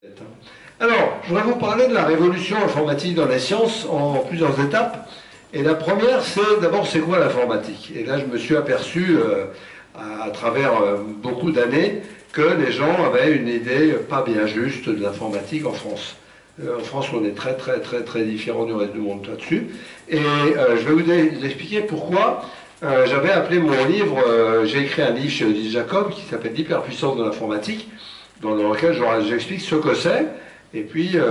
Alors, je voudrais vous parler de la révolution informatique dans les sciences en plusieurs étapes. Et la première, c'est d'abord, c'est quoi l'informatique? Et là, je me suis aperçu, à travers beaucoup d'années, que les gens avaient une idée pas bien juste de l'informatique en France. En France, on est très différent du reste du monde là-dessus. Et je vais vous expliquer pourquoi j'avais appelé mon livre, j'ai écrit un livre chez Odile Jacob qui s'appelle L'hyperpuissance de l'informatique, dans lequel j'explique ce que c'est. Et puis, je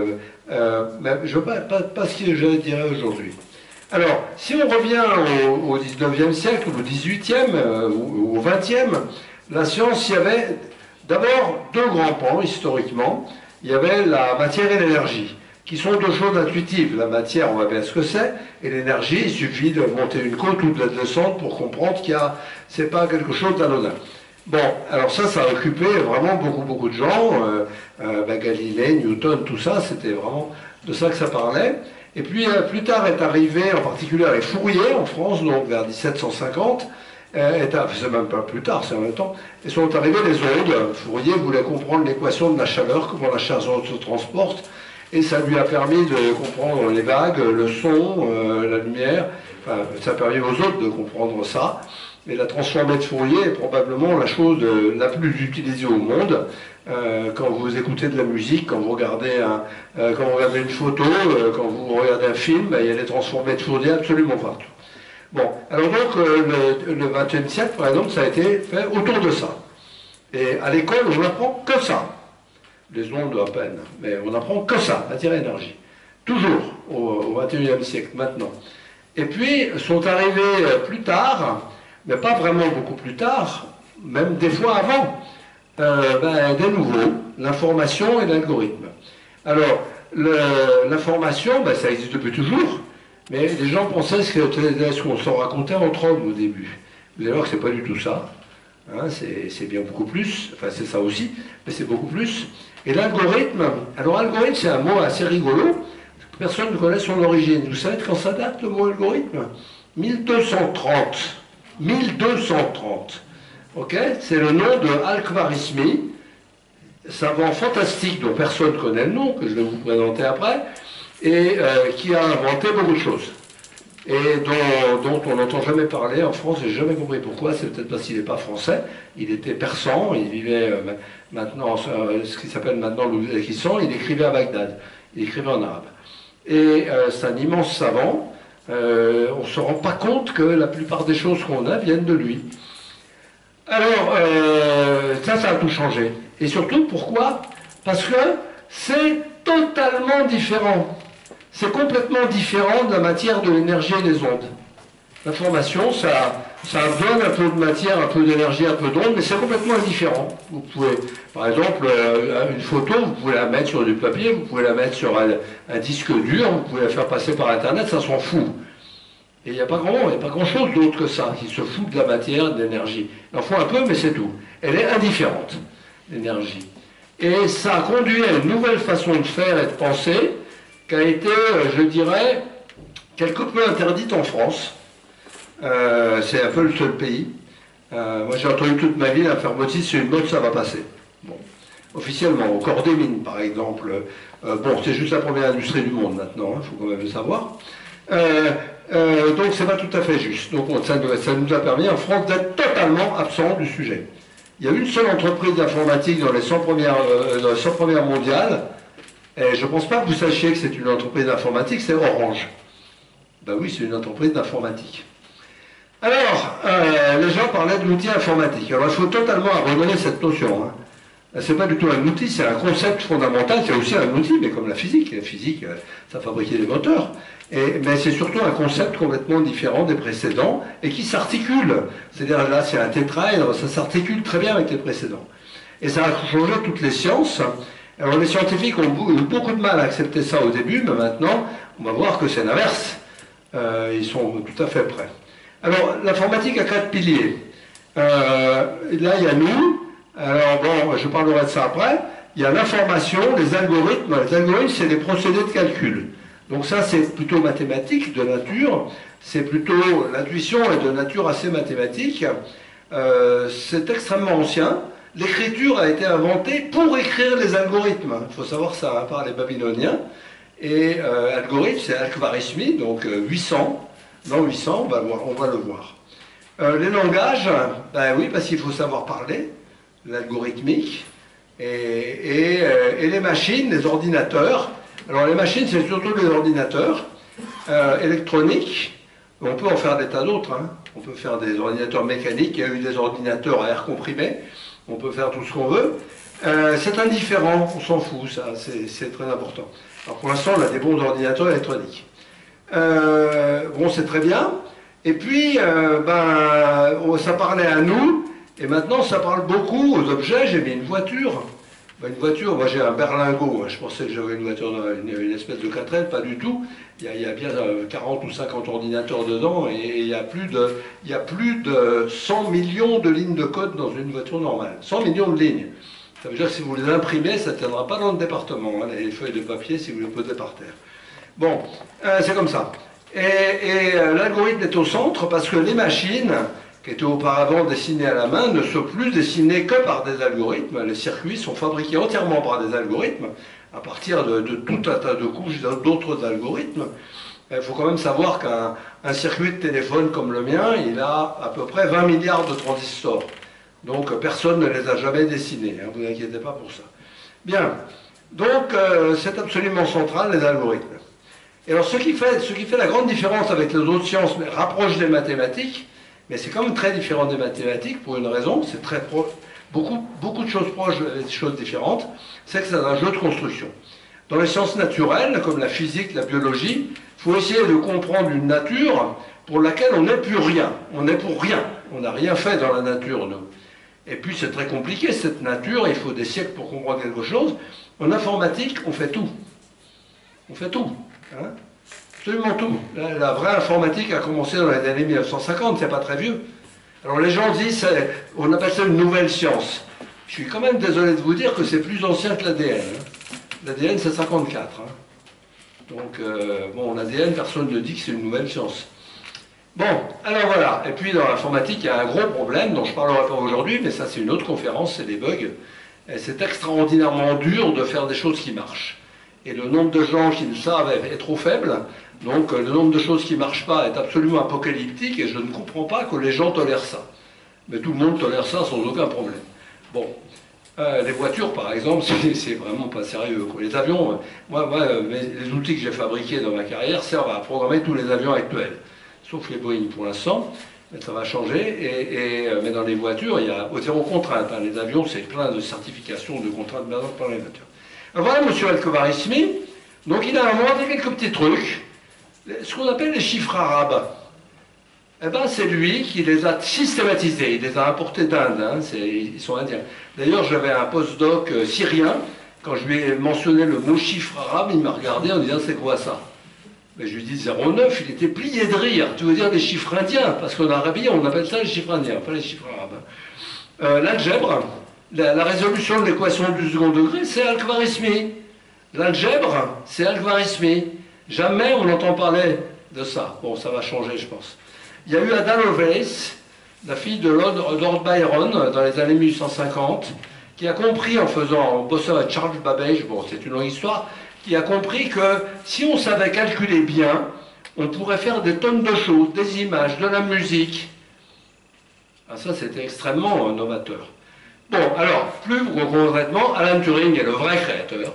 ne veux pas ce que je dirais aujourd'hui. Alors, si on revient au 19e siècle, ou au 18e, ou au 20e, la science, il y avait d'abord deux grands pans, historiquement. Il y avait la matière et l'énergie, qui sont deux choses intuitives. La matière, on voit bien ce que c'est, et l'énergie, il suffit de monter une côte ou de la descendre pour comprendre qu'il y a, c'est pas quelque chose d'anodin. Bon, alors ça a occupé vraiment beaucoup de gens. Galilée, Newton, tout ça, c'était vraiment de ça que ça parlait. Et puis plus tard est arrivé, en particulier avec Fourier en France, donc vers 1750, c'est même pas plus tard, c'est en même temps, et sont arrivées les ondes. Fourier voulait comprendre l'équation de la chaleur, comment la chaleur se transporte, et ça lui a permis de comprendre les vagues, le son, la lumière, enfin, ça a permis aux autres de comprendre ça. Et la transformée de Fourier est probablement la chose la plus utilisée au monde. Quand vous écoutez de la musique, quand vous regardez une photo, quand vous regardez un film, il y a les transformées de Fourier absolument partout. Bon, alors donc le XXe siècle, par exemple, ça a été fait autour de ça. Et à l'école, on n'apprend que ça. Les ondes à peine, mais on n'apprend que ça, matière et énergie. Toujours au XXIe siècle, maintenant. Et puis, sont arrivés plus tard, mais pas vraiment beaucoup plus tard, même des fois avant, des nouveaux, l'information et l'algorithme. Alors, l'information, ça existe depuis toujours, mais les gens pensaient ce qu'on s'en racontait entre hommes au début. Vous allez voir que c'est pas du tout ça. Hein, c'est bien beaucoup plus, enfin c'est ça aussi, mais c'est beaucoup plus. Et l'algorithme, alors algorithme c'est un mot assez rigolo, personne ne connaît son origine. Vous savez quand ça date le mot algorithme? 1230. 1230. Ok, c'est le nom de Al-Khwarizmi, savant fantastique dont personne ne connaît le nom, que je vais vous présenter après, et qui a inventé beaucoup de choses. Et dont on n'entend jamais parler en France, j'ai jamais compris pourquoi, c'est peut-être parce qu'il n'est pas français, il était persan, il vivait maintenant, ce qui s'appelle maintenant l'Ouzbékistan, il écrivait à Bagdad, il écrivait en arabe. Et c'est un immense savant. On ne se rend pas compte que la plupart des choses qu'on a viennent de lui. Alors, ça a tout changé. Et surtout, pourquoi? Parce que c'est totalement différent. C'est complètement différent de la matière, de l'énergie et des ondes. L'information, ça donne un peu de matière, un peu d'énergie, un peu d'onde, mais c'est complètement indifférent. Vous pouvez, par exemple, une photo, vous pouvez la mettre sur du papier, vous pouvez la mettre sur un disque dur, vous pouvez la faire passer par Internet, ça s'en fout. Et il n'y a pas grand-chose d'autre que ça, qui se fout de la matière, de l'énergie. Il en faut un peu, mais c'est tout. Elle est indifférente, l'énergie. Et ça a conduit à une nouvelle façon de faire et de penser, qui a été, je dirais, quelque peu interdite en France. C'est un peu le seul pays. Moi j'ai entendu toute ma vie l'informatique, c'est une mode, ça va passer. Bon. Officiellement, au corps des mines par exemple. Bon, c'est juste la première industrie du monde maintenant, il faut quand même le savoir. Donc c'est pas tout à fait juste. Donc ça nous a permis en France d'être totalement absent du sujet. Il y a une seule entreprise d'informatique dans les 100 premières mondiales, et je ne pense pas que vous sachiez que c'est une entreprise d'informatique, c'est Orange. Ben oui, c'est une entreprise d'informatique. Alors, les gens parlaient de l'outil informatique. Alors, il faut totalement abandonner cette notion. Hein. C'est pas du tout un outil, c'est un concept fondamental, c'est aussi un outil, mais comme la physique. La physique, ça fabriquait des moteurs. Mais c'est surtout un concept complètement différent des précédents et qui s'articule. C'est-à-dire, là, c'est un tétraèdre, ça s'articule très bien avec les précédents. Et ça a changé toutes les sciences. Alors, les scientifiques ont eu beaucoup de mal à accepter ça au début, mais maintenant, on va voir que c'est l'inverse. Ils sont tout à fait prêts. Alors, l'informatique a 4 piliers. Là, il y a nous. Alors, bon, je parlerai de ça après. Il y a l'information, les algorithmes. Les algorithmes, c'est des procédés de calcul. Donc ça, c'est plutôt mathématique de nature. C'est plutôt, l'intuition est de nature assez mathématique. C'est extrêmement ancien. l'écriture a été inventée pour écrire les algorithmes. Il faut savoir ça, hein, par les Babyloniens. Et algorithme, c'est Al-Khwarizmi, donc 800. Dans 800, on va le voir. Les langages, ben oui, parce qu'il faut savoir parler, l'algorithmique, et les machines, les ordinateurs. Alors les machines, c'est surtout les ordinateurs électroniques. On peut en faire des tas d'autres. Hein. On peut faire des ordinateurs mécaniques, il y a eu des ordinateurs à air comprimé, on peut faire tout ce qu'on veut. C'est indifférent, on s'en fout, ça, c'est très important. Alors pour l'instant, on a des bons ordinateurs électroniques. Bon, c'est très bien. Et puis, ça parlait à nous, et maintenant ça parle beaucoup aux objets. J'ai mis une voiture. Une voiture, moi j'ai un berlingot, hein. Je pensais que j'avais une voiture, une espèce de 4L, pas du tout. Il y a bien 40 ou 50 ordinateurs dedans, et il y a plus de 100 millions de lignes de code dans une voiture normale. 100 millions de lignes. Ça veut dire que si vous les imprimez, ça ne tiendra pas dans le département, hein, les feuilles de papier, si vous les posez par terre. Bon, c'est comme ça. Et l'algorithme est au centre parce que les machines, qui étaient auparavant dessinées à la main, ne sont plus dessinées que par des algorithmes. Les circuits sont fabriqués entièrement par des algorithmes, à partir de tout un tas de couches d'autres algorithmes. Il faut quand même savoir qu'un circuit de téléphone comme le mien, il a à peu près 20 milliards de transistors. Donc personne ne les a jamais dessinés, hein, vous inquiétez pas pour ça. Bien, donc c'est absolument central, les algorithmes. Et alors ce qui fait la grande différence avec les autres sciences, mais rapproche des mathématiques, mais c'est quand même très différent des mathématiques pour une raison, c'est très beaucoup de choses proches, des choses différentes, c'est que c'est un jeu de construction. Dans les sciences naturelles, comme la physique, la biologie, il faut essayer de comprendre une nature pour laquelle on n'est plus rien, on n'est pour rien, on n'a rien fait dans la nature, nous. Et puis c'est très compliqué cette nature, il faut des siècles pour comprendre quelque chose. En informatique, on fait tout. On fait tout. Hein, absolument tout. La vraie informatique a commencé dans les années 1950, c'est pas très vieux. Alors les gens disent, on appelle ça une nouvelle science. Je suis quand même désolé de vous dire que c'est plus ancien que l'ADN. Hein. L'ADN c'est 54. Hein. Donc, bon, l'ADN, personne ne dit que c'est une nouvelle science. Bon, alors voilà. Et puis dans l'informatique, il y a un gros problème dont je ne parlerai pas aujourd'hui, mais ça c'est une autre conférence, c'est les bugs. C'est extraordinairement dur de faire des choses qui marchent. Et le nombre de gens qui le savent est trop faible, donc le nombre de choses qui ne marchent pas est absolument apocalyptique, et je ne comprends pas que les gens tolèrent ça. Mais tout le monde tolère ça sans aucun problème. Bon, les voitures par exemple, c'est vraiment pas sérieux. Les avions, les outils que j'ai fabriqués dans ma carrière servent à programmer tous les avions actuels, sauf les Boeing pour l'instant, mais ça va changer, mais dans les voitures, il y a zéro contrainte. Hein. Les avions, c'est plein de certifications, de contraintes maintenant par les voitures. Alors voilà M. Al-Khwarizmi, donc il a inventé quelques petits trucs, ce qu'on appelle les chiffres arabes. Eh bien c'est lui qui les a systématisés, il les a importés d'Inde, hein, ils sont indiens. D'ailleurs j'avais un postdoc syrien, quand je lui ai mentionné le mot chiffre arabe, il m'a regardé en disant c'est quoi ça? Mais je lui dis 09, il était plié de rire, tu veux dire les chiffres indiens, parce qu'en Arabie on appelle ça les chiffres indiens, pas les chiffres arabes. L'algèbre, la résolution de l'équation du second degré, c'est Al-Khwarizmi. L'algèbre, c'est Al-Khwarizmi. Jamais on n'entend parler de ça. Bon, ça va changer, je pense. Il y a eu Ada Lovelace, la fille de Lord Byron, dans les années 1850, qui a compris en bossant avec Charles Babbage, bon, c'est une longue histoire, qui a compris que si on savait calculer bien, on pourrait faire des tonnes de choses, des images, de la musique. Ah, ça, c'était extrêmement novateur. Bon, alors, plus concrètement, Alan Turing est le vrai créateur.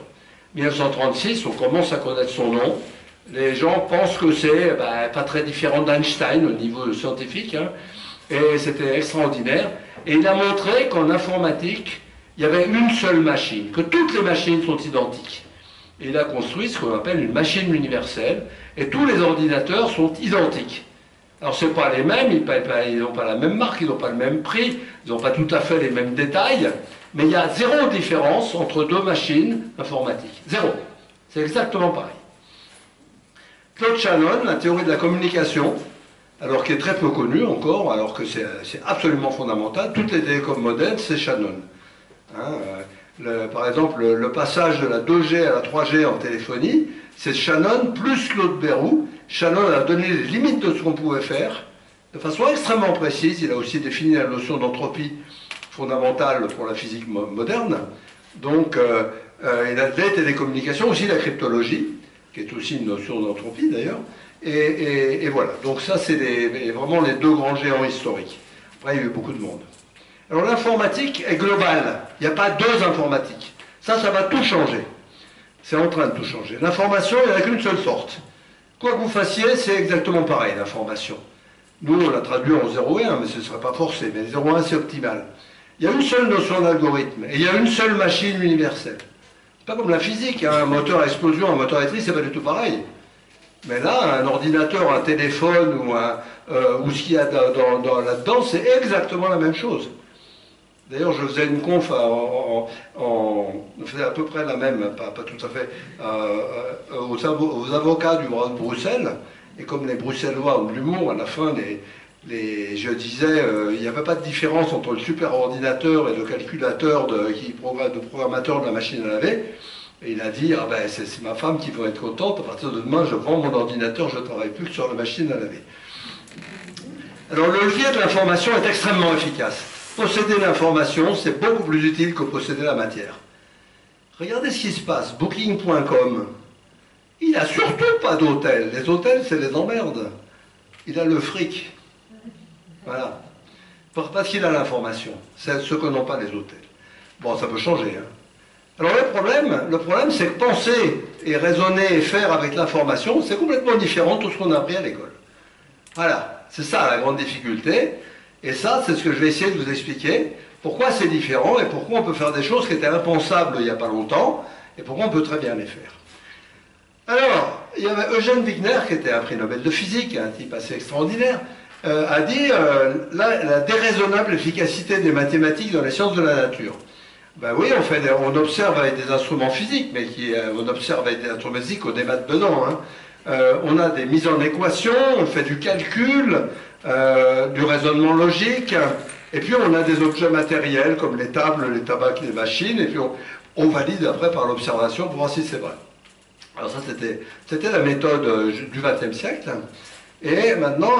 1936, on commence à connaître son nom. Les gens pensent que c'est pas très différent d'Einstein au niveau scientifique, hein, et c'était extraordinaire. Et il a montré qu'en informatique, il y avait une seule machine, que toutes les machines sont identiques. Et il a construit ce qu'on appelle une machine universelle, et tous les ordinateurs sont identiques. Alors ce n'est pas les mêmes, ils n'ont pas la même marque, ils n'ont pas le même prix, ils n'ont pas tout à fait les mêmes détails, mais il y a zéro différence entre deux machines informatiques. Zéro. C'est exactement pareil. Claude Shannon, la théorie de la communication, alors qui est très peu connue encore, alors que c'est absolument fondamental, toutes les télécoms modernes, c'est Shannon. Hein, par exemple, le passage de la 2G à la 3G en téléphonie, c'est Shannon plus Claude Bérou. Shannon a donné les limites de ce qu'on pouvait faire, de façon extrêmement précise. Il a aussi défini la notion d'entropie fondamentale pour la physique moderne. Donc, et la dette et les communications, aussi la cryptologie, qui est aussi une notion d'entropie d'ailleurs. Et voilà, donc ça c'est vraiment les deux grands géants historiques. Après, il y a eu beaucoup de monde. Alors l'informatique est globale, il n'y a pas deux informatiques. Ça va tout changer. C'est en train de tout changer. L'information, il n'y en a qu'une seule sorte. Quoi que vous fassiez, c'est exactement pareil, l'information. Nous, on l'a traduit en 0 et 1, mais ce ne serait pas forcé. Mais 0 et 1, c'est optimal. Il y a une seule notion d'algorithme, et il y a une seule machine universelle. C'est pas comme la physique, hein, un moteur à explosion, un moteur à électrique, c'est pas du tout pareil. Mais là, un ordinateur, un téléphone, ou ce qu'il y a là-dedans, c'est exactement la même chose. D'ailleurs, je faisais une conf, on faisait à peu près la même, pas tout à fait, aux avocats du droit de Bruxelles. Et comme les Bruxellois ont de l'humour, à la fin, je disais, il n'y avait pas de différence entre le superordinateur et le calculateur de programmateur de la machine à laver. Et il a dit, ah ben, c'est ma femme qui va être contente, à partir de demain, je vends mon ordinateur, je ne travaille plus que sur la machine à laver. Alors, le levier de l'information est extrêmement efficace. Posséder l'information, c'est beaucoup plus utile que posséder la matière. Regardez ce qui se passe. Booking.com, il n'a surtout pas d'hôtel. Les hôtels, c'est les emmerdes. Il a le fric. Voilà. Parce qu'il a l'information. C'est ce que n'ont pas les hôtels. Bon, ça peut changer. Hein. Alors le problème, c'est que penser et raisonner et faire avec l'information, c'est complètement différent de tout ce qu'on a appris à l'école. Voilà. C'est ça la grande difficulté. Et ça, c'est ce que je vais essayer de vous expliquer. Pourquoi c'est différent et pourquoi on peut faire des choses qui étaient impensables il n'y a pas longtemps et pourquoi on peut très bien les faire. Alors, il y avait Eugène Wigner, qui était un prix Nobel de physique, un type assez extraordinaire, a dit la déraisonnable efficacité des mathématiques dans les sciences de la nature. Ben oui, on observe avec des instruments physiques, mais on observe avec des instruments physiques au débat dedans. Hein. On a des mises en équation, on fait du calcul, du raisonnement logique, et puis on a des objets matériels comme les tables, les tabacs, les machines, et puis on valide après par l'observation pour voir si c'est vrai. Alors ça c'était la méthode du XXe siècle, et maintenant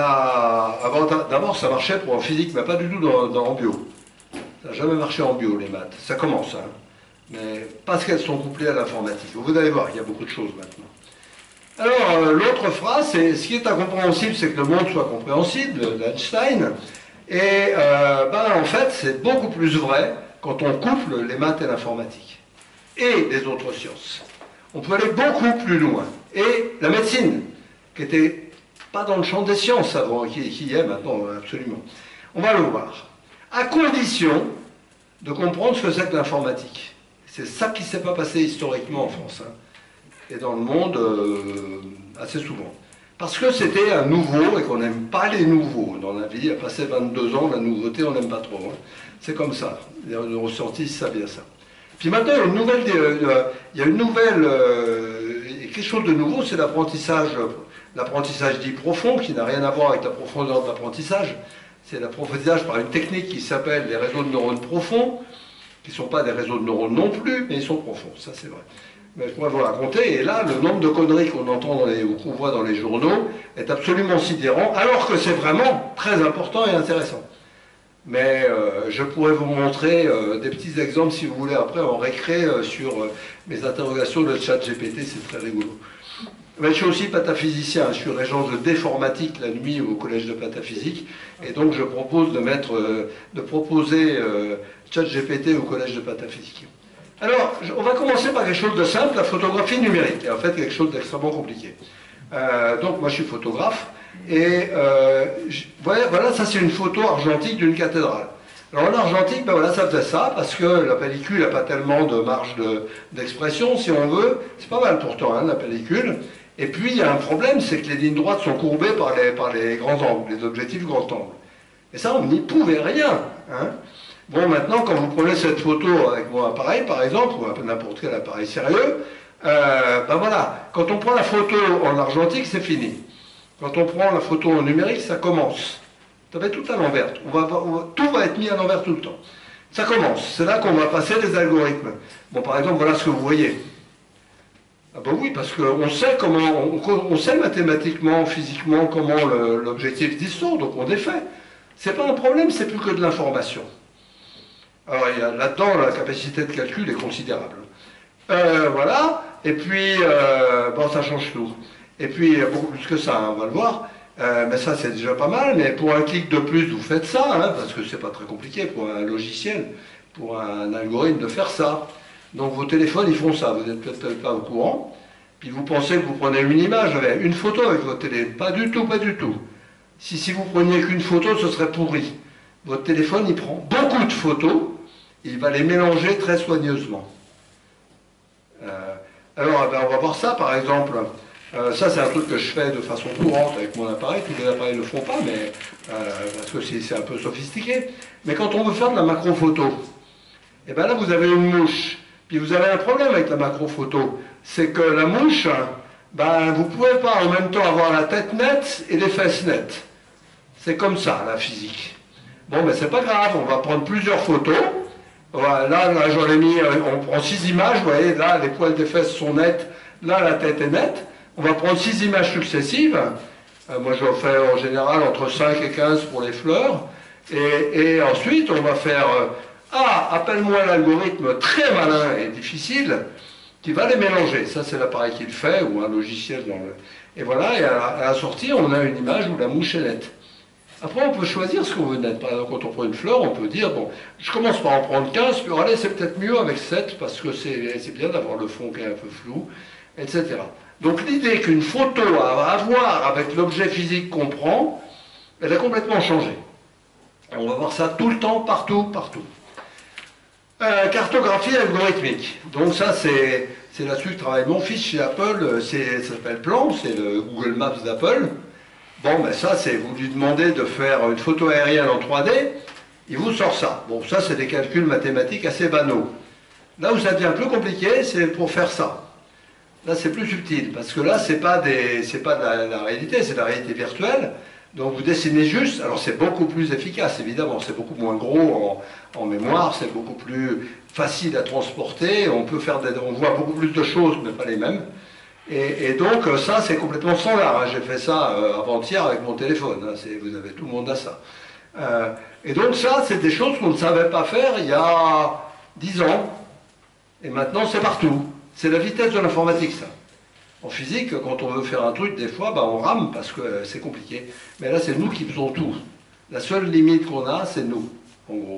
d'abord ça marchait pour en physique, mais pas du tout en bio. Ça n'a jamais marché en bio les maths, ça commence, hein. Mais parce qu'elles sont couplées à l'informatique. Vous allez voir, il y a beaucoup de choses maintenant. Alors, l'autre phrase, c'est ce qui est incompréhensible, c'est que le monde soit compréhensible, d'Einstein. Et en fait, c'est beaucoup plus vrai quand on couple les maths et l'informatique. Et les autres sciences. On peut aller beaucoup plus loin. Et la médecine, qui n'était pas dans le champ des sciences avant, qui y est maintenant, absolument. On va le voir. À condition de comprendre ce que c'est que l'informatique. C'est ça qui ne s'est pas passé historiquement en France. Hein. Et dans le monde, assez souvent. Parce que c'était un nouveau et qu'on n'aime pas les nouveaux. Dans la vie, il a passé 22 ans, la nouveauté, on n'aime pas trop. Hein. C'est comme ça. Les neuroscientistes savent bien ça. Puis maintenant, il y a une nouvelle quelque chose de nouveau, c'est l'apprentissage dit profond, qui n'a rien à voir avec la profondeur de l'apprentissage. C'est l'apprentissage par une technique qui s'appelle les réseaux de neurones profonds, qui ne sont pas des réseaux de neurones non plus, mais ils sont profonds, ça c'est vrai. Mais je pourrais vous raconter, et là, le nombre de conneries qu'on entend ou qu'on voit dans les journaux est absolument sidérant, alors que c'est vraiment très important et intéressant. Mais je pourrais vous montrer des petits exemples, si vous voulez, après, en récré, sur mes interrogations de ChatGPT, c'est très rigolo. Mais je suis aussi pataphysicien, je suis régent de déformatique la nuit au collège de pataphysique, et donc je propose de proposer ChatGPT au collège de pataphysique. Alors, on va commencer par quelque chose de simple, la photographie numérique, et en fait quelque chose d'extrêmement compliqué. Donc moi je suis photographe, et voilà, ça c'est une photo argentique d'une cathédrale. Alors en argentique, ben voilà, ça faisait ça, parce que la pellicule n'a pas tellement de marge d'expression, si on veut. C'est pas mal pourtant, hein, la pellicule. Et puis il y a un problème, c'est que les lignes droites sont courbées par les grands angles, les objectifs grand angle. Et ça, on n'y pouvait rien. Hein. Bon, maintenant, quand vous prenez cette photo avec mon appareil, par exemple, ou n'importe quel appareil sérieux, ben voilà, quand on prend la photo en argentique, c'est fini. Quand on prend la photo en numérique, ça commence. Ça va être tout à l'envers. Tout va être mis à l'envers tout le temps. Ça commence. C'est là qu'on va passer les algorithmes. Bon, par exemple, voilà ce que vous voyez. Ah ben oui, parce qu'on sait comment, on sait mathématiquement, physiquement, comment l'objectif distord, donc on défait. C'est pas un problème, c'est plus que de l'information. Alors là-dedans, la capacité de calcul est considérable. Voilà, et puis, bon, ça change tout. Et puis, beaucoup plus que ça, hein, on va le voir. Mais ça, c'est déjà pas mal. Mais pour un clic de plus, vous faites ça, hein, parce que c'est pas très compliqué pour un logiciel, pour un algorithme de faire ça. Donc vos téléphones, ils font ça. Vous n'êtes peut-être pas au courant. Puis vous pensez que vous prenez une image, une photo avec votre télé. Pas du tout, pas du tout. Si vous preniez qu'une photo, ce serait pourri. Votre téléphone, il prend beaucoup de photos, il va les mélanger très soigneusement. Alors, on va voir ça, par exemple. Ça, c'est un truc que je fais de façon courante avec mon appareil. Tous les appareils ne le font pas, mais, parce que c'est un peu sophistiqué. Mais quand on veut faire de la macro-photo, et bien là, vous avez une mouche. Puis vous avez un problème avec la macro-photo. C'est que la mouche, ben, vous ne pouvez pas en même temps avoir la tête nette et les fesses nettes. C'est comme ça, la physique. Bon, mais c'est pas grave, on va prendre plusieurs photos. Voilà, là j'en ai mis, on prend 6 images, vous voyez, là, les poils des fesses sont nets, là, la tête est nette. On va prendre 6 images successives. Moi, je fais en général entre 5 et 15 pour les fleurs. Et ensuite, on va faire, appelle-moi l'algorithme très malin et difficile qui va les mélanger. Ça, c'est l'appareil qui le fait, ou un logiciel dans le... Et voilà, et à la sortie, on a une image où la mouche est nette. Après, on peut choisir ce qu'on veut mettre. Par exemple, quand on prend une fleur, on peut dire, bon, je commence par en prendre 15, puis allez, c'est peut-être mieux avec 7, parce que c'est bien d'avoir le fond qui est un peu flou, etc. Donc l'idée qu'une photo a à voir avec l'objet physique qu'on prend, elle a complètement changé. Et on va voir ça tout le temps, partout, partout. Cartographie algorithmique. Donc ça, c'est là-dessus que travaille mon fils chez Apple, ça s'appelle Plan, c'est le Google Maps d'Apple. Bon, ben ça, c'est vous lui demandez de faire une photo aérienne en 3D, il vous sort ça. Bon, ça, c'est des calculs mathématiques assez banaux. Là où ça devient plus compliqué, c'est pour faire ça. Là, c'est plus subtil, parce que là, c'est pas de la réalité, c'est de la réalité virtuelle. Donc, vous dessinez juste, alors c'est beaucoup plus efficace, évidemment, c'est beaucoup moins gros en mémoire, c'est beaucoup plus facile à transporter, on voit beaucoup plus de choses, mais pas les mêmes. Et donc, ça, c'est complètement standard. Hein. J'ai fait ça avant-hier avec mon téléphone. Hein. Tout le monde a ça. Et donc, ça, c'est des choses qu'on ne savait pas faire il y a 10 ans. Et maintenant, c'est partout. C'est la vitesse de l'informatique, ça. En physique, quand on veut faire un truc, des fois, on rame parce que c'est compliqué. Mais là, c'est nous qui faisons tout. La seule limite qu'on a, c'est nous, en gros.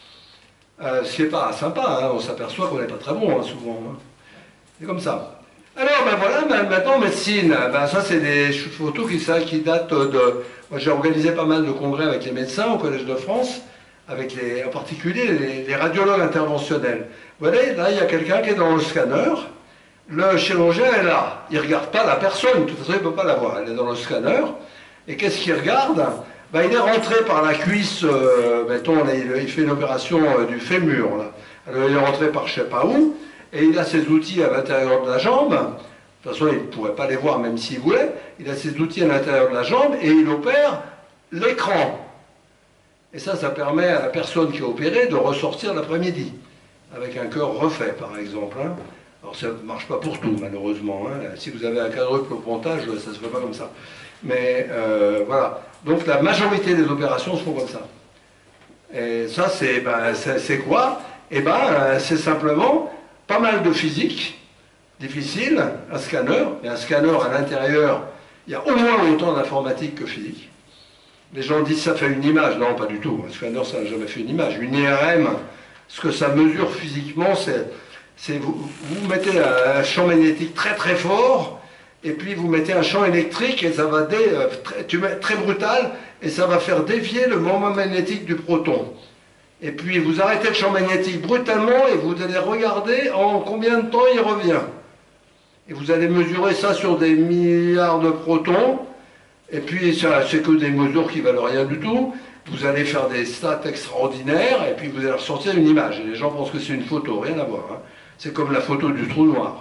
Ce qui n'est pas sympa. Hein. On s'aperçoit qu'on n'est pas très bon, hein, souvent. Hein. C'est comme ça. Alors, voilà, maintenant, en médecine, ça, c'est des photos qui datent de... Moi, j'ai organisé pas mal de congrès avec les médecins au Collège de France, en particulier les radiologues interventionnels. Vous voyez, là, il y a quelqu'un qui est dans le scanner, le chirurgien est là. Il ne regarde pas la personne, de toute façon, il ne peut pas la voir. Elle est dans le scanner, et qu'est-ce qu'il regarde? Il est rentré par la cuisse, mettons, il fait une opération du fémur, là. Alors, il est rentré par je ne sais pas où, et il a ses outils à l'intérieur de la jambe. De toute façon, il ne pourrait pas les voir même s'il voulait. Il a ses outils à l'intérieur de la jambe et il opère l'écran. Et ça permet à la personne qui est opérée de ressortir l'après-midi, avec un cœur refait, par exemple. Hein. Alors, ça ne marche pas pour tout, malheureusement. Hein. Si vous avez un quadruple pontage, ça ne se fait pas comme ça. Mais voilà. Donc, la majorité des opérations se font comme ça. Et ça, c'est quoi? C'est simplement pas mal de physique, difficile, un scanner, et un scanner à l'intérieur, il y a au moins autant d'informatique que physique. Les gens disent ça fait une image, non pas du tout, un scanner ça n'a jamais fait une image. Une IRM, ce que ça mesure physiquement, c'est vous mettez un champ magnétique très très fort, et puis vous mettez un champ électrique, et ça va très brutal, et ça va faire dévier le moment magnétique du proton. Et puis vous arrêtez le champ magnétique brutalement et vous allez regarder en combien de temps il revient. Et vous allez mesurer ça sur des milliards de protons. Et puis c'est que des mesures qui valent rien du tout. Vous allez faire des stats extraordinaires et puis vous allez ressortir une image. Et les gens pensent que c'est une photo, rien à voir. Hein. C'est comme la photo du trou noir.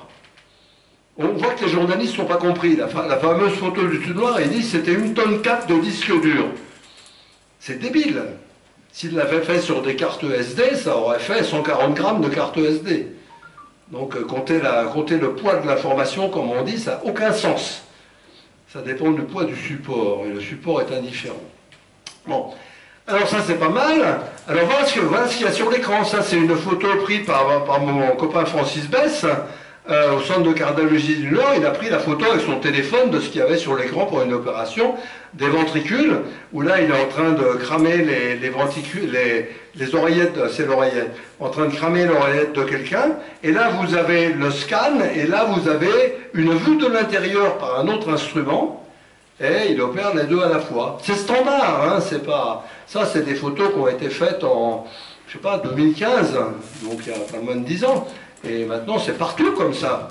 On voit que les journalistes n'ont pas compris. La fameuse photo du trou noir, ils disent que c'était 1,4 tonne de disque dur. C'est débile. S'il l'avait fait sur des cartes SD, ça aurait fait 140 grammes de carte SD. Donc compter le poids de l'information, comme on dit, ça n'a aucun sens. Ça dépend du poids du support, et le support est indifférent. Bon. Alors ça c'est pas mal. Alors voilà ce qu'il y a sur l'écran. Ça c'est une photo prise par mon copain Francis Bess au centre de cardiologie du Nord. Il a pris la photo avec son téléphone de ce qu'il y avait sur l'écran pour une opération des ventricules, où là il est en train de cramer les ventricules, les oreillettes, c'est l'oreillette, en train de cramer l'oreillette de quelqu'un. Et là vous avez le scan, et là vous avez une vue de l'intérieur par un autre instrument. Et il opère les deux à la fois. C'est standard, hein, c'est pas... Ça, c'est des photos qui ont été faites en, je sais pas, 2015, donc il y a pas moins de 10 ans. Et maintenant, c'est partout comme ça.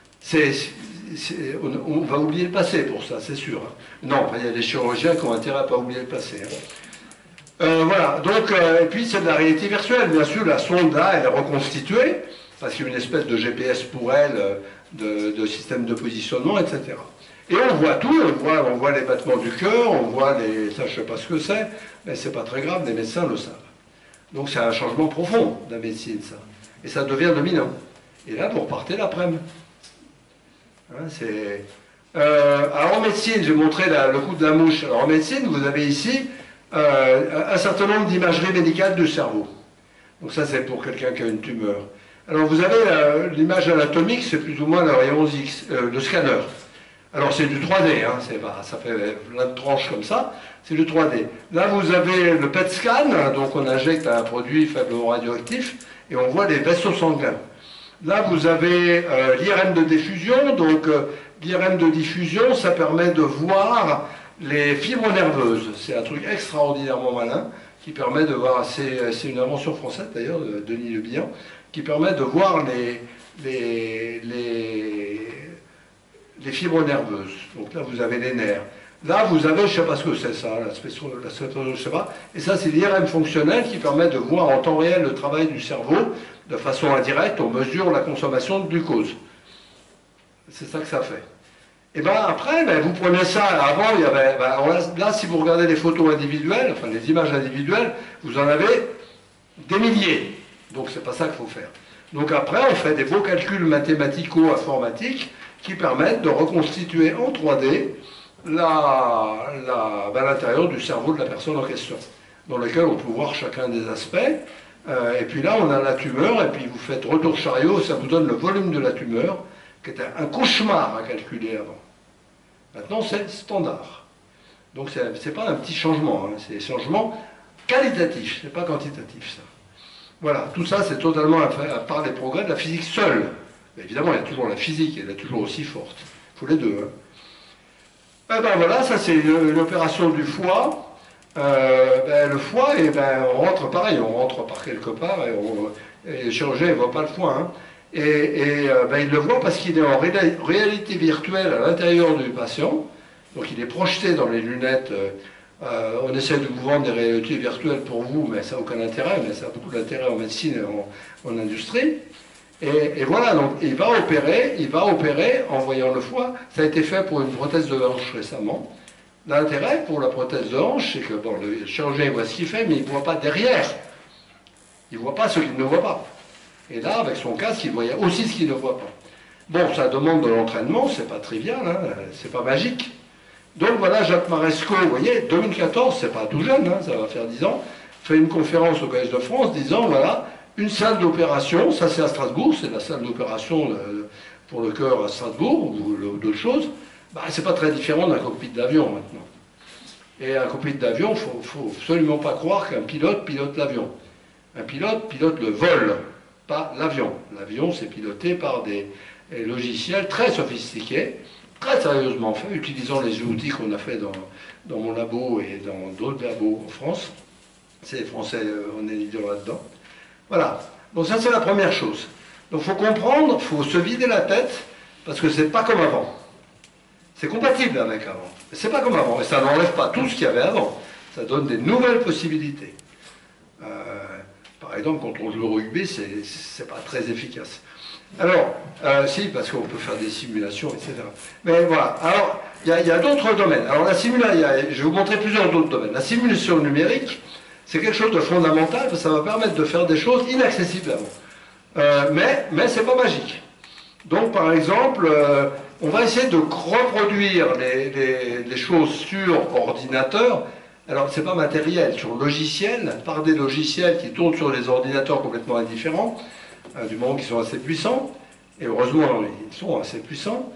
On va oublier le passé pour ça, c'est sûr. Non, il y a des chirurgiens qui ont intérêt à ne pas oublier le passé. Voilà, donc, et puis c'est de la réalité virtuelle. Bien sûr, la sonde là, elle est reconstituée, parce qu'il y a une espèce de GPS pour elle, de système de positionnement, etc. Et on voit tout, on voit les battements du cœur, on voit les... Ça, je ne sais pas ce que c'est, mais c'est pas très grave, les médecins le savent. Donc c'est un changement profond de la médecine, ça. Et ça devient dominant. Et là, vous repartez l'après-midi. Hein, alors en médecine, j'ai montré le coup de la mouche. Alors en médecine, vous avez ici un certain nombre d'imageries médicales du cerveau. Donc ça, c'est pour quelqu'un qui a une tumeur. Alors vous avez l'image anatomique, c'est plus ou moins le rayon X, le scanner. Alors c'est du 3D, hein, ça fait plein de tranches comme ça, c'est du 3D. Là vous avez le PET scan, donc on injecte un produit faiblement radioactif et on voit les vaisseaux sanguins. Là vous avez l'IRM de diffusion, donc l'IRM de diffusion ça permet de voir les fibres nerveuses. C'est un truc extraordinairement malin qui permet de voir, c'est une invention française d'ailleurs, de Denis Le Bihan, qui permet de voir les fibres nerveuses. Donc là, vous avez les nerfs. Là, vous avez, je ne sais pas ce que c'est ça, je ne sais pas. Et ça, c'est l'IRM fonctionnel qui permet de voir en temps réel le travail du cerveau. De façon indirecte, on mesure la consommation de glucose. C'est ça que ça fait. Et bien après, vous prenez ça, avant, il y avait, là, si vous regardez les photos individuelles, enfin les images individuelles, vous en avez des milliers. Donc c'est pas ça qu'il faut faire. Donc après, on fait des beaux calculs mathématico-informatiques qui permettent de reconstituer en 3D l'intérieur du cerveau de la personne en question, dans lequel on peut voir chacun des aspects. Et puis là, on a la tumeur, et puis vous faites retour chariot, ça vous donne le volume de la tumeur, qui était un cauchemar à calculer avant. Maintenant, c'est standard. Donc, ce n'est pas un petit changement, hein, c'est un changement qualitatif, ce n'est pas quantitatif, ça. Voilà, tout ça, c'est totalement à part les progrès de la physique seule. Mais évidemment, il y a toujours la physique, elle est toujours aussi forte. Il faut les deux. Hein. Et ben voilà, ça c'est l'opération du foie. Le foie, on rentre pareil, on rentre par quelque part, et le chirurgien ne voit pas le foie. Hein. Il le voit parce qu'il est en réalité virtuelle à l'intérieur du patient, donc il est projeté dans les lunettes. On essaie de vous vendre des réalités virtuelles pour vous, mais ça n'a aucun intérêt, mais ça a beaucoup d'intérêt en médecine et en industrie. Et voilà, donc il va opérer en voyant le foie. Ça a été fait pour une prothèse de hanche récemment. L'intérêt pour la prothèse de hanche, c'est que bon, le chirurgien voit ce qu'il fait, mais il ne voit pas derrière. Il ne voit pas ce qu'il ne voit pas. Et là, avec son casque, il voyait aussi ce qu'il ne voit pas. Bon, ça demande de l'entraînement, c'est pas trivial, hein, c'est pas magique. Donc voilà, Jacques Maresco, vous voyez, 2014, c'est pas tout jeune, hein, ça va faire 10 ans, fait une conférence au Collège de France disant, voilà, une salle d'opération, ça c'est à Strasbourg, c'est la salle d'opération pour le cœur à Strasbourg, ou d'autres choses, c'est pas très différent d'un cockpit d'avion maintenant. Et un cockpit d'avion, il ne faut absolument pas croire qu'un pilote pilote l'avion. Un pilote pilote le vol, pas l'avion. L'avion, c'est piloté par des logiciels très sophistiqués, très sérieusement fait, utilisant les outils qu'on a fait dans mon labo et dans d'autres labos en France. C'est les Français, on est leader là-dedans. Voilà. Donc ça, c'est la première chose. Donc il faut comprendre, il faut se vider la tête, parce que c'est pas comme avant. C'est compatible avec avant. Mais c'est pas comme avant. Et ça n'enlève pas tout ce qu'il y avait avant. Ça donne des nouvelles possibilités. Par exemple, quand on joue au rugby, c'est pas très efficace. Alors, si, parce qu'on peut faire des simulations, etc. Mais voilà. Alors, il y a d'autres domaines. Alors, la simulation, je vais vous montrer plusieurs d'autres domaines. La simulation numérique, c'est quelque chose de fondamental, parce que ça va permettre de faire des choses inaccessibles avant. Mais c'est pas magique. Donc, par exemple, on va essayer de reproduire les choses sur ordinateur, Alors, c'est pas matériel, sur logiciel, par des logiciels qui tournent sur des ordinateurs complètement indifférents, du moment qu'ils sont assez puissants, et heureusement, ils sont assez puissants.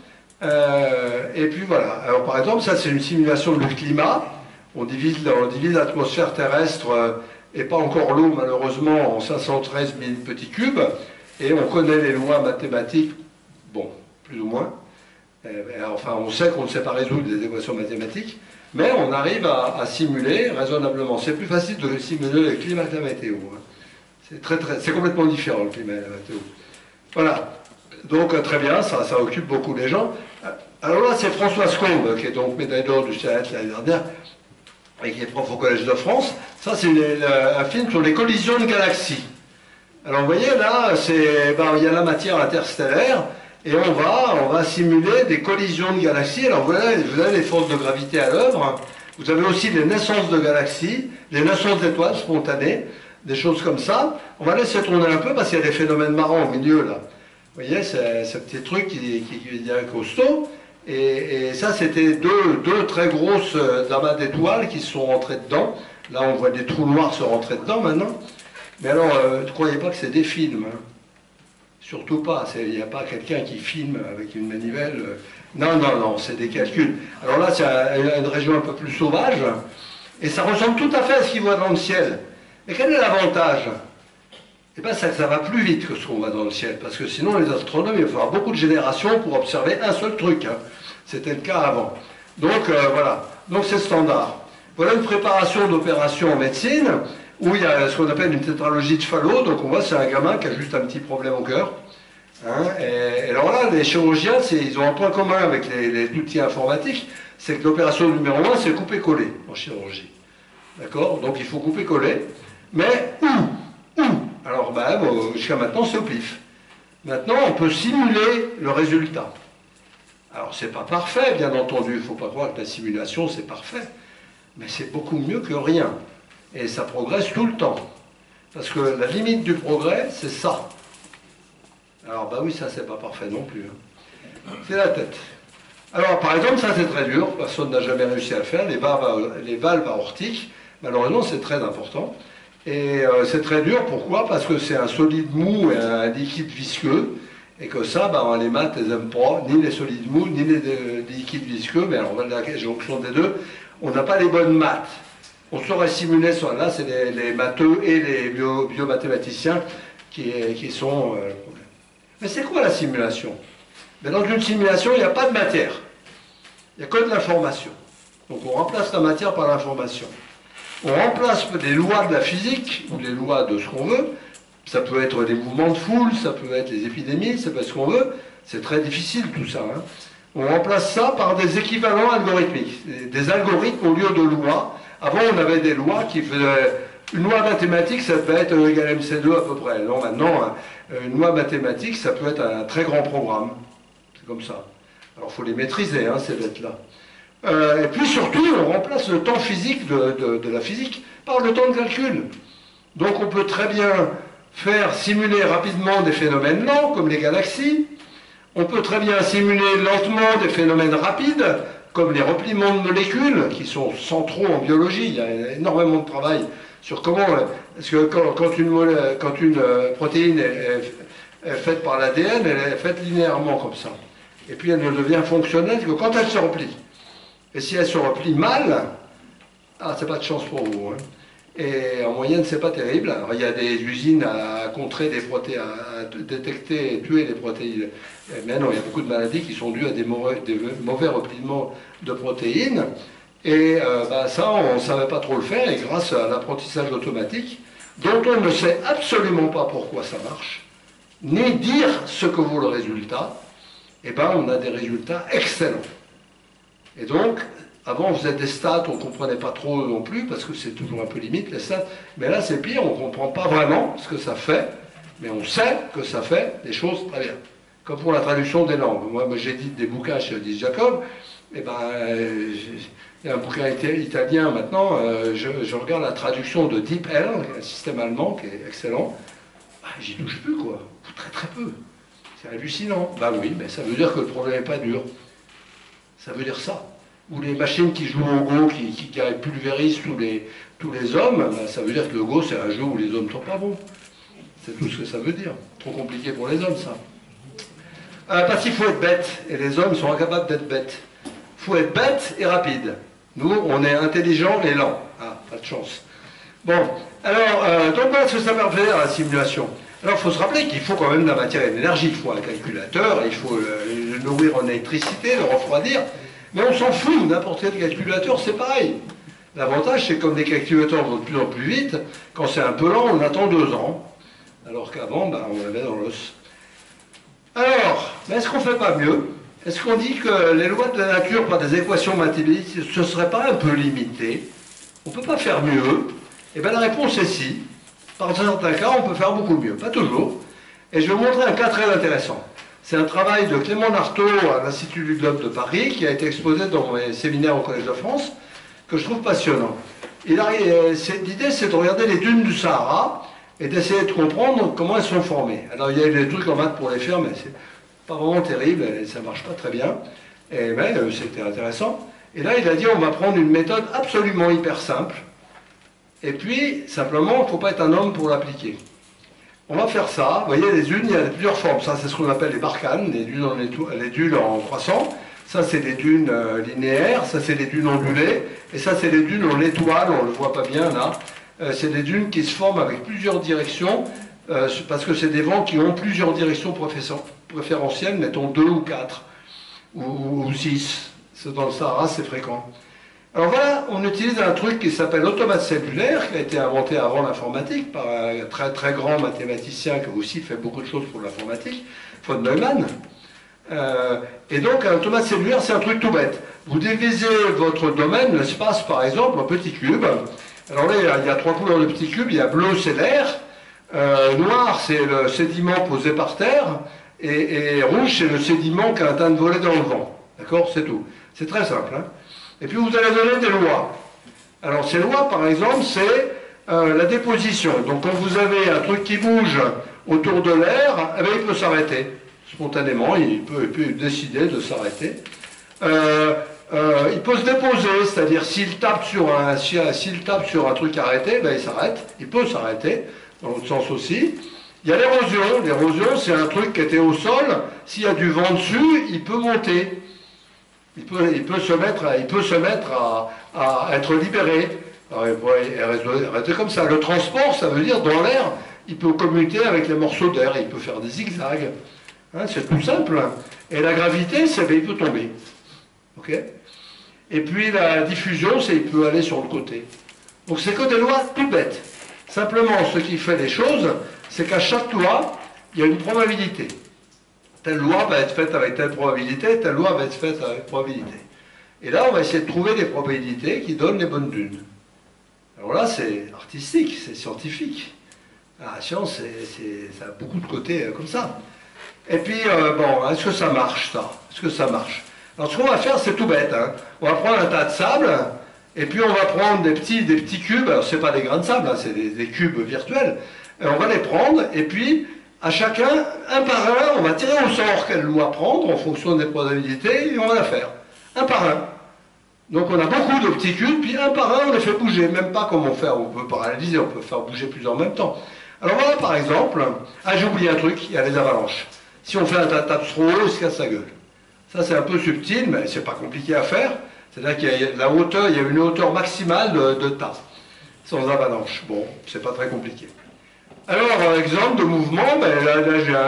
Et puis voilà. Alors, par exemple, ça, c'est une simulation du climat. On divise l'atmosphère terrestre, et pas encore l'eau, malheureusement, en 513 000 petits cubes, et on connaît les lois mathématiques, bon, plus ou moins. Enfin, on sait qu'on ne sait pas résoudre des équations mathématiques, mais on arrive à simuler raisonnablement. C'est plus facile de simuler le climat que la météo. Hein. C'est complètement différent, le climat et la météo. Voilà. Donc, très bien, ça occupe beaucoup les gens. Alors là, c'est Françoise Combe, qui est donc médaille d'or du CNES l'année dernière, et qui est prof au Collège de France. Ça, c'est un film sur les collisions de galaxies. Alors, vous voyez, là, il y a la matière interstellaire, et on va simuler des collisions de galaxies. Alors, vous avez les forces de gravité à l'œuvre. Vous avez aussi les naissances de galaxies, les naissances d'étoiles spontanées, des choses comme ça. On va laisser tourner un peu, parce qu'il y a des phénomènes marrants au milieu, là. Vous voyez, c'est ce petit truc qui est costaud. Et ça, c'était deux très grosses amas d'étoiles qui se sont rentrées dedans. Là, on voit des trous noirs se rentrer dedans maintenant. Mais alors, ne croyez pas que c'est des films. Hein. Surtout pas. Il n'y a pas quelqu'un qui filme avec une manivelle. Non, non, non, c'est des calculs. Alors là, c'est une région un peu plus sauvage. Et ça ressemble tout à fait à ce qu'ils voient dans le ciel. Mais quel est l'avantage? Eh bien, ça va plus vite que ce qu'on voit dans le ciel. Parce que sinon, les astronomes, il va falloir beaucoup de générations pour observer un seul truc. Hein. C'était le cas avant. Donc, voilà. Donc, c'est standard. Voilà une préparation d'opération en médecine, où il y a ce qu'on appelle une tétralogie de Fallot. Donc, on voit, c'est un gamin qui a juste un petit problème au cœur. Hein. Et alors là, les chirurgiens, ils ont un point commun avec les outils informatiques, c'est que l'opération numéro 1, c'est couper-coller en chirurgie. D'accord? Donc, il faut couper-coller. Mais où? Alors, jusqu'à maintenant, c'est au pif. Maintenant, on peut simuler le résultat. Alors, c'est pas parfait, bien entendu. Il ne faut pas croire que la simulation, c'est parfait. Mais c'est beaucoup mieux que rien. Et ça progresse tout le temps. Parce que la limite du progrès, c'est ça. Alors, oui, ça, c'est pas parfait non plus. Hein. C'est la tête. Alors, par exemple, ça, c'est très dur. Personne n'a jamais réussi à le faire. Les valves aortiques, malheureusement, c'est très important. Et c'est très dur, pourquoi? Parce que c'est un solide mou et un liquide visqueux, et que ça, les maths, elles n'aiment pas, ni les solides mous, ni les liquides visqueux, mais alors on va de la jonction des deux, on n'a pas les bonnes maths. On saurait simuler, là c'est les matheux et les biomathématiciens qui sont le problème. Mais c'est quoi la simulation? Mais dans une simulation, il n'y a pas de matière, il n'y a que de l'information. Donc on remplace la matière par l'information. On remplace des lois de la physique, ou des lois de ce qu'on veut. Ça peut être des mouvements de foule, ça peut être les épidémies, ça peut être ce qu'on veut. C'est très difficile tout ça. Hein. On remplace ça par des équivalents algorithmiques, des algorithmes au lieu de lois. Avant, on avait des lois qui faisaient... Une loi mathématique, ça peut être E égale MC2 à peu près. Non, maintenant, une loi mathématique, ça peut être un très grand programme. C'est comme ça. Alors, il faut les maîtriser, hein, ces bêtes-là. Et puis surtout, on remplace le temps physique de la physique par le temps de calcul. Donc on peut très bien faire simuler rapidement des phénomènes lents, comme les galaxies. On peut très bien simuler lentement des phénomènes rapides, comme les repliements de molécules, qui sont centraux en biologie. Il y a énormément de travail sur comment... Parce que quand une protéine est faite par l'ADN, elle est faite linéairement comme ça. Et puis elle ne devient fonctionnelle que quand elle se replie. Et si elle se replie mal, c'est pas de chance pour vous. Hein. Et en moyenne, c'est pas terrible. Alors, il y a des usines à contrer des protéines, à détecter et tuer les protéines. Mais non, il y a beaucoup de maladies qui sont dues à des mauvais repliements de protéines. Et ça, on ne savait pas trop le faire. Et grâce à l'apprentissage automatique, dont on ne sait absolument pas pourquoi ça marche, ni dire ce que vaut le résultat, on a des résultats excellents. Et donc, avant on faisait des stats, on ne comprenait pas trop non plus, parce que c'est toujours un peu limite les stats, mais là c'est pire, on ne comprend pas vraiment ce que ça fait, mais on sait que ça fait des choses très bien. Comme pour la traduction des langues. Moi j'édite des bouquins chez Odile Jacob, il y a un bouquin italien maintenant, je regarde la traduction de DeepL, un système allemand qui est excellent, j'y touche plus quoi, très très peu. C'est hallucinant. Oui, mais ça veut dire que le problème n'est pas dur. Ça veut dire ça. ou les machines qui jouent au Go, qui pulvérisent tous les hommes, ben, ça veut dire que le Go, c'est un jeu où les hommes ne sont pas bons. C'est tout ce que ça veut dire. Trop compliqué pour les hommes, ça. Parce qu'il faut être bête, et les hommes sont incapables d'être bêtes. Il faut être bête et rapide. Nous, on est intelligent et lent. Ah, pas de chance. Bon, alors, donc voilà ce que ça va faire la simulation. Alors, il faut se rappeler qu'il faut quand même de la matière et de l'énergie. Il faut un calculateur, il faut le nourrir en électricité, le refroidir. Mais on s'en fout, n'importe quel calculateur, c'est pareil. L'avantage, c'est que comme les calculateurs vont de plus en plus vite, quand c'est un peu lent, on attend 2 ans. Alors qu'avant, ben, on l'avait dans l'os. Alors, est-ce qu'on ne fait pas mieux? Est-ce qu'on dit que les lois de la nature par des équations mathématiques, ce ne serait pas un peu limité? On ne peut pas faire mieux? Eh bien la réponse est si. Par certains cas, on peut faire beaucoup mieux. Pas toujours. Et je vais vous montrer un cas très intéressant. C'est un travail de Clément Narteau à l'Institut du Globe de Paris, qui a été exposé dans mes séminaires au Collège de France, que je trouve passionnant. L'idée, c'est de regarder les dunes du Sahara et d'essayer de comprendre comment elles sont formées. Alors, il y a des trucs en maths pour les faire, mais c'est pas vraiment terrible, et ça marche pas très bien. Mais c'était intéressant. Et là, il a dit, on va prendre une méthode absolument hyper simple. Et puis, simplement, il ne faut pas être un homme pour l'appliquer. On va faire ça. Vous voyez, les dunes, il y a plusieurs formes. Ça, c'est ce qu'on appelle les barkhanes, les dunes en croissant. Ça, c'est les dunes linéaires. Ça, c'est les dunes ondulées. Et ça, c'est les dunes en étoile. On ne le voit pas bien, là. C'est des dunes qui se forment avec plusieurs directions, parce que c'est des vents qui ont plusieurs directions préférentielles, mettons 2 ou 4, ou 6. Dans le Sahara, c'est fréquent. Alors voilà, on utilise un truc qui s'appelle l'automate cellulaire, qui a été inventé avant l'informatique par un très très grand mathématicien qui a aussi fait beaucoup de choses pour l'informatique, von Neumann. Et donc un automate cellulaire, c'est un truc tout bête. Vous divisez votre domaine, l'espace par exemple, en petits cubes. Alors là, il y a 3 couleurs de petits cubes. Il y a bleu, c'est l'air. Noir, c'est le sédiment posé par terre. Et rouge, c'est le sédiment qui a un train de voler dans le vent. D'accord? C'est tout. C'est très simple. Hein. Et puis vous allez donner des lois. Alors ces lois, par exemple, c'est la déposition. Donc quand vous avez un truc qui bouge autour de l'air, eh bien, il peut s'arrêter. Spontanément, il peut décider de s'arrêter. Il peut se déposer, c'est-à-dire s'il tape sur un truc arrêté, ben, il s'arrête. Il peut s'arrêter, dans l'autre sens aussi. Il y a l'érosion. L'érosion, c'est un truc qui était au sol. S'il y a du vent dessus, il peut monter. Il peut se mettre à être libéré. Alors, il pourrait rester comme ça. Le transport, ça veut dire dans l'air, il peut commuter avec les morceaux d'air. Il peut faire des zigzags. Hein, c'est tout simple. Et la gravité, c'est qu'il peut tomber. Ok? Et puis la diffusion, c'est qu'il peut aller sur le côté. Donc c'est que des lois tout bêtes. Simplement, ce qui fait les choses, c'est qu'à chaque loi, il y a une probabilité. Telle loi va être faite avec telle probabilité, telle loi va être faite avec probabilité. Et là, on va essayer de trouver des probabilités qui donnent les bonnes dunes. Alors là, c'est artistique, c'est scientifique. La science, ça a beaucoup de côtés comme ça. Et puis, bon, est-ce que ça marche, ça? Est-ce que ça marche? Alors, ce qu'on va faire, c'est tout bête. Hein. On va prendre un tas de sable, et puis on va prendre des petits cubes. Alors, ce n'est pas des grains de sable, hein, c'est des cubes virtuels. Et on va les prendre, et puis, à chacun, un par un, on va tirer au sort quelle loi prendre, en fonction des probabilités, et on va la faire. Un par un. Donc, on a beaucoup de petits cubes, puis un par un, on les fait bouger. Même pas comme on fait, on peut paralyser, on peut faire bouger plusieurs en même temps. Alors, voilà, par exemple, j'ai oublié un truc, il y a les avalanches. Si on fait un tas de tape trop haut, il se casse la gueule. Ça, c'est un peu subtil, mais c'est pas compliqué à faire. C'est-à-dire qu'il y a la hauteur, il y a une hauteur maximale de tas, sans avalanche. Bon, c'est pas très compliqué. Alors, exemple de mouvement, ben là j'ai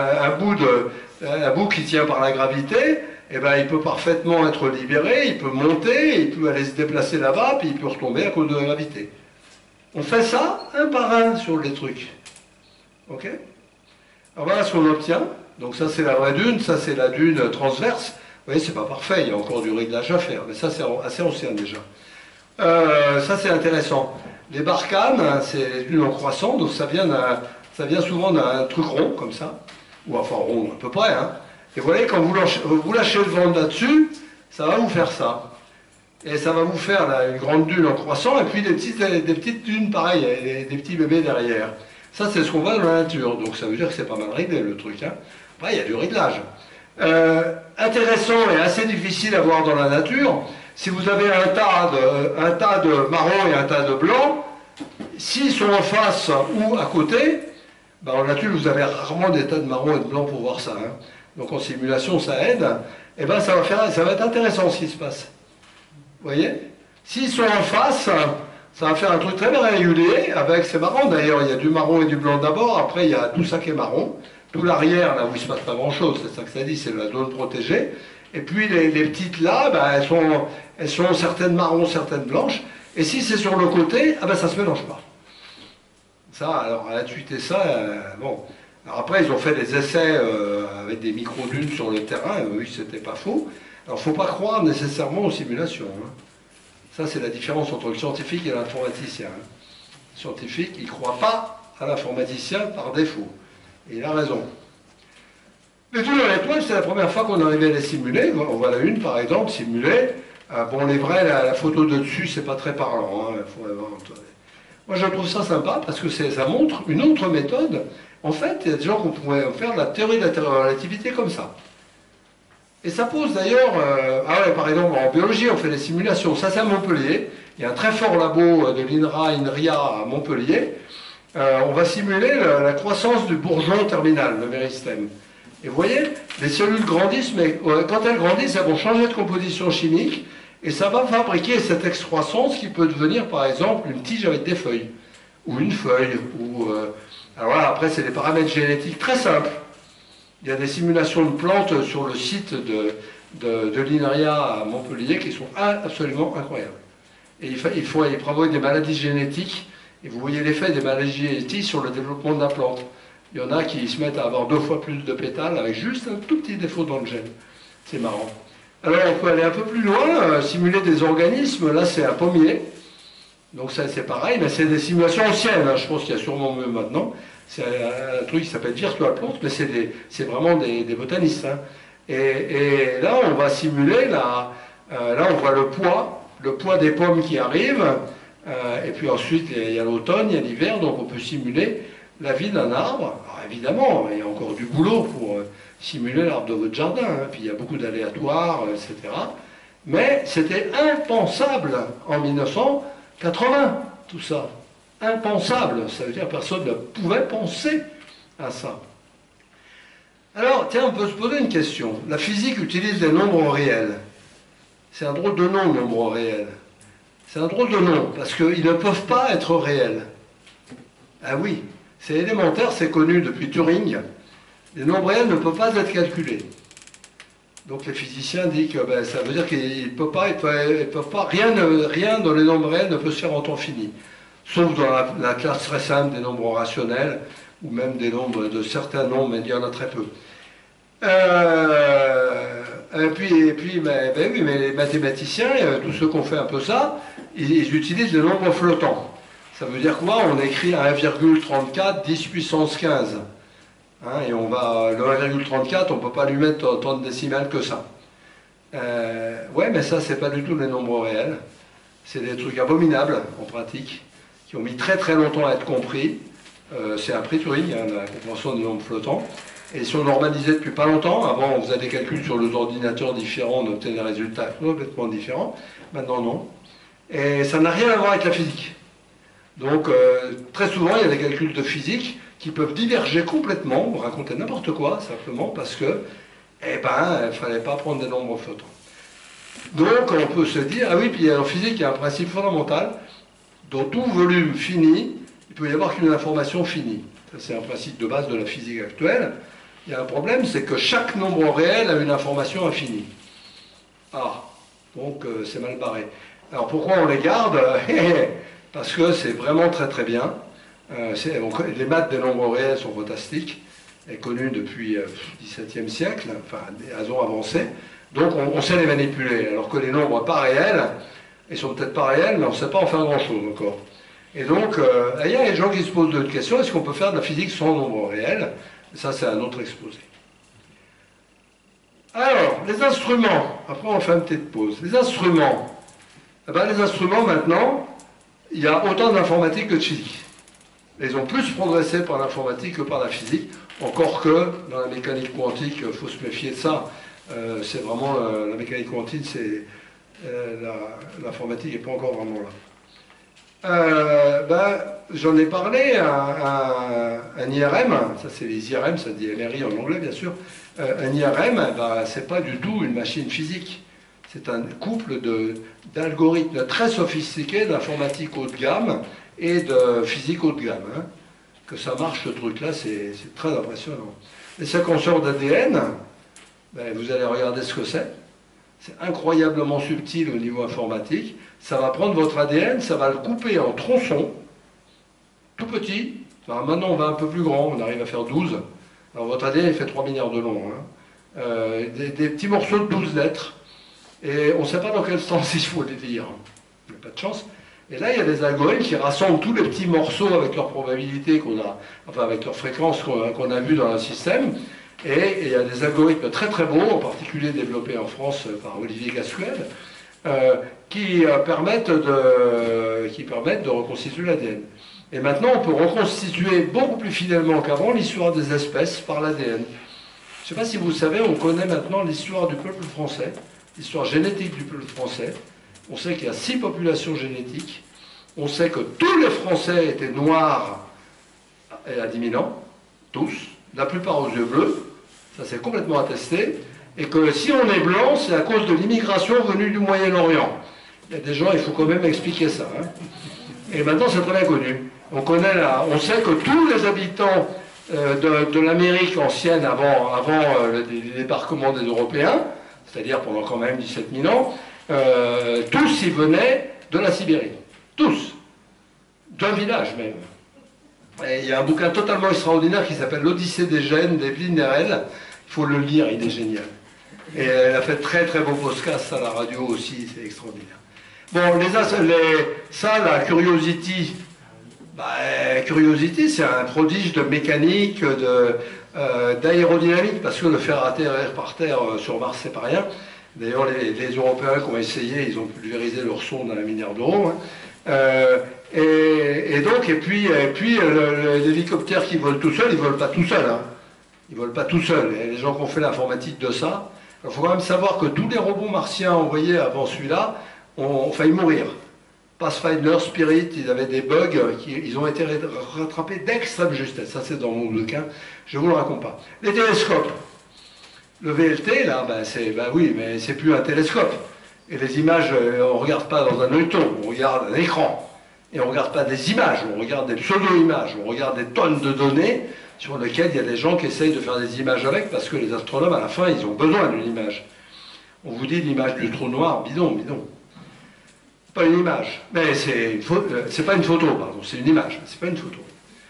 un bout qui tient par la gravité, et ben il peut parfaitement être libéré, il peut monter, il peut aller se déplacer là-bas, puis il peut retomber à cause de la gravité. On fait ça un par un sur les trucs. Ok? Alors voilà ce qu'on obtient. Donc ça c'est la vraie dune, ça c'est la dune transverse. Vous voyez, c'est pas parfait, il y a encore du réglage à faire, mais ça c'est assez ancien déjà. Ça c'est intéressant. Les barkhanes, c'est les dunes en croissant, donc ça vient souvent d'un truc rond, comme ça, ou enfin rond à peu près. Hein. Et vous voyez, quand vous lâchez le vent là-dessus, ça va vous faire ça. Et ça va vous faire là, une grande dune en croissant, et puis des petites dunes pareilles, des petits bébés derrière. Ça c'est ce qu'on voit dans la nature, donc ça veut dire que c'est pas mal réglé le truc. Hein. Après, il y a du réglage. Intéressant et assez difficile à voir dans la nature, si vous avez un tas de marrons et un tas de blancs, s'ils sont en face ou à côté, ben en nature, vous avez rarement des tas de marrons et de blancs pour voir ça. Hein. Donc en simulation, ça aide. Et ben ça va être intéressant ce qui se passe. Vous voyez? S'ils sont en face, ça va faire un truc très bien régulier. Avec, c'est marrant d'ailleurs, il y a du marron et du blanc d'abord. Après, il y a tout ça qui est marron. Tout l'arrière, là où il ne se passe pas grand-chose, c'est ça que ça dit, c'est la zone protégée. Et puis les petites là, ben, elles sont certaines marrons, certaines blanches. Et si c'est sur le côté, ah ben ça ne se mélange pas. Ça, alors, à intuiter ça, bon. Alors après, ils ont fait des essais avec des micro-dunes sur le terrain, oui, c'était pas faux. Alors, il ne faut pas croire nécessairement aux simulations. Hein. Ça, c'est la différence entre le scientifique et l'informaticien. Hein. Le scientifique, il ne croit pas à l'informaticien par défaut. Et il a raison. Les tours dans l'étoile, c'est la première fois qu'on arrivait à les simuler. On voit la une, par exemple, simulée. Bon, les vrais, la photo de dessus, c'est pas très parlant. Hein. Moi, je trouve ça sympa parce que ça montre une autre méthode. En fait, il y a des gens qui pourraient faire de la théorie de la relativité comme ça. Et ça pose d'ailleurs... ah ouais, par exemple, en biologie, on fait des simulations. Ça, c'est à Montpellier. Il y a un très fort labo de l'INRA, INRIA à Montpellier. On va simuler la croissance du bourgeon terminal, le méristème. Et vous voyez, les cellules grandissent, mais quand elles grandissent, elles vont changer de composition chimique, et ça va fabriquer cette excroissance qui peut devenir, par exemple, une tige avec des feuilles, ou une feuille, ou... alors voilà, après, c'est des paramètres génétiques très simples. Il y a des simulations de plantes sur le site de l'INRIA à Montpellier qui sont absolument incroyables. Et il provoque des maladies génétiques, et vous voyez l'effet des maladies génétiques sur le développement de la plante. Il y en a qui se mettent à avoir 2 fois plus de pétales avec juste un tout petit défaut dans le gène. C'est marrant. Alors on peut aller un peu plus loin, simuler des organismes. Là c'est un pommier. Donc ça c'est pareil, mais c'est des simulations anciennes. Hein. Je pense qu'il y a sûrement mieux maintenant. C'est un truc qui s'appelle Virtual Plants, mais c'est vraiment des botanistes. Hein. Et là on va simuler, là on voit le poids des pommes qui arrivent. Et puis ensuite il y a l'automne, il y a l'hiver, donc on peut simuler la vie d'un arbre. Alors évidemment, il y a encore du boulot pour simuler l'arbre de votre jardin, hein. Puis il y a beaucoup d'aléatoires, etc. Mais c'était impensable en 1980, tout ça. Impensable, ça veut dire que personne ne pouvait penser à ça. Alors, tiens, on peut se poser une question. La physique utilise des nombres réels. C'est un drôle de nom, nombres réels. C'est un drôle de nom, parce qu'ils ne peuvent pas être réels. Ah oui, c'est élémentaire, c'est connu depuis Turing. Les nombres réels ne peuvent pas être calculés. Donc les physiciens disent que ben, ça veut dire qu'ils ne peuvent pas, rien dans les nombres réels ne peut se faire en temps fini. Sauf dans la classe très simple des nombres rationnels, ou même des nombres de certains nombres, mais il y en a très peu. Et puis ben oui, mais les mathématiciens, tous ceux qui ont fait un peu ça, ils utilisent des nombres flottants. Ça veut dire quoi? On écrit à 1,34 10 puissance 15. Hein, et le 1,34, on ne peut pas lui mettre autant de décimales que ça. Ouais, mais ça, c'est pas du tout les nombres réels. C'est des trucs abominables, en pratique, qui ont mis très très longtemps à être compris. C'est un prix Turing, hein, la compréhension des nombres flottants. Et ils sont normalisés depuis pas longtemps. Avant, on faisait des calculs sur les ordinateurs différents, on obtenait des résultats complètement différents. Maintenant, non. Et ça n'a rien à voir avec la physique. Donc, très souvent, il y a des calculs de physique qui peuvent diverger complètement, raconter n'importe quoi, simplement parce que, eh ben, il ne fallait pas prendre des nombres flottants. Donc, on peut se dire, ah oui, puis en physique, il y a un principe fondamental, dans tout volume fini, il peut y avoir qu'une information finie. C'est un principe de base de la physique actuelle. Il y a un problème, c'est que chaque nombre réel a une information infinie. Ah, donc c'est mal barré. Alors pourquoi on les garde? Parce que c'est vraiment très très bien. Les maths des nombres réels sont fantastiques, et connues depuis le XVIIe siècle, enfin, elles ont avancé. Donc on sait les manipuler, alors que les nombres pas réels, ils sont peut-être pas réels, mais on ne sait pas en faire grand-chose encore. Et donc, il y a des gens qui se posent d'autres questions. Est-ce qu'on peut faire de la physique sans nombres réels? Ça, c'est un autre exposé. Alors, les instruments. Après, on fait une petite pause. Les instruments. Eh ben, les instruments, maintenant, il y a autant d'informatique que de physique. Ils ont plus progressé par l'informatique que par la physique. Encore que, dans la mécanique quantique, il faut se méfier de ça. C'est vraiment, la mécanique quantique, L'informatique n'est pas encore vraiment là. J'en ai parlé à un IRM, ça c'est les IRM, ça dit MRI en anglais bien sûr. Un IRM, c'est pas du tout une machine physique. C'est un couple d'algorithmes très sophistiqués d'informatique haut de gamme et de physique haut de gamme. Hein. Que ça marche ce truc-là, c'est très impressionnant. Les séquenceurs d'ADN, vous allez regarder ce que c'est. C'est incroyablement subtil au niveau informatique. Ça va prendre votre ADN, ça va le couper en tronçons, tout petits. Enfin, maintenant, on va un peu plus grand, on arrive à faire 12. Alors, votre ADN, il fait 3 milliards de long. Hein. Des petits morceaux de 12 lettres. Et on ne sait pas dans quel sens il faut les lire. Il n'y a pas de chance. Et là, il y a des algorithmes qui rassemblent tous les petits morceaux avec leur probabilité qu'on a, enfin avec leur fréquence qu'on a vu dans le système. Et il y a des algorithmes très très beaux, en particulier développés en France par Olivier Gasquel, qui permettent de reconstituer l'ADN. Et maintenant, on peut reconstituer beaucoup plus fidèlement qu'avant l'histoire des espèces par l'ADN. Je ne sais pas si vous savez, on connaît maintenant l'histoire du peuple français, l'histoire génétique du peuple français. On sait qu'il y a 6 populations génétiques. On sait que tous les Français étaient noirs à 10 000 ans, tous, la plupart aux yeux bleus. Ça c'est complètement attesté, et que si on est blanc, c'est à cause de l'immigration venue du Moyen-Orient. Il y a des gens, il faut quand même expliquer ça. Hein. Et maintenant, c'est très bien connu. On sait que tous les habitants de l'Amérique ancienne, avant le débarquement des Européens, c'est-à-dire pendant quand même 17 000 ans, tous y venaient de la Sibérie. Tous. D'un village même. Et il y a un bouquin totalement extraordinaire qui s'appelle L'Odyssée des gènes d'Evelyne Nerel. Il faut le lire, il est génial. Et elle a fait très très beau podcast à la radio aussi, c'est extraordinaire. Bon, la Curiosity, Curiosity c'est un prodige de mécanique, d'aérodynamique, parce que le faire atterrir par terre sur Mars, c'est pas rien. D'ailleurs, les Européens qui ont essayé, ils ont pulvérisé leur sonde à la minière d'euro. Hein. Et puis l'hélicoptère qui vole tout seul, ils ne volent pas tout seul. Hein. Ils ne volent pas tout seul. Et les gens qui ont fait l'informatique de ça, il faut quand même savoir que tous les robots martiens envoyés avant celui-là ont failli mourir. Pathfinder, Spirit, ils avaient des bugs, ils ont été rattrapés d'extrême justesse. Ça, c'est dans mon bouquin, je ne vous le raconte pas. Les télescopes. Le VLT, là, oui, mais c'est plus un télescope. Et les images, on ne regarde pas dans un œilleton, on regarde un écran. Et on ne regarde pas des images, on regarde des pseudo-images, on regarde des tonnes de données sur lesquelles il y a des gens qui essayent de faire des images avec, parce que les astronomes, à la fin, ils ont besoin d'une image. On vous dit l'image du trou noir, bidon, bidon. Pas une image, mais c'est pas une photo, pardon, c'est une image, c'est pas une photo.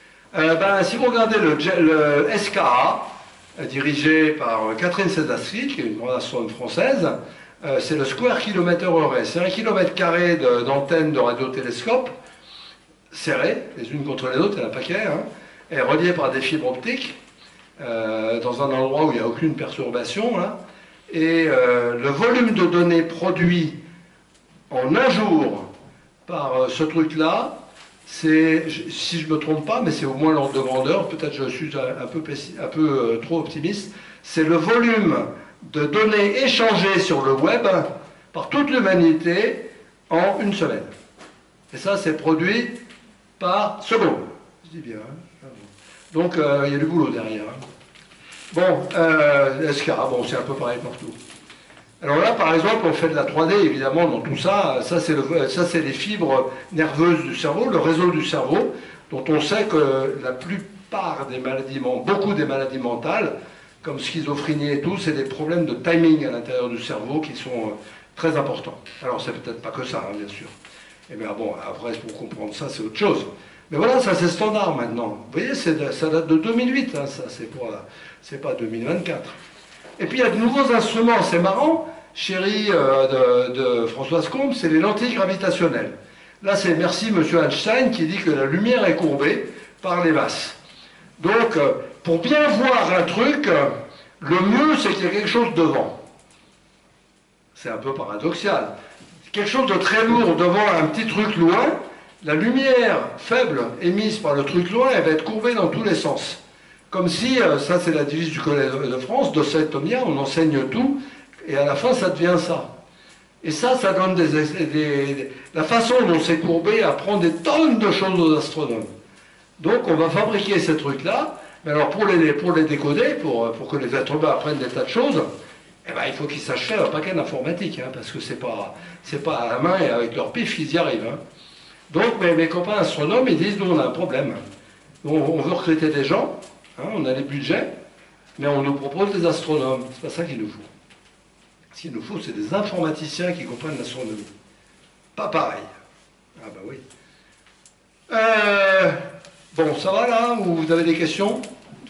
Si vous regardez le SKA, dirigé par Catherine Cédastri, qui est une grande astronome française, c'est le square kilomètre-heure. C'est 1 km² d'antennes de radiotélescopes, serrées, les unes contre les autres, il y en a un paquet, hein, et reliées par des fibres optiques, dans un endroit où il n'y a aucune perturbation. Hein, et le volume de données produit en un jour par ce truc-là, c'est, si je ne me trompe pas, mais c'est au moins l'ordre de grandeur, peut-être je suis un peu trop optimiste, c'est le volume de données échangées sur le web par toute l'humanité en une semaine. Et ça, c'est produit par seconde. Je dis bien. Hein. Donc, il y a du boulot derrière. Hein. Bon, SK, bon, c'est un peu pareil partout. Alors là, par exemple, on fait de la 3D, évidemment, dans tout ça. Ça, c'est les fibres nerveuses du cerveau, le réseau du cerveau, dont on sait que la plupart des maladies, beaucoup des maladies mentales, comme schizophrénie et tout, c'est des problèmes de timing à l'intérieur du cerveau qui sont très importants. Alors, c'est peut-être pas que ça, hein, bien sûr. Et bien bon, après, pour comprendre ça, c'est autre chose. Mais voilà, ça c'est standard maintenant. Vous voyez, ça date de 2008, hein, ça, c'est pas 2024. Et puis il y a de nouveaux instruments, c'est marrant, chérie de Françoise Combe, c'est les lentilles gravitationnelles. Là, c'est merci Monsieur Einstein qui dit que la lumière est courbée par les masses. Donc, pour bien voir un truc, le mieux c'est qu'il y ait quelque chose devant. C'est un peu paradoxal. Quelque chose de très lourd devant un petit truc loin, la lumière faible émise par le truc loin, elle va être courbée dans tous les sens. Comme si, ça c'est la devise du Collège de France, docet omnia, on enseigne tout, et à la fin ça devient ça. Et ça donne la façon dont c'est courbé apprend des tonnes de choses aux astronomes. Donc on va fabriquer ces trucs-là, mais alors pour les décoder, pour que les êtres humains apprennent des tas de choses, eh ben, il faut qu'ils sachent faire un paquet d'informatique, hein, parce que c'est pas à la main et avec leur pif qu'ils y arrivent. Hein. Donc mes copains astronomes, ils disent, nous on a un problème. On veut recruter des gens, hein, on a les budgets, mais on nous propose des astronomes. C'est pas ça qu'il nous faut. Ce qu'il nous faut, c'est des informaticiens qui comprennent l'astronomie. Pas pareil. Ah bah oui. Bon, ça va là? Ou vous avez des questions?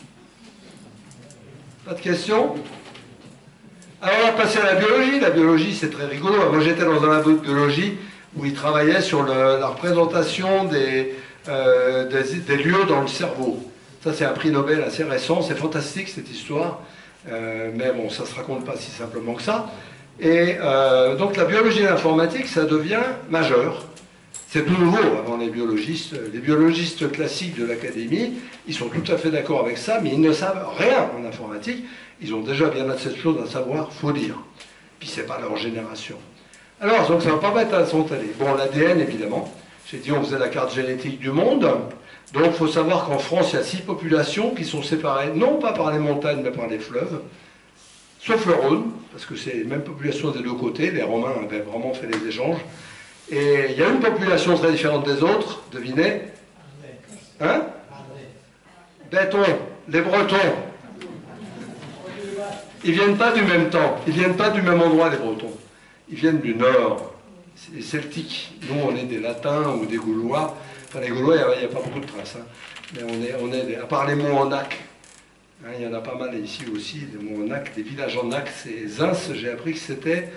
Pas de questions? Alors on va passer à la biologie. La biologie, c'est très rigolo. Moi j'étais dans un labo de biologie où ils travaillaient sur la représentation des lieux dans le cerveau. Ça c'est un prix Nobel assez récent, c'est fantastique cette histoire. Mais bon, ça ne se raconte pas si simplement que ça. Et donc la biologie et l'informatique, ça devient majeur. C'est tout nouveau avant les biologistes. Les biologistes classiques de l'académie, ils sont tout à fait d'accord avec ça, mais ils ne savent rien en informatique. Ils ont déjà bien assez de choses à savoir, faut dire. Puis c'est pas leur génération. Alors, donc ça va pas mettre à s'entaler. Bon, l'ADN, évidemment. J'ai dit, on faisait la carte génétique du monde. Donc il faut savoir qu'en France, il y a 6 populations qui sont séparées, non pas par les montagnes, mais par les fleuves. Sauf le Rhône, parce que c'est les mêmes populations des deux côtés. Les Romains avaient vraiment fait les échanges. Et il y a une population très différente des autres, devinez? Hein? Béton, les Bretons. Ils viennent pas du même temps, ils viennent pas du même endroit, les Bretons. Ils viennent du nord, c'est les Celtiques. Nous, on est des Latins ou des Gaulois. Enfin, les Gaulois, il n'y a pas beaucoup de traces. Hein. Mais à part les mots en Ac, hein, il y en a pas mal ici aussi, des mots en Ac, des villages en Ac. C'est Zins, j'ai appris que c'était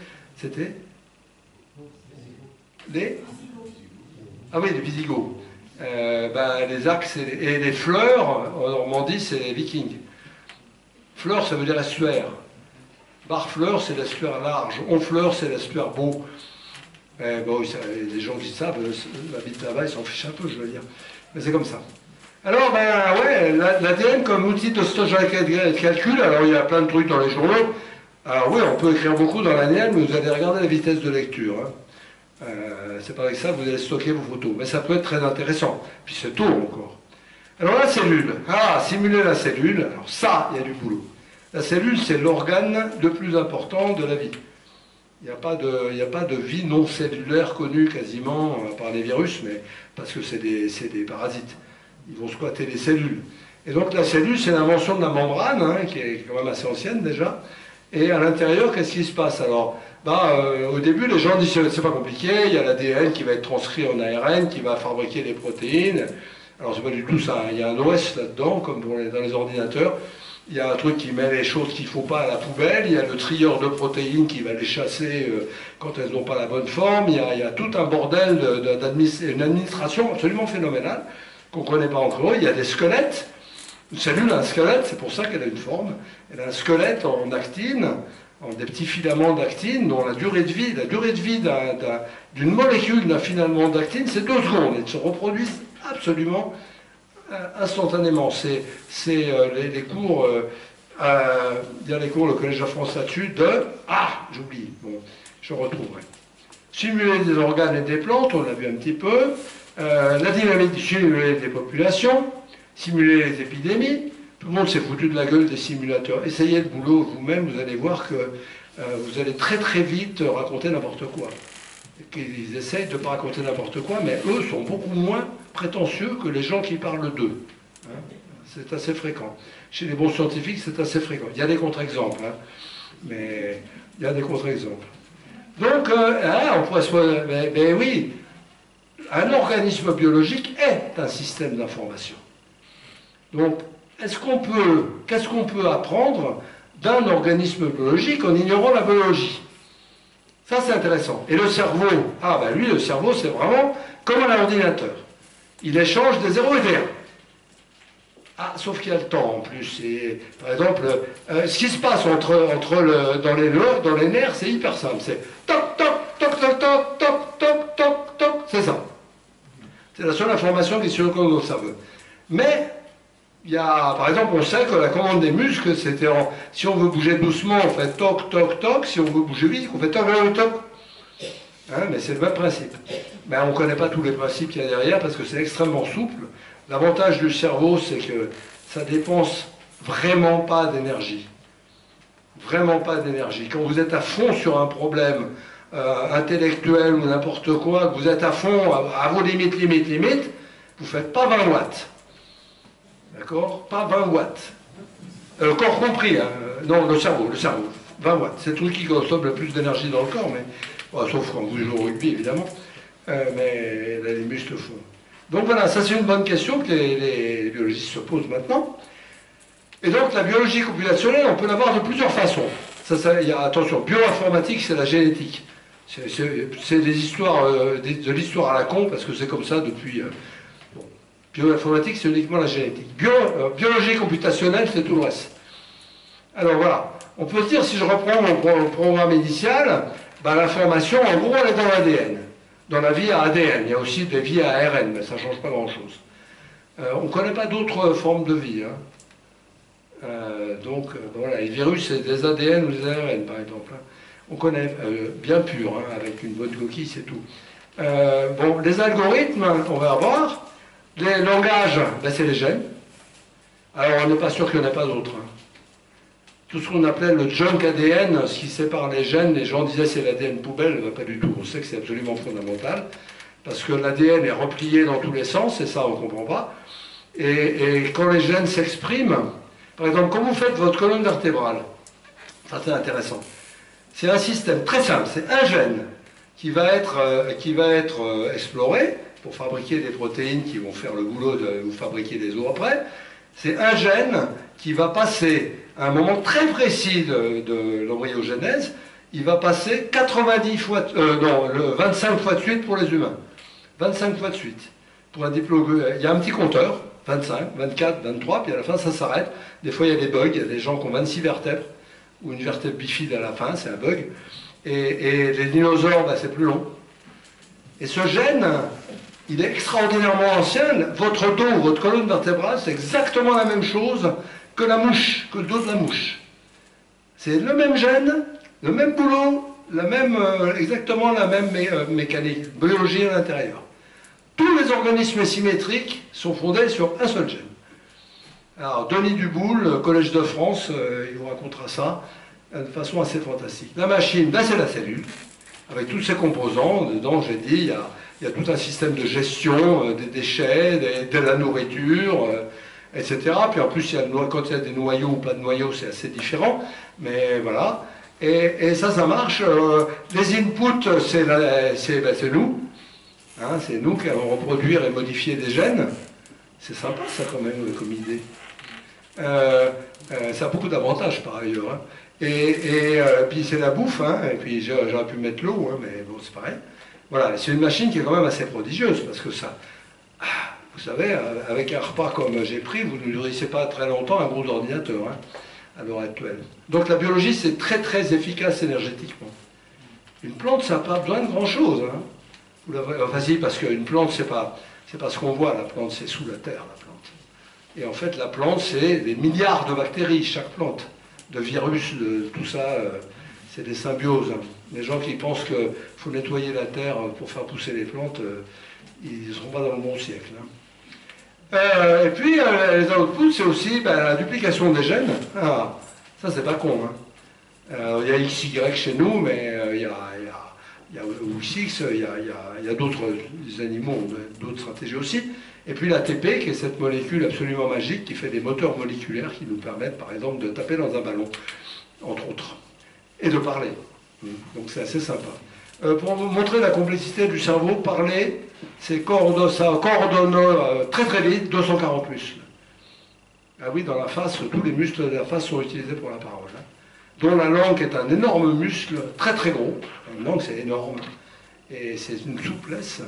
les... Ah oui, les Visigoths. Les Acs et les fleurs, en Normandie, c'est les Vikings. Fleur, ça veut dire estuaire. Barfleur, c'est l'estuaire large. Honfleur, c'est l'estuaire beau. Bon, les gens qui savent, habitent là-bas, ils s'en fichent un peu, je veux dire. Mais c'est comme ça. Alors, ouais, l'ADN comme outil de stockage et de calcul, alors il y a plein de trucs dans les journaux. Alors oui, on peut écrire beaucoup dans l'ADN, mais vous allez regarder la vitesse de lecture. Hein. C'est pas avec ça que vous allez stocker vos photos. Mais ça peut être très intéressant. Puis c'est tôt encore. Alors la cellule. Ah, simuler la cellule. Alors ça, il y a du boulot. La cellule, c'est l'organe le plus important de la vie. Il n'y a pas de vie non cellulaire connue quasiment, par les virus, mais parce que c'est des parasites. Ils vont squatter les cellules. Et donc la cellule, c'est l'invention de la membrane, hein, qui est quand même assez ancienne déjà. Et à l'intérieur, qu'est-ce qui se passe? Alors, au début, les gens disent c'est pas compliqué, il y a l'ADN qui va être transcrit en ARN, qui va fabriquer les protéines. Alors c'est pas du tout ça, il y a un OS là-dedans, comme dans les ordinateurs. Il y a un truc qui met les choses qu'il ne faut pas à la poubelle, il y a le trieur de protéines qui va les chasser quand elles n'ont pas la bonne forme, il y a tout un bordel une administration absolument phénoménale qu'on ne connaît pas encore. Il y a des squelettes, une cellule a un squelette, c'est pour ça qu'elle a une forme, elle a un squelette en actine, en des petits filaments d'actine dont la durée de vie d'une molécule d'un filament d'actine, c'est 2 secondes, elles se reproduisent absolument instantanément. C'est les cours, il y a les cours, le Collège de France là-dessus, j'oublie, bon, je retrouverai. Simuler des organes et des plantes, on l'a vu un petit peu, la dynamique simuler des populations, simuler les épidémies, tout le monde s'est foutu de la gueule des simulateurs. Essayez le boulot vous-même, vous allez voir que vous allez très très vite raconter n'importe quoi. Ils essayent de ne pas raconter n'importe quoi, mais eux sont beaucoup moins prétentieux que les gens qui parlent d'eux. Hein, c'est assez fréquent. Chez les bons scientifiques, c'est assez fréquent. Il y a des contre-exemples, hein, mais il y a des contre-exemples. Donc, on pourrait se... Mais oui, un organisme biologique est un système d'information. Donc, qu'est-ce qu'on peut apprendre d'un organisme biologique en ignorant la biologie? Ça, c'est intéressant. Et le cerveau, lui, le cerveau, c'est vraiment comme un ordinateur. Il échange des 0 et des 1. Sauf qu'il y a le temps en plus. Et, par exemple, ce qui se passe dans les nerfs, c'est hyper simple. C'est toc, toc, toc, toc, toc, toc, toc, toc, toc. C'est ça. C'est la seule information qui circule dans notre cerveau. Mais, par exemple, on sait que la commande des muscles, c'était si on veut bouger doucement, on fait toc, toc, toc. Si on veut bouger vite, on fait toc, toc, toc. hein, mais c'est le même principe. Mais on ne connaît pas tous les principes qu'il y a derrière parce que c'est extrêmement souple. L'avantage du cerveau, c'est que ça dépense vraiment pas d'énergie. Vraiment pas d'énergie. Quand vous êtes à fond sur un problème intellectuel ou n'importe quoi, que vous êtes à fond à vos limites, vous ne faites pas 20 watts. D'accord? Pas 20 watts. Corps compris, hein. Non, le cerveau. 20 watts. C'est le truc qui consomme le plus d'énergie dans le corps, mais bon, sauf quand vous jouez au rugby, évidemment. Mais là, les muscles font. Donc voilà, ça c'est une bonne question que les biologistes se posent maintenant. Et donc la biologie computationnelle, on peut l'avoir de plusieurs façons. Attention, bioinformatique, c'est la génétique. C'est des histoires, de l'histoire à la con, parce que c'est comme ça depuis... Bon. Bioinformatique, c'est uniquement la génétique. Biologie computationnelle, c'est tout le reste. Alors voilà, on peut se dire, si je reprends mon programme initial, ben, l'information, en gros, elle est dans l'ADN. Dans la vie à ADN, il y a aussi des vies à ARN, mais ça ne change pas grand-chose. On ne connaît pas d'autres formes de vie. Hein. Donc, voilà, les virus, c'est des ADN ou des ARN, par exemple. Hein. On connaît, bien pur, hein, avec une bonne coquille, c'est tout. Bon, les algorithmes, on va voir. Les langages, ben, c'est les gènes. Alors, on n'est pas sûr qu'il n'y en ait pas d'autres. Hein. Tout ce qu'on appelait le junk ADN, ce qui sépare les gènes, les gens disaient c'est l'ADN poubelle, pas du tout. On sait que c'est absolument fondamental, parce que l'ADN est replié dans tous les sens, et ça on ne comprend pas. Et quand les gènes s'expriment, par exemple, quand vous faites votre colonne vertébrale, ça c'est intéressant, c'est un système très simple, c'est un gène qui va être exploré pour fabriquer des protéines qui vont faire le boulot de vous fabriquer des os après. C'est un gène qui va passer à un moment très précis de l'embryogenèse, il va passer 25 fois de suite pour les humains. 25 fois de suite. Pour un diplôme, il y a un petit compteur, 25, 24, 23, puis à la fin ça s'arrête. Des fois il y a des bugs, il y a des gens qui ont 26 vertèbres, ou une vertèbre bifide à la fin, c'est un bug. Et les dinosaures, ben, c'est plus long. Et ce gène, il est extraordinairement ancien. Votre dos, votre colonne vertébrale, c'est exactement la même chose que la mouche, que le dos de la mouche. C'est le même gène, le même boulot, exactement la même mécanique, biologie à l'intérieur. Tous les organismes symétriques sont fondés sur un seul gène. Alors, Denis Duboul, Collège de France, il vous racontera ça de façon assez fantastique. La machine, ben, c'est la cellule, avec tous ses composants. Dedans, j'ai dit, il y a tout un système de gestion des déchets, de la nourriture, etc. Puis en plus, quand il y a des noyaux ou pas de noyaux, c'est assez différent. Mais voilà. Et ça marche. Les inputs, c'est nous. Hein, c'est nous qui allons reproduire et modifier des gènes. C'est sympa, ça, quand même, comme idée. Ça a beaucoup d'avantages, par ailleurs. Hein. Puis c'est la bouffe, hein, et puis j'aurais pu mettre l'eau, hein, mais bon, c'est pareil. Voilà, c'est une machine qui est quand même assez prodigieuse, parce que ça... Vous savez, avec un repas comme j'ai pris, vous ne nourrissez pas très longtemps un gros ordinateur, hein, à l'heure actuelle. Donc la biologie, c'est très très efficace énergétiquement. Une plante, ça n'a pas besoin de grand-chose. Hein. Enfin si, parce qu'une plante, c'est pas ce qu'on voit, la plante, c'est sous la terre, la plante. Et en fait, la plante, c'est des milliards de bactéries, chaque plante, de virus, de tout ça, c'est des symbioses. Hein. Les gens qui pensent qu'il faut nettoyer la terre pour faire pousser les plantes, ils ne seront pas dans le bon siècle. Hein. Et puis, les outputs, c'est aussi la duplication des gènes. Ah, ça, c'est pas con. Hein. Il y a XY chez nous, mais il y a XX, il y a d'autres animaux, d'autres stratégies aussi. Et puis l'ATP, qui est cette molécule absolument magique qui fait des moteurs moléculaires qui nous permettent, par exemple, de taper dans un ballon, entre autres, et de parler. Donc c'est assez sympa. Pour vous montrer la complexité du cerveau, parler, ça coordonne très très vite 240 muscles. Ah oui, dans la face, tous les muscles de la face sont utilisés pour la parole. Hein. Dont la langue est un énorme muscle, très très gros. Une langue, c'est énorme. Et c'est une souplesse.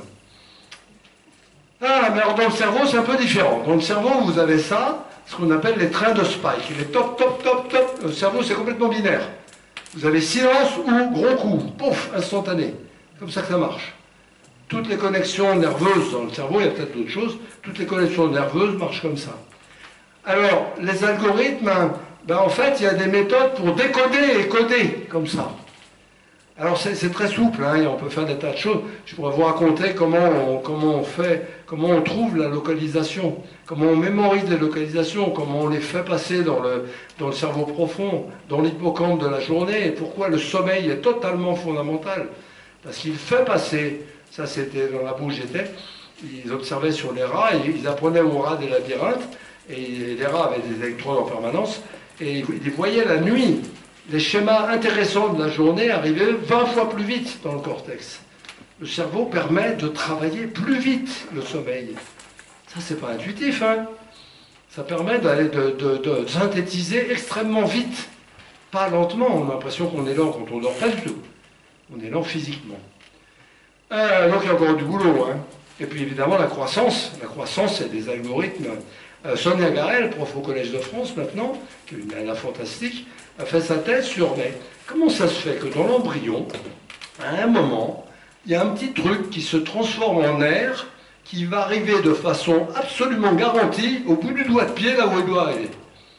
Ah, mais alors dans le cerveau, c'est un peu différent. Dans le cerveau, vous avez ça, ce qu'on appelle les trains de Spike. Les top, top, top, top. Le cerveau, c'est complètement binaire. Vous avez silence ou gros coup. Pouf, instantané. Comme ça que ça marche. Toutes les connexions nerveuses dans le cerveau, il y a peut-être d'autres choses, toutes les connexions nerveuses marchent comme ça. Alors, les algorithmes, ben en fait, il y a des méthodes pour décoder et coder, comme ça. Alors c'est très souple, hein, et on peut faire des tas de choses. Je pourrais vous raconter comment on fait, comment on trouve la localisation, comment on mémorise les localisations, comment on les fait passer dans le cerveau profond, dans l'hippocampe de la journée, et pourquoi le sommeil est totalement fondamental. Parce qu'il fait passer, ça c'était dans la bouche j'étais, ils observaient sur les rats, et ils apprenaient aux rats des labyrinthes, et les rats avaient des électrodes en permanence, et ils voyaient la nuit les schémas intéressants de la journée arrivaient 20 fois plus vite dans le cortex. Le cerveau permet de travailler plus vite le sommeil. Ça, c'est pas intuitif, hein. Ça permet de synthétiser extrêmement vite, pas lentement. On a l'impression qu'on est lent quand on dort, pas du tout. On est lent physiquement. Donc il y a encore du boulot, hein. Et puis évidemment la croissance, c'est des algorithmes. Sonia Garel, prof au Collège de France maintenant, qui est une nana fantastique, a fait sa thèse sur mais comment ça se fait que dans l'embryon, à un moment, il y a un petit truc qui se transforme en nerf qui va arriver de façon absolument garantie au bout du doigt de pied là où il doit arriver.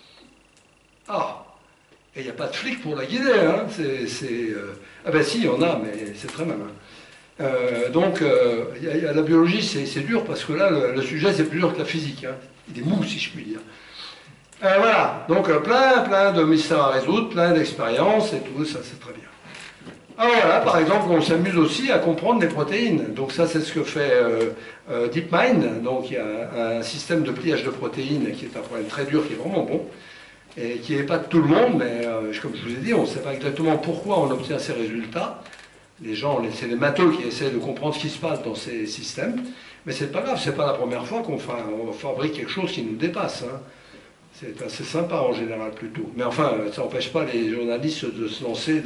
Ah, et il n'y a pas de flic pour la guider, hein. Ah ben si, il y en a, mais c'est très malin. Donc, la biologie, c'est dur parce que là, le sujet, c'est plus dur que la physique, hein. Il est mou, si je puis dire. Voilà, donc plein de mystères à résoudre, plein d'expériences et tout, ça c'est très bien. Alors voilà, par exemple, on s'amuse aussi à comprendre les protéines. Donc ça, c'est ce que fait DeepMind. Donc il y a un système de pliage de protéines qui est un problème très dur, qui est vraiment bon, et qui n'est pas de tout le monde, mais comme je vous ai dit, on ne sait pas exactement pourquoi on obtient ces résultats. Les gens, c'est les matheux qui essaient de comprendre ce qui se passe dans ces systèmes, mais c'est pas grave, c'est pas la première fois qu'on fabrique quelque chose qui nous dépasse, hein. C'est assez sympa en général plutôt. Mais enfin, ça n'empêche pas les journalistes de se lancer.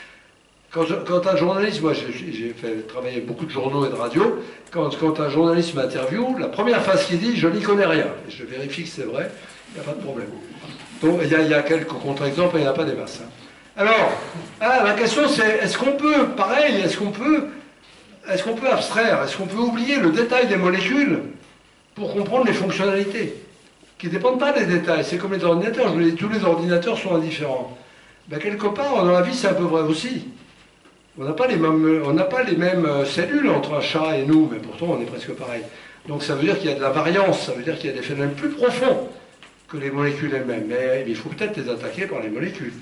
Quand un journaliste, moi j'ai fait travailler beaucoup de journaux et de radio, quand un journaliste m'interviewe, la première phrase qu'il dit, je n'y connais rien. Et je vérifie que c'est vrai, il n'y a pas de problème. Donc il y a quelques contre-exemples, il n'y en a pas des masses, hein. Alors, la question c'est, est-ce qu'on peut, pareil, est-ce qu'on peut abstraire, est-ce qu'on peut oublier le détail des molécules pour comprendre les fonctionnalités qui ne dépendent pas des détails? C'est comme les ordinateurs, je vous l'ai dit, tous les ordinateurs sont indifférents. Ben, quelque part, dans la vie, c'est un peu vrai aussi. On n'a pas les mêmes cellules entre un chat et nous, mais pourtant on est presque pareil. Donc ça veut dire qu'il y a de la variance, ça veut dire qu'il y a des phénomènes plus profonds que les molécules elles-mêmes. Mais il faut peut-être les attaquer par les molécules.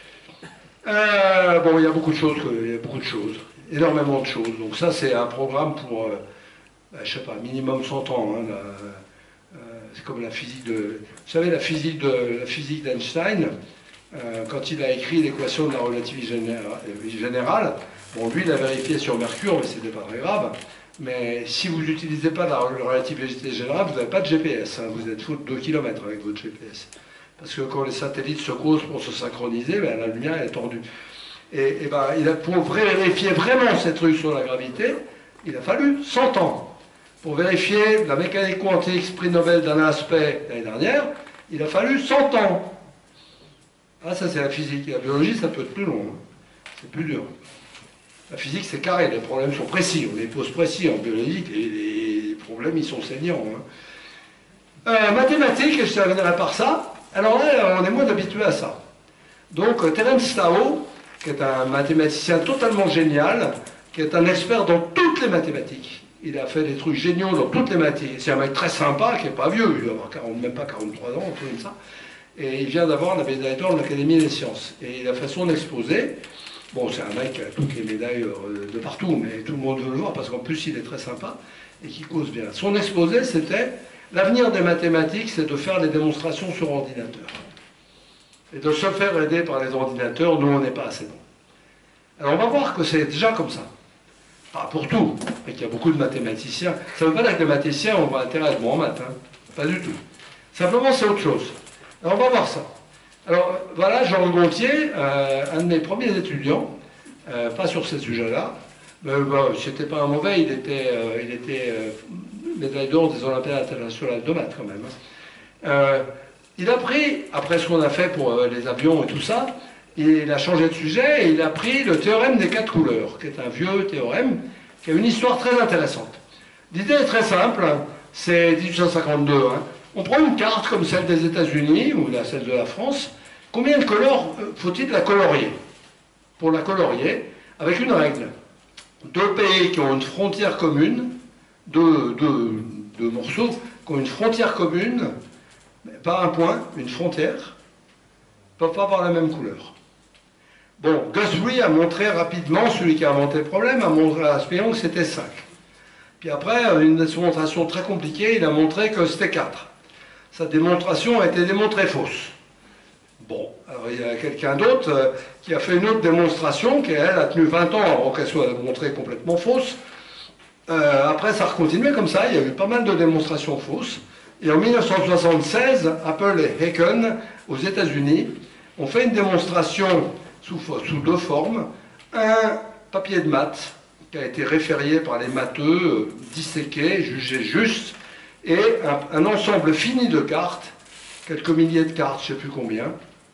Bon, il y a beaucoup de choses, énormément de choses. Donc ça, c'est un programme pour, je sais pas, minimum 100 ans. Hein, c'est comme la physique de... Vous savez, la physique d'Einstein, quand il a écrit l'équation de la relativité générale, bon, lui, il a vérifié sur Mercure, mais c'était pas très grave. Mais si vous n'utilisez pas la relativité générale, vous n'avez pas de GPS. Hein, vous êtes fou de 2 km avec votre GPS. Parce que quand les satellites se causent pour se synchroniser, ben, la lumière est tordue. Et ben, pour vérifier vraiment cette truc sur la gravité, il a fallu 100 ans. Pour vérifier la mécanique quantique, prix Nobel d'Alain Aspect l'année dernière, il a fallu 100 ans. Ah, ça c'est la physique. La biologie, ça peut être plus long. Hein. C'est plus dur. La physique, c'est carré. Les problèmes sont précis. On les pose précis en biologie. Les problèmes, ils sont saignants. Hein. Mathématiques, je terminerai par ça. Alors là, on est moins habitué à ça. Donc, Terence Tao, qui est un mathématicien totalement génial, qui est un expert dans toutes les mathématiques. Il a fait des trucs géniaux dans toutes les mathématiques. C'est un mec très sympa, qui n'est pas vieux, il doit avoir même pas 43 ans, un truc comme ça. Et il vient d'avoir la médaille d'or de l'Académie des sciences. Et il a fait son exposé. Bon, c'est un mec qui a toutes les médailles de partout, mais tout le monde veut le voir, parce qu'en plus, il est très sympa et qui cause bien. Son exposé, c'était « L'avenir des mathématiques, c'est de faire les démonstrations sur ordinateur. Et de se faire aider par les ordinateurs, nous, on n'est pas assez bons. » Alors, on va voir que c'est déjà comme ça. Pas pour tout, mais qu'il y a beaucoup de mathématiciens. Ça ne veut pas dire que les mathématiciens ont intérêt à être bons en maths, hein. Pas du tout. Simplement, c'est autre chose. Alors, on va voir ça. Alors, voilà, Jean Gontier, un de mes premiers étudiants, pas sur ces sujets-là, mais c'était pas un mauvais, il était médaille d'or des Olympiades internationales de maths, quand même. Hein. Il a pris, après ce qu'on a fait pour les avions et tout ça, il a changé de sujet et il a pris le théorème des 4 couleurs, qui est un vieux théorème, qui a une histoire très intéressante. L'idée est très simple, hein, c'est 1852. Hein. On prend une carte comme celle des États-Unis ou celle de la France. Combien de couleurs faut-il la colorier? Pour la colorier, avec une règle. Deux pays qui ont une frontière commune, deux morceaux qui ont une frontière commune, mais pas un point, une frontière, ne peuvent pas avoir la même couleur. Bon, Guthrie a montré rapidement, celui qui a inventé le problème, a montré à Spion que c'était 5. Puis après, une démonstration très compliquée, il a montré que c'était 4. Sa démonstration a été démontrée fausse. Bon, alors il y a quelqu'un d'autre qui a fait une autre démonstration, qui elle a tenu 20 ans avant qu'elle soit montrée complètement fausse. Après, ça a continué comme ça, il y a eu pas mal de démonstrations fausses. Et en 1976, Apple et Haken, aux États-Unis, ont fait une démonstration sous deux formes. Un papier de maths qui a été référé par les matheux, disséqué, jugé juste, et un ensemble fini de cartes, quelques milliers de cartes, je ne sais plus combien.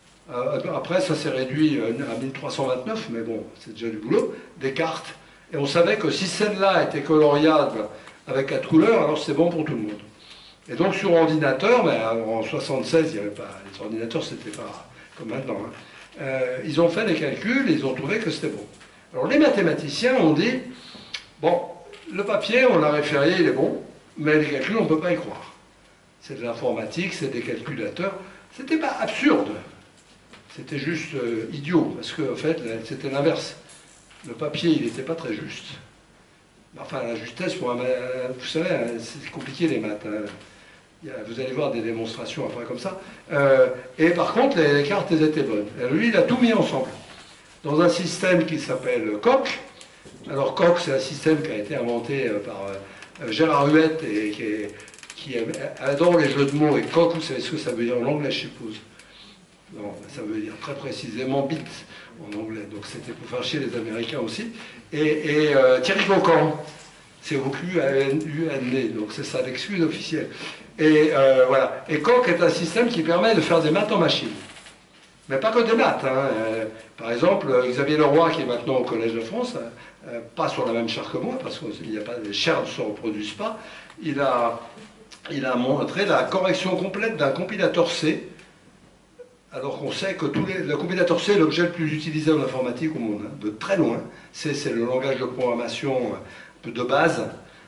Après, ça s'est réduit à 1329, mais bon, c'est déjà du boulot, des cartes. Et on savait que si celle-là était coloriable avec 4 couleurs, alors c'est bon pour tout le monde. Et donc sur ordinateur, mais en 76, il n'y avait pas, les ordinateurs, c'était pas comme maintenant. Hein. Ils ont fait des calculs et ils ont trouvé que c'était bon. Alors les mathématiciens ont dit, bon, le papier, on l'a référé, il est bon, mais les calculs, on ne peut pas y croire. C'est de l'informatique, c'est des calculateurs. C'était pas absurde, c'était juste idiot, parce qu'en fait, c'était l'inverse. Le papier, il n'était pas très juste. Enfin, la justesse, pour vous savez, c'est compliqué les maths. Hein. Vous allez voir des démonstrations après comme ça. Et par contre, les cartes, elles étaient bonnes. Et lui, il a tout mis ensemble. Dans un système qui s'appelle Coq. Alors Coq, c'est un système qui a été inventé par Gérard Huette et qui adore les jeux de mots. Et Coq, vous savez ce que ça veut dire en anglais, je suppose. Non, ça veut dire très précisément bit en anglais. Donc c'était pour faire chier les Américains aussi. Et Thierry Cocan, c'est O-Q-A-N-U-N-D, donc c'est ça l'excuse officielle. Et voilà. Et Coq est un système qui permet de faire des maths en machine. Mais pas que des maths. Hein. Par exemple, Xavier Leroy, qui est maintenant au Collège de France, pas sur la même chaire que moi, parce que les chaires ne se reproduisent pas, il a montré la correction complète d'un compilateur C, alors qu'on sait que le compilateur C est l'objet le plus utilisé en informatique au monde, hein, de très loin. C, c'est le langage de programmation de base.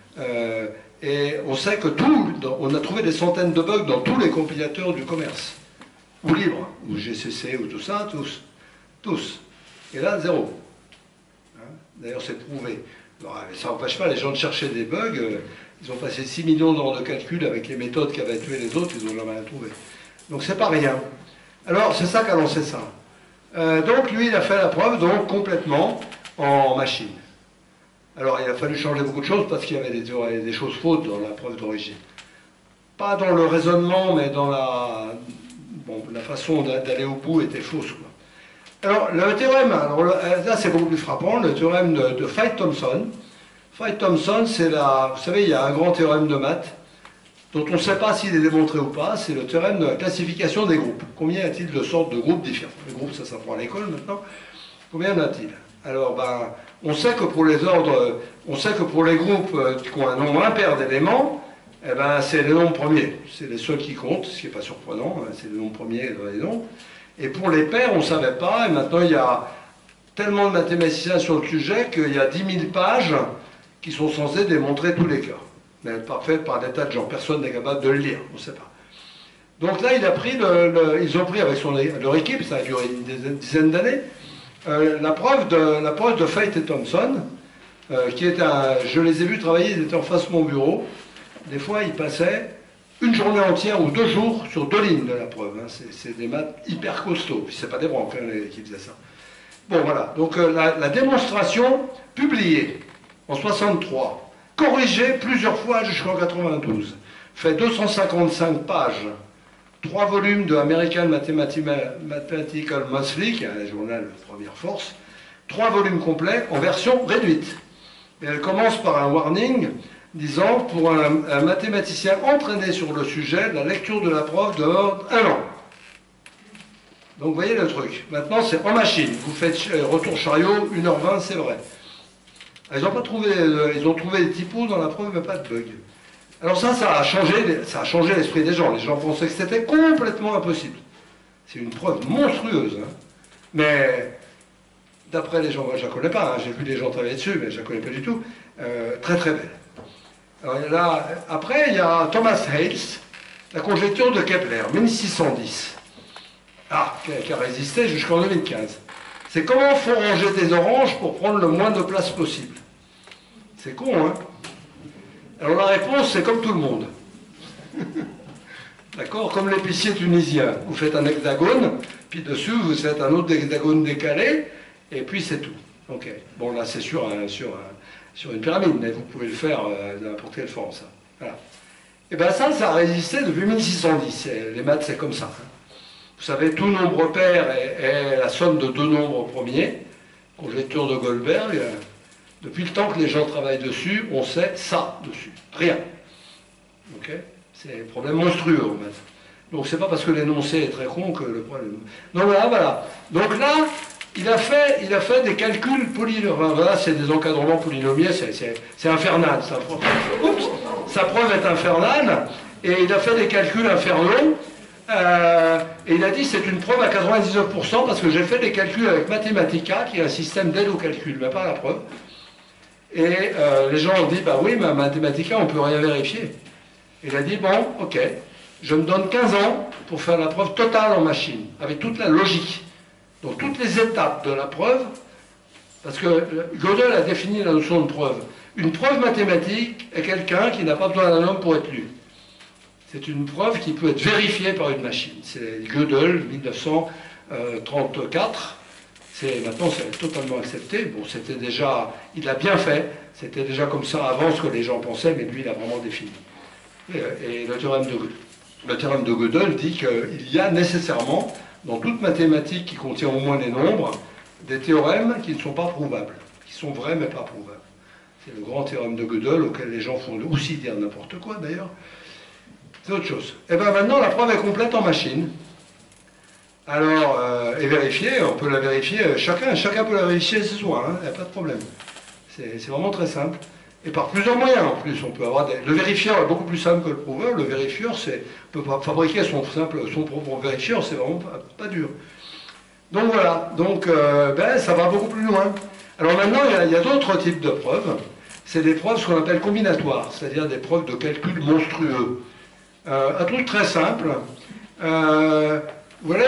Et on sait que on a trouvé des centaines de bugs dans tous les compilateurs du commerce. Ou libre, ou GCC, ou tout ça, tous. Et là, zéro. Hein, d'ailleurs, c'est prouvé. Alors, ça n'empêche pas les gens de chercher des bugs. Ils ont passé 6 millions d'heures de calcul avec les méthodes qui avaient tué les autres, ils n'ont jamais rien trouvé. Donc c'est pas rien. Alors, c'est ça qu'a lancé ça. Donc, lui, il a fait la preuve, donc, complètement en machine. Alors, il a fallu changer beaucoup de choses parce qu'il y avait des choses fausses dans la preuve d'origine. Pas dans le raisonnement, mais dans la façon d'aller au bout était fausse, quoi. Alors, le théorème, là, c'est beaucoup plus frappant, le théorème de Feit-Thompson. Feit-Thompson, c'est vous savez, il y a un grand théorème de maths, dont on ne sait pas s'il est démontré ou pas, c'est le théorème de la classification des groupes. Combien y a-t-il de sortes de groupes différents? Les groupes, ça s'apprend à l'école maintenant. Combien y en a-t-il? Alors, on sait que pour les ordres, on sait que pour les groupes qui ont un nombre impair d'éléments, eh ben, c'est les nombres premiers. C'est les seuls qui comptent, ce qui n'est pas surprenant, hein, c'est les nombres premiers dans les nombres. Et pour les pairs, on ne savait pas, et maintenant il y a tellement de mathématiciens sur le sujet qu'il y a 10 000 pages qui sont censées démontrer tous les cas. Mais parfaite par des tas de gens. Personne n'est capable de le lire, on ne sait pas. Donc là, ils ont pris avec leur équipe, ça a duré une dizaine d'années, la preuve de Feit et Thompson, qui est je les ai vus travailler, ils étaient en face de mon bureau. Des fois, ils passaient une journée entière ou 2 jours sur 2 lignes de la preuve. Hein. C'est des maths hyper costauds. Puis c'est pas des branques hein, qui faisaient ça. Bon, voilà. Donc la démonstration publiée en 63, corrigé plusieurs fois jusqu'en 92, fait 255 pages, 3 volumes de American Mathematical Monthly, qui est un journal de première force, 3 volumes complets en version réduite. Et elle commence par un warning disant, pour un mathématicien entraîné sur le sujet, la lecture de la preuve demande 1 an. Donc vous voyez le truc. Maintenant, c'est en machine. Vous faites retour chariot, 1h20, c'est vrai. Ils ont trouvé des typos dans la preuve, mais pas de bug. Alors ça a changé l'esprit des gens. Les gens pensaient que c'était complètement impossible. C'est une preuve monstrueuse. Hein. Mais d'après les gens, moi je ne la connais pas, hein, j'ai vu les gens travailler dessus, mais je ne la connais pas du tout, très très belle. Alors, après, il y a Thomas Hales, la conjecture de Kepler, 1610, qui a résisté jusqu'en 2015. C'est comment il faut ranger des oranges pour prendre le moins de place possible. C'est con, hein? Alors la réponse, c'est comme tout le monde. D'accord? Comme l'épicier tunisien. Vous faites un hexagone, puis dessus, vous faites un autre hexagone décalé, et puis c'est tout. Ok. Bon, là, c'est sur une pyramide, mais vous pouvez le faire de n'importe quelle forme, ça. Voilà. Et bien ça a résisté depuis 1610. Les maths, c'est comme ça. Vous savez, tout nombre pair est la somme de deux nombres premiers. Conjecture de Goldberg. Depuis le temps que les gens travaillent dessus, on sait ça dessus. Rien. Ok? C'est un problème monstrueux en maths. Donc c'est pas parce que l'énoncé est très con que le problème... Donc voilà. Donc là, il a fait des calculs polynomiaux. Enfin, voilà, c'est des encadrements polynomiaux, c'est infernal. Sa preuve est infernale, et il a fait des calculs infernaux, et il a dit c'est une preuve à 99% parce que j'ai fait des calculs avec Mathematica, qui est un système d'aide au calcul, mais pas la preuve. Et les gens ont dit, bah oui, mais Mathematica, on ne peut rien vérifier. Il a dit, bon, ok, je me donne 15 ans pour faire la preuve totale en machine, avec toute la logique. Donc toutes les étapes de la preuve, parce que Gödel a défini la notion de preuve. Une preuve mathématique est quelqu'un qui n'a pas besoin d'un homme pour être lu. C'est une preuve qui peut être vérifiée par une machine. C'est Gödel, 1934. Maintenant, c'est totalement accepté. Bon, c'était déjà... Il l'a bien fait. C'était déjà comme ça avant ce que les gens pensaient, mais lui, il a vraiment défini. Et le théorème de Gödel dit qu'il y a nécessairement, dans toute mathématique qui contient au moins des nombres, des théorèmes qui ne sont pas prouvables, qui sont vrais mais pas prouvables. C'est le grand théorème de Gödel, auquel les gens font aussi dire n'importe quoi d'ailleurs. C'est autre chose. Et bien maintenant, la preuve est complète en machine. Alors, et vérifier, on peut la vérifier, chacun peut la vérifier ce soir, il n'y a pas de problème. C'est vraiment très simple. Et par plusieurs moyens en plus, on peut avoir le vérifieur est beaucoup plus simple que le prouveur. Le vérifieur, peut fabriquer son propre vérifieur, c'est vraiment pas dur. Donc voilà, ça va beaucoup plus loin. Alors maintenant, il y a d'autres types de preuves. C'est des preuves ce qu'on appelle combinatoires, c'est-à-dire des preuves de calcul monstrueux. Un truc très simple. Vous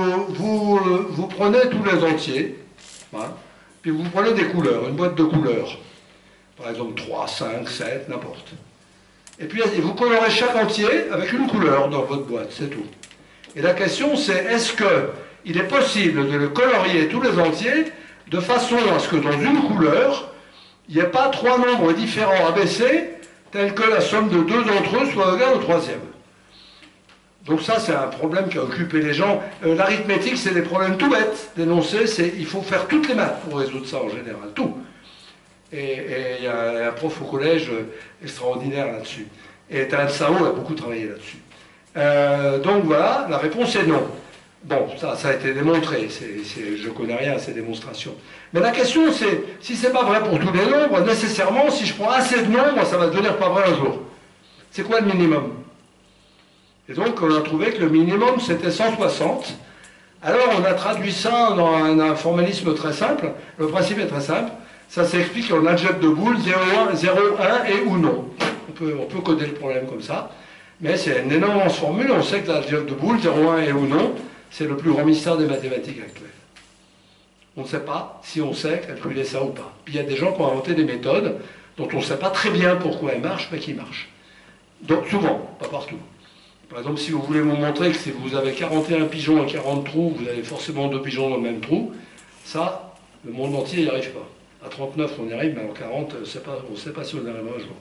prenez tous les entiers, hein, puis vous prenez des couleurs, une boîte de couleurs. Par exemple 3, 5, 7, n'importe. Et puis vous colorez chaque entier avec une couleur dans votre boîte, c'est tout. Et la question c'est, est-ce qu'il est possible de le colorier tous les entiers de façon à ce que dans une couleur, il n'y ait pas trois nombres différents abaissés, tels que la somme de deux d'entre eux soit égale au troisième. Donc ça, c'est un problème qui a occupé les gens. L'arithmétique, c'est des problèmes tout bêtes. D'énoncer, il faut faire toutes les maths pour résoudre ça en général, tout. Et il y a un prof au collège extraordinaire là-dessus. Et Tal Sao a beaucoup travaillé là-dessus. Donc voilà, la réponse est non. Bon, ça a été démontré. Je ne connais rien à ces démonstrations. Mais la question, c'est, si ce n'est pas vrai pour tous les nombres, nécessairement, si je prends assez de nombres, ça va devenir pas vrai un jour. C'est quoi le minimum? Et donc, on a trouvé que le minimum, c'était 160. Alors, on a traduit ça dans un formalisme très simple. Le principe est très simple. Ça s'explique en algèbre de Boole, 0, 1 et ou non. On peut coder le problème comme ça. Mais c'est une énorme formule. On sait que l'algèbre de Boole, 0, 1 et ou non, c'est le plus grand mystère des mathématiques actuelles. On ne sait pas si on sait calculer ça ou pas. Puis il y a des gens qui ont inventé des méthodes dont on ne sait pas très bien pourquoi elles marchent, mais qui marchent. Donc, souvent, pas partout. Par exemple, si vous voulez vous montrer que si vous avez 41 pigeons et 40 trous, vous avez forcément deux pigeons dans le même trou, ça, le monde entier n'y arrive pas. À 39, on y arrive, mais en 40, on ne sait pas si on y arrivera un jour.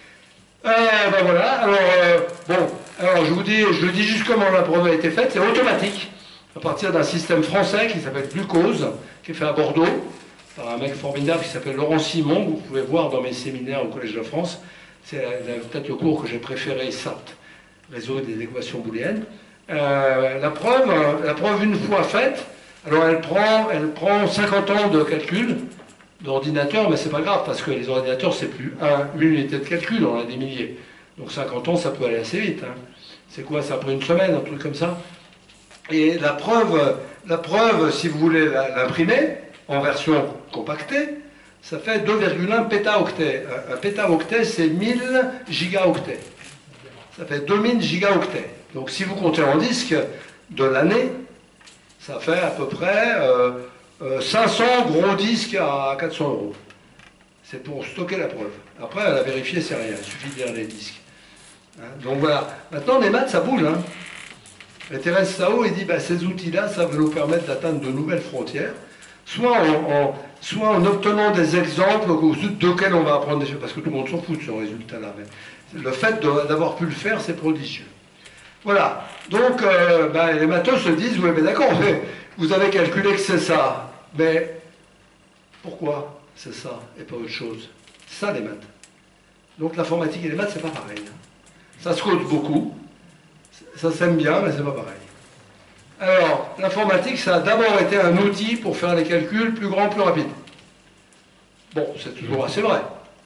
Ben voilà, alors je le dis juste comment la preuve a été faite, c'est automatique, à partir d'un système français qui s'appelle Glucose, qui est fait à Bordeaux, par un mec formidable qui s'appelle Laurent Simon, que vous pouvez voir dans mes séminaires au Collège de France. C'est peut-être le cours que j'ai préféré, SAT, réseau des équations booléennes. La preuve une fois faite, alors elle prend 50 ans de calcul d'ordinateur, mais c'est pas grave, parce que les ordinateurs, c'est plus une unité de calcul, on a des milliers. Donc 50 ans, ça peut aller assez vite. Hein. C'est quoi, ça prend une semaine, un truc comme ça. Et la preuve, si vous voulez l'imprimer, en version compactée, ça fait 2,1 pétaoctets. Un pétaoctet, c'est 1000 gigaoctets. Ça fait 2000 gigaoctets. Donc si vous comptez en disques de l'année, ça fait à peu près 500 gros disques à 400 euros. C'est pour stocker la preuve. Après, à la vérifier, c'est rien. Il suffit de lire les disques. Hein, donc voilà. Maintenant, les maths, ça bouge. Hein. Et Thérèse Sao, il dit, bah, ces outils-là, ça va nous permettre d'atteindre de nouvelles frontières, soit en obtenant des exemples auxquels on va apprendre des choses, parce que tout le monde s'en fout de ce résultat-là. Le fait d'avoir pu le faire, c'est prodigieux. Voilà. Donc, bah, les matheux se disent, oui, mais d'accord, vous avez calculé que c'est ça. Mais pourquoi c'est ça et pas autre chose? C'est ça, les maths. Donc, l'informatique et les maths, c'est pas pareil. Hein. Ça se code beaucoup. Ça s'aime bien, mais c'est pas pareil. Alors, l'informatique, ça a d'abord été un outil pour faire les calculs plus grands, plus rapides. Bon, c'est toujours assez vrai.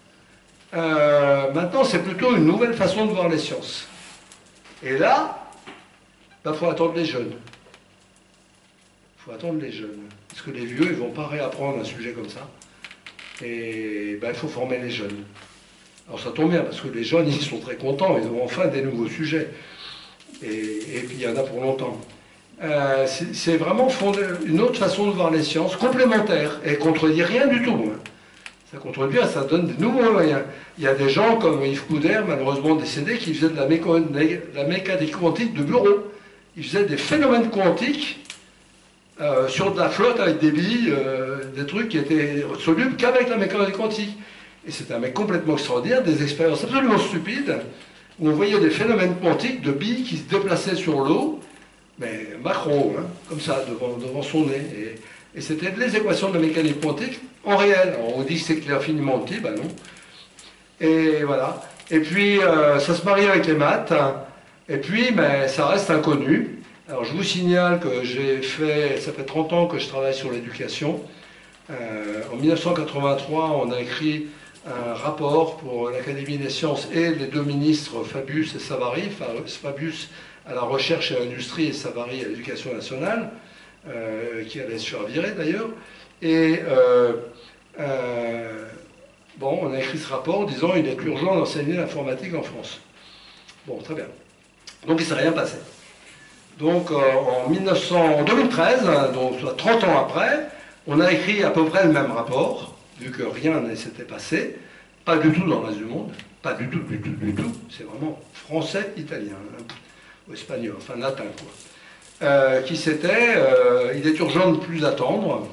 Maintenant, c'est plutôt une nouvelle façon de voir les sciences. Et là, il faut attendre les jeunes. Il faut attendre les jeunes. Parce que les vieux, ils ne vont pas réapprendre un sujet comme ça. Et ben, il faut former les jeunes. Alors ça tombe bien, parce que les jeunes, ils sont très contents, ils ont enfin des nouveaux sujets. Et puis il y en a pour longtemps. C'est vraiment une autre façon de voir les sciences, complémentaire, et contredit rien du tout. Hein. Ça contredit rien, ça donne de nouveaux moyens. Il y a des gens comme Yves Couder, malheureusement décédé, qui faisaient de la mécanique quantique de bureau. Ils faisaient des phénomènes quantiques sur de la flotte avec des billes, des trucs qui étaient solubles qu'avec la mécanique quantique. Et c'était un mec complètement extraordinaire, des expériences absolument stupides, où on voyait des phénomènes quantiques de billes qui se déplaçaient sur l'eau, mais macro, hein, comme ça, devant son nez. Et c'était les équations de la mécanique quantique en réel. Alors on dit que c'est infiniment petit, ben non. Et voilà. Et puis, ça se marie avec les maths, hein. Et puis, ben, ça reste inconnu. Alors je vous signale que ça fait 30 ans que je travaille sur l'éducation. En 1983, on a écrit un rapport pour l'Académie des sciences et les deux ministres Fabius et Savary, Fabius à la recherche et à l'industrie et Savary à l'éducation nationale, qui allait se faire virer d'ailleurs. Et bon, on a écrit ce rapport en disant qu'il est urgent d'enseigner l'informatique en France. Bon, très bien. Donc il ne s'est rien passé. Donc en 2013, donc soit 30 ans après, on a écrit à peu près le même rapport, vu que rien ne s'était passé, pas du tout dans le reste du monde, pas du tout, c'est vraiment français, italien, hein, ou espagnol, enfin latin quoi. Il est urgent de ne plus attendre,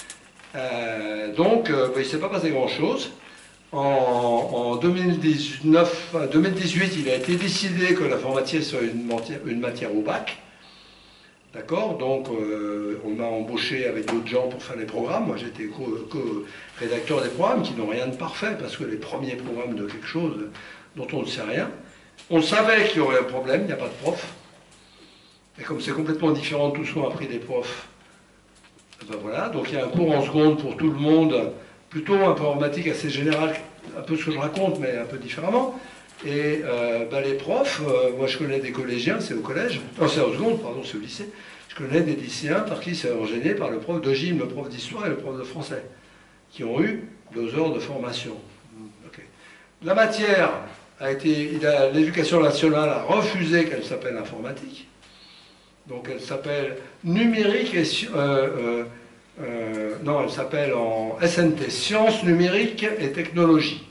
donc il ne s'est pas passé grand chose. En 2018, il a été décidé que l'informatique serait une matière au bac. D'accord. Donc, on m'a embauché avec d'autres gens pour faire les programmes. Moi, j'étais co-rédacteur des programmes qui n'ont rien de parfait, parce que les premiers programmes de quelque chose dont on ne sait rien, on savait qu'il y aurait un problème, il n'y a pas de prof. Et comme c'est complètement différent de tout ce qu'ont appris les profs, ben voilà. Donc, il y a un cours en seconde pour tout le monde, plutôt informatique assez général, un peu ce que je raconte, mais un peu différemment. Et ben les profs, moi je connais des collégiens, c'est au collège, non c'est au seconde, pardon, c'est au lycée, je connais des lycéens par qui c'est enchaîné par le prof de gym, le prof d'histoire et le prof de français, qui ont eu 2 heures de formation. Okay. La matière a été, l'éducation nationale a refusé qu'elle s'appelle informatique, donc elle s'appelle numérique et non, elle s'appelle en SNT, sciences numériques et technologies.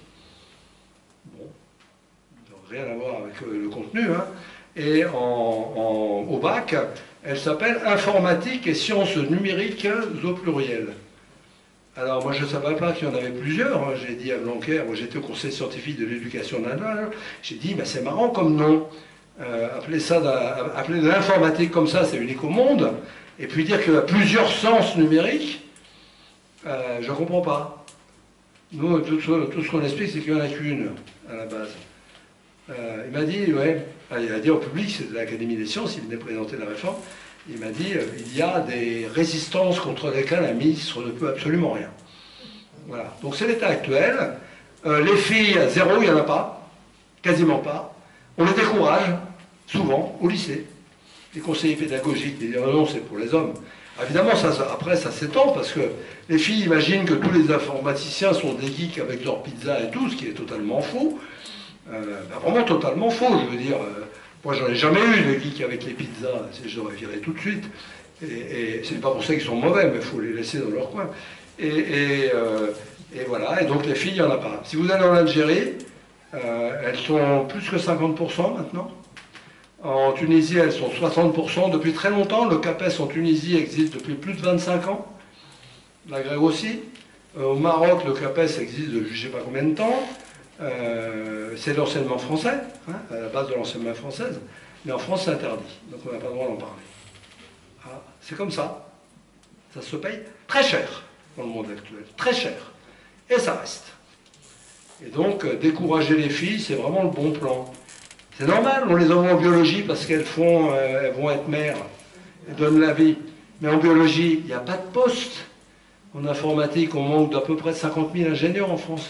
Rien à voir avec le contenu, hein. Et au bac, elle s'appelle informatique et sciences numériques au pluriel. Alors moi je ne savais pas qu'il y en avait plusieurs, hein. J'ai dit à Blanquer, moi j'étais au conseil scientifique de l'éducation nationale, j'ai dit mais c'est marrant comme nom, appeler l'informatique comme ça c'est unique au monde, et puis dire qu'il y a plusieurs sens numériques, je ne comprends pas. Nous tout ce qu'on explique c'est qu'il n'y en a qu'une à la base. Il m'a dit, ouais, il a dit au public, c'est de l'Académie des sciences, il venait présenter la réforme, il m'a dit, il y a des résistances contre lesquelles un ministre ne peut absolument rien. Voilà, donc c'est l'état actuel. Les filles, à zéro, il n'y en a pas, quasiment pas. On les décourage, souvent, au lycée. Les conseillers pédagogiques, ils disent, oh non, c'est pour les hommes. Évidemment, après, ça s'étend parce que les filles imaginent que tous les informaticiens sont des geeks avec leur pizza et tout, ce qui est totalement faux. Vraiment totalement faux, je veux dire. Moi, j'en ai jamais eu, les geeks avec les pizzas, je les aurais virés tout de suite. Et c'est pas pour ça qu'ils sont mauvais, mais il faut les laisser dans leur coin. Et voilà, et donc les filles, il n'y en a pas. Si vous allez en Algérie, elles sont plus que 50% maintenant. En Tunisie, elles sont 60%. Depuis très longtemps, le CAPES en Tunisie existe depuis plus de 25 ans. Maghreb aussi. Au Maroc, le CAPES existe depuis je ne sais pas combien de temps. C'est l'enseignement français, hein, à la base de l'enseignement française. Mais en France, c'est interdit. Donc on n'a pas le droit d'en parler. Ah, c'est comme ça. Ça se paye très cher dans le monde actuel. Très cher. Et ça reste. Et donc, décourager les filles, c'est vraiment le bon plan. C'est normal, on les envoie en biologie parce qu'elles elles vont être mères, elles donnent la vie. Mais en biologie, il n'y a pas de poste. En informatique, on manque d'à peu près 50 000 ingénieurs en France.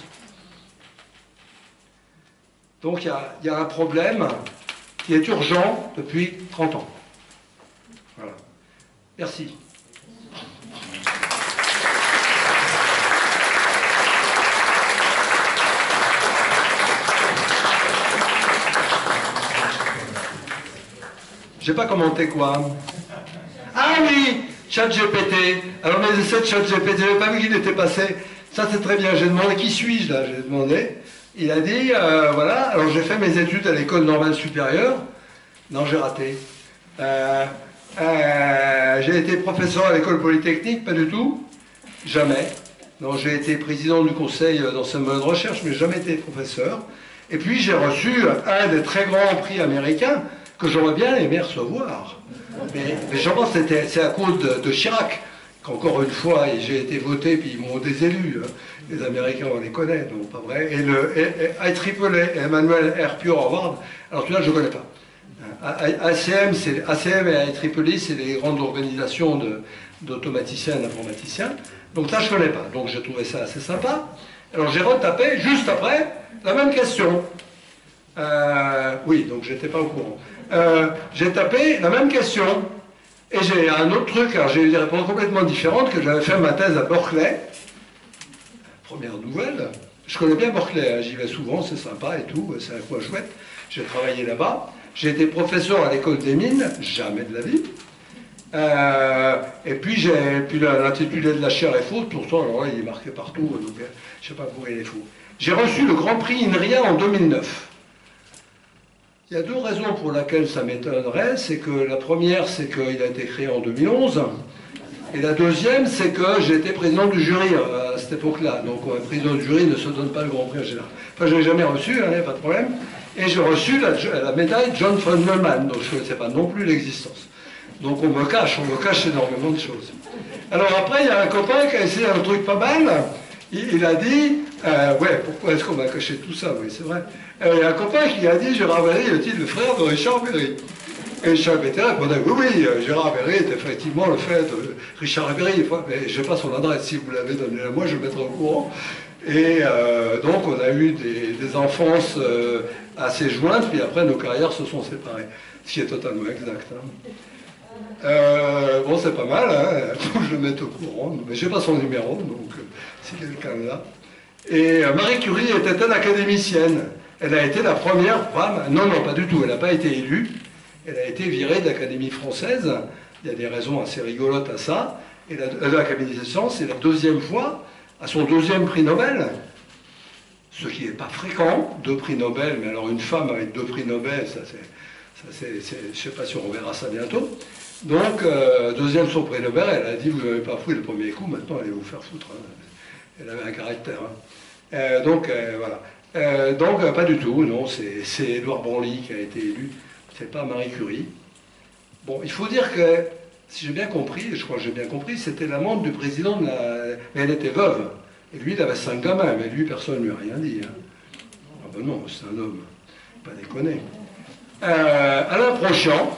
Donc il y a un problème qui est urgent depuis 30 ans. Voilà. Merci. J'ai pas commenté quoi. Ah oui, ChatGPT. Alors mes essais de ChatGPT, j'avais pas vu qu'il était passé. Ça c'est très bien. J'ai demandé qui suis-je là. J'ai demandé. Il a dit voilà. Alors j'ai fait mes études à l'école normale supérieure. Non, j'ai raté. J'ai été professeur à l'école polytechnique, pas du tout. Jamais. Non, j'ai été président du conseil d'enseignement et de recherche, mais jamais été professeur. Et puis j'ai reçu un des très grands prix américains que j'aurais bien aimé recevoir. Mais je pense que c'est à cause de Chirac qu'encore une fois j'ai été voté, puis ils m'ont désélu. Les Américains, on les connaît, donc pas vrai. Et le IEEE, Emmanuel R. Pure Award, alors celui-là, je ne connais pas. ACM et IEEE, c'est les grandes organisations d'automaticiens et d'informaticiens. Donc ça, je ne connais pas. Donc j'ai trouvé ça assez sympa. Alors j'ai retapé, juste après, la même question. Oui, donc j'étais pas au courant. J'ai tapé la même question. Et j'ai un autre truc, alors j'ai eu des réponses complètement différentes, que j'avais fait ma thèse à Berkeley. Première nouvelle. Je connais bien Berkeley, hein, j'y vais souvent, c'est sympa et tout, c'est un coin chouette. J'ai travaillé là-bas. J'ai été professeur à l'école des mines, jamais de la vie. Et puis l'intitulé de la chaire est faux, pourtant alors là, il est marqué partout, donc je ne sais pas pourquoi il est faux. J'ai reçu le Grand Prix INRIA en 2009. Il y a deux raisons pour lesquelles ça m'étonnerait. C'est que la première, c'est qu'il a été créé en 2011. Et la deuxième, c'est que j'étais président du jury à cette époque-là. Donc, un président du jury ne se donne pas le Grand Prix en général. Enfin, je ne l'ai jamais reçu, hein, pas de problème. Et j'ai reçu la médaille John von Neumann, donc je ne connaissais pas non plus l'existence. Donc, on me cache énormément de choses. Alors après, il y a un copain qui a essayé un truc pas mal. Il a dit, ouais, pourquoi est-ce qu'on m'a caché tout ça? Oui, c'est vrai. Il y a un copain qui a dit, Gérard Berry est-il le frère de Richard Berry? Et Richard Berry répondait, oui, Gérard Berry est effectivement le frère de Richard Berry. Mais je n'ai pas son adresse, si vous l'avez donné à moi, je le mettrai au courant. Et donc, on a eu des enfances assez jointes, puis après, nos carrières se sont séparées. Ce qui est totalement exact. Hein. Bon, c'est pas mal, hein. Faut que je le mette au courant. Mais je n'ai pas son numéro, donc si quelqu'un l'a. Et Marie Curie était-elle académicienne? Elle a été la première femme. Non, non, pas du tout. Elle n'a pas été élue. Elle a été virée de l'Académie française. Il y a des raisons assez rigolotes à ça. Et l'Académie des sciences, c'est la deuxième fois, à son deuxième prix Nobel, ce qui n'est pas fréquent, 2 prix Nobel, mais alors une femme avec 2 prix Nobel, je ne sais pas si on reverra ça bientôt. Donc, deuxième son prix Nobel, elle a dit, vous n'avez pas pris le premier coup, maintenant allez vous faire foutre. Hein. Elle avait un caractère. Hein. Donc, voilà. Donc, pas du tout, non, c'est Édouard Branly qui a été élu, c'est pas Marie Curie. Bon, il faut dire que, si j'ai bien compris, et je crois que j'ai bien compris, c'était l'amante du président de la... Mais elle était veuve, et lui, il avait 5 gamins, mais lui, personne ne lui a rien dit. Hein. Ah ben non, c'est un homme, pas déconner. Alain Prochian,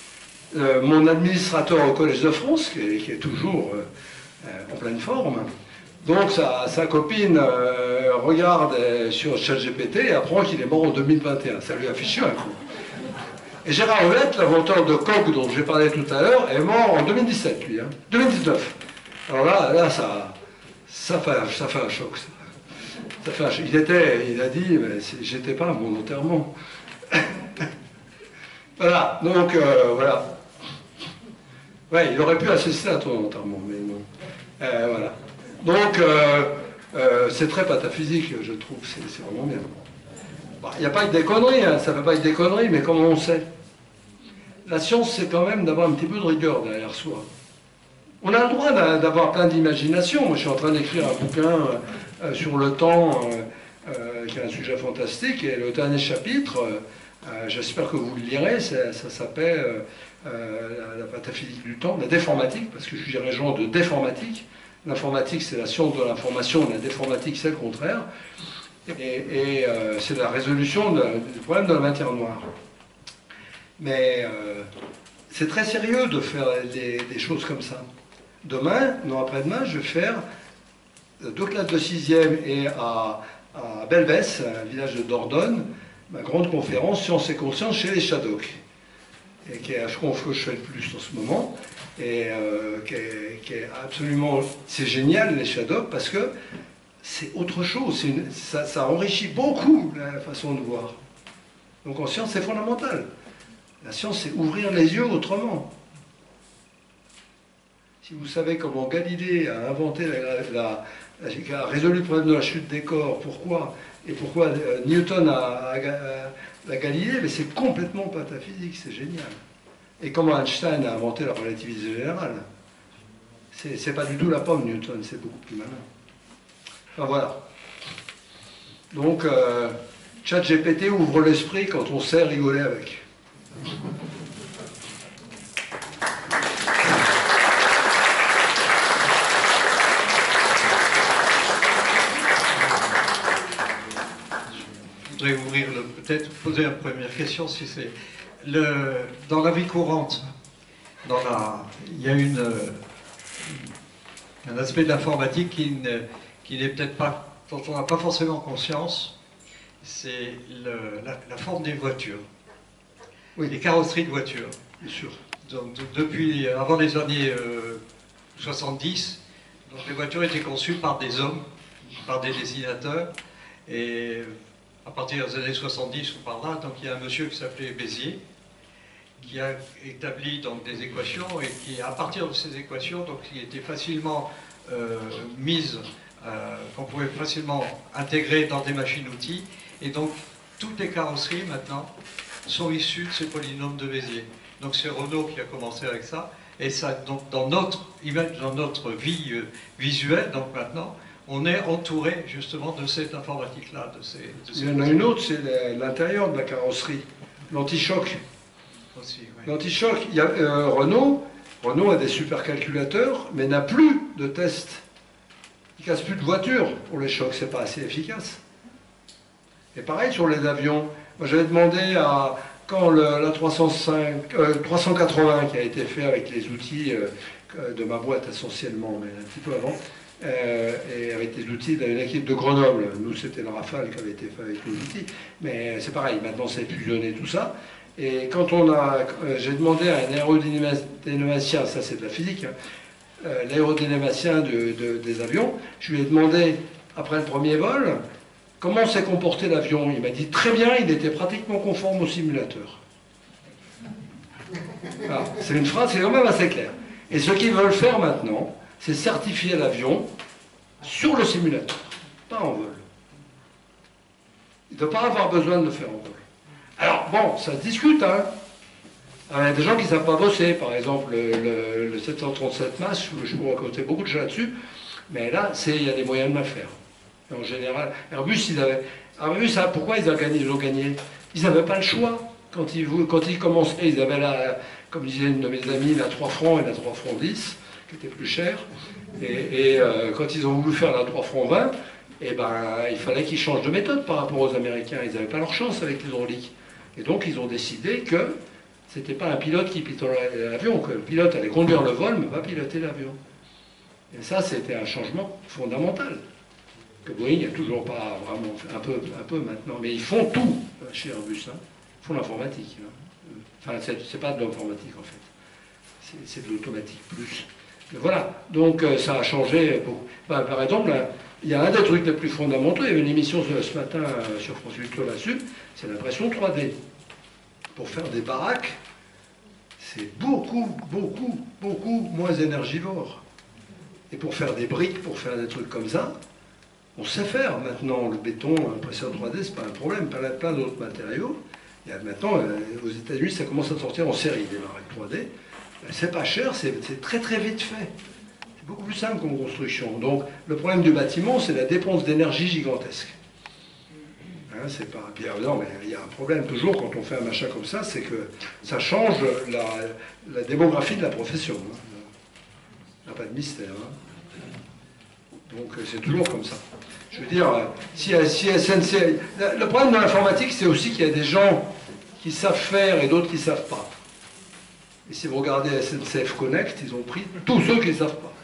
mon administrateur au Collège de France, qui est toujours en pleine forme. Donc sa copine regarde sur ChatGPT et apprend qu'il est mort en 2021. Ça lui a fichu un coup. Et Gérard Heuette, l'inventeur de coque dont j'ai parlé tout à l'heure, est mort en 2017, lui, hein, 2019. Alors là ça fait un choc. Ça fait un choc. Il a dit, mais j'étais pas à mon enterrement. Voilà, donc voilà. Ouais, il aurait pu assister à ton enterrement, mais non. Voilà. Donc, c'est très pataphysique, je trouve, c'est vraiment bien. Il n'y a pas eu des conneries, hein, ça ne peut pas être des conneries, mais comment on sait? La science, c'est quand même d'avoir un petit peu de rigueur derrière soi. On a le droit d'avoir plein d'imagination. Moi, je suis en train d'écrire un bouquin sur le temps, qui est un sujet fantastique, et le dernier chapitre, j'espère que vous le lirez, ça s'appelle la pataphysique du temps, la déformatique, parce que je suis dirigeant de déformatique. L'informatique, c'est la science de l'information, la déformatique, c'est le contraire. Et c'est la résolution du problème de la matière noire. Mais c'est très sérieux de faire des choses comme ça. Demain, non après-demain, je vais faire 2 classes de 6e et à Belvès, un village de Dordogne, ma grande conférence Science et conscience chez les Shadocks. Et qui est à ce que je fais le plus en ce moment. Et qui est absolument... C'est génial, les Shadocks, parce que c'est autre chose. Ça enrichit beaucoup la façon de voir. Donc en science, c'est fondamental. La science, c'est ouvrir les yeux autrement. Si vous savez comment Galilée a inventé a résolu le problème de la chute des corps, pourquoi? Et pourquoi Newton a Galilée, mais c'est complètement pataphysique, c'est génial. Et comment Einstein a inventé la relativité générale. C'est pas du tout la pomme, Newton, c'est beaucoup plus malin. Enfin voilà. Donc, ChatGPT ouvre l'esprit quand on sait rigoler avec. Je voudrais ouvrir, peut-être poser une première question, si c'est... Dans la vie courante, il y a un aspect de l'informatique qui n'est peut-être pas, dont on n'a pas forcément conscience, c'est la forme des voitures, oui. Les carrosseries de voitures. Bien sûr. Donc, depuis avant les années 70, donc les voitures étaient conçues par des hommes, par des dessinateurs, et à partir des années 70 ou par là, donc il y a un monsieur qui s'appelait Bézier, qui a établi donc des équations et qui, à partir de ces équations, donc qui étaient facilement mises, qu'on pouvait facilement intégrer dans des machines-outils, et donc toutes les carrosseries maintenant sont issues de ces polynômes de Bézier. Donc c'est Renault qui a commencé avec ça, et ça, donc dans notre vie visuelle, donc maintenant, on est entouré justement de cette informatique-là. Il y en a une autre, c'est l'intérieur de la carrosserie, l'anti-choc. Aussi, oui. L'anti-choc, il y a Renault a des supercalculateurs, mais n'a plus de tests. Il ne casse plus de voitures pour les chocs, c'est pas assez efficace. Et pareil sur les avions. Moi j'avais demandé quand la 380 qui a été fait avec les outils de ma boîte essentiellement, mais un petit peu avant, et avec des outils d'une équipe de Grenoble. Nous, c'était le Rafale qui avait été fait avec les outils. Mais c'est pareil, maintenant c'est fusionné tout ça. Et quand j'ai demandé à un aérodynamicien, ça c'est de la physique, hein, l'aérodynamicien des avions, je lui ai demandé, après le premier vol, comment s'est comporté l'avion. Il m'a dit très bien, il était pratiquement conforme au simulateur. Ah, c'est une phrase, c'est quand même assez clair. Et ce qu'ils veulent faire maintenant, c'est certifier l'avion sur le simulateur, pas en vol. Il ne doit pas avoir besoin de le faire en vol. Alors bon, ça se discute, hein. Il y a des gens qui ne savent pas bosser, par exemple le 737 MAX, je vous racontais beaucoup de choses là-dessus, mais là, il y a des moyens de le faire. Et en général, Airbus, pourquoi ils ont gagné? Ils n'avaient pas le choix. Quand ils commençaient, ils avaient comme disait une de mes amies, la 3 francs et la 3 francs 10, qui était plus chère. Et quand ils ont voulu faire la 3 francs 20, eh ben, il fallait qu'ils changent de méthode par rapport aux Américains. Ils n'avaient pas leur chance avec l'hydraulique. Et donc, ils ont décidé que c'était pas un pilote qui pilotait l'avion, que le pilote allait conduire le vol, mais pas piloter l'avion. Et ça, c'était un changement fondamental. Que Boeing n'a toujours pas vraiment fait, un peu maintenant. Mais ils font tout chez Airbus. Hein. Ils font l'informatique. Hein. Enfin, c'est pas de l'informatique en fait. C'est de l'automatique plus. Mais voilà, donc ça a changé beaucoup. Ben, par exemple, là, il y a un des trucs les plus fondamentaux, il y avait une émission ce matin sur France Culture là-dessus, c'est l'impression 3D. Pour faire des baraques, c'est beaucoup, beaucoup, beaucoup moins énergivore. Et pour faire des briques, pour faire des trucs comme ça, on sait faire maintenant. Le béton, l'impression 3D, c'est pas un problème, plein d'autres matériaux. Il y a maintenant, aux États-Unis, ça commence à sortir en série, des baraques 3D. C'est pas cher, c'est très très vite fait. C'est beaucoup plus simple qu'en construction. Donc le problème du bâtiment, c'est la dépense d'énergie gigantesque. Hein, c'est pas... Puis, non, mais il y a un problème toujours quand on fait un machin comme ça, c'est que ça change la démographie de la profession. Hein. Il n'y a pas de mystère. Hein. Donc c'est toujours comme ça. Je veux dire, si SNCF... Le problème de l'informatique, c'est aussi qu'il y a des gens qui savent faire et d'autres qui ne savent pas. Et si vous regardez SNCF Connect, ils ont pris tous ceux qui ne savent pas.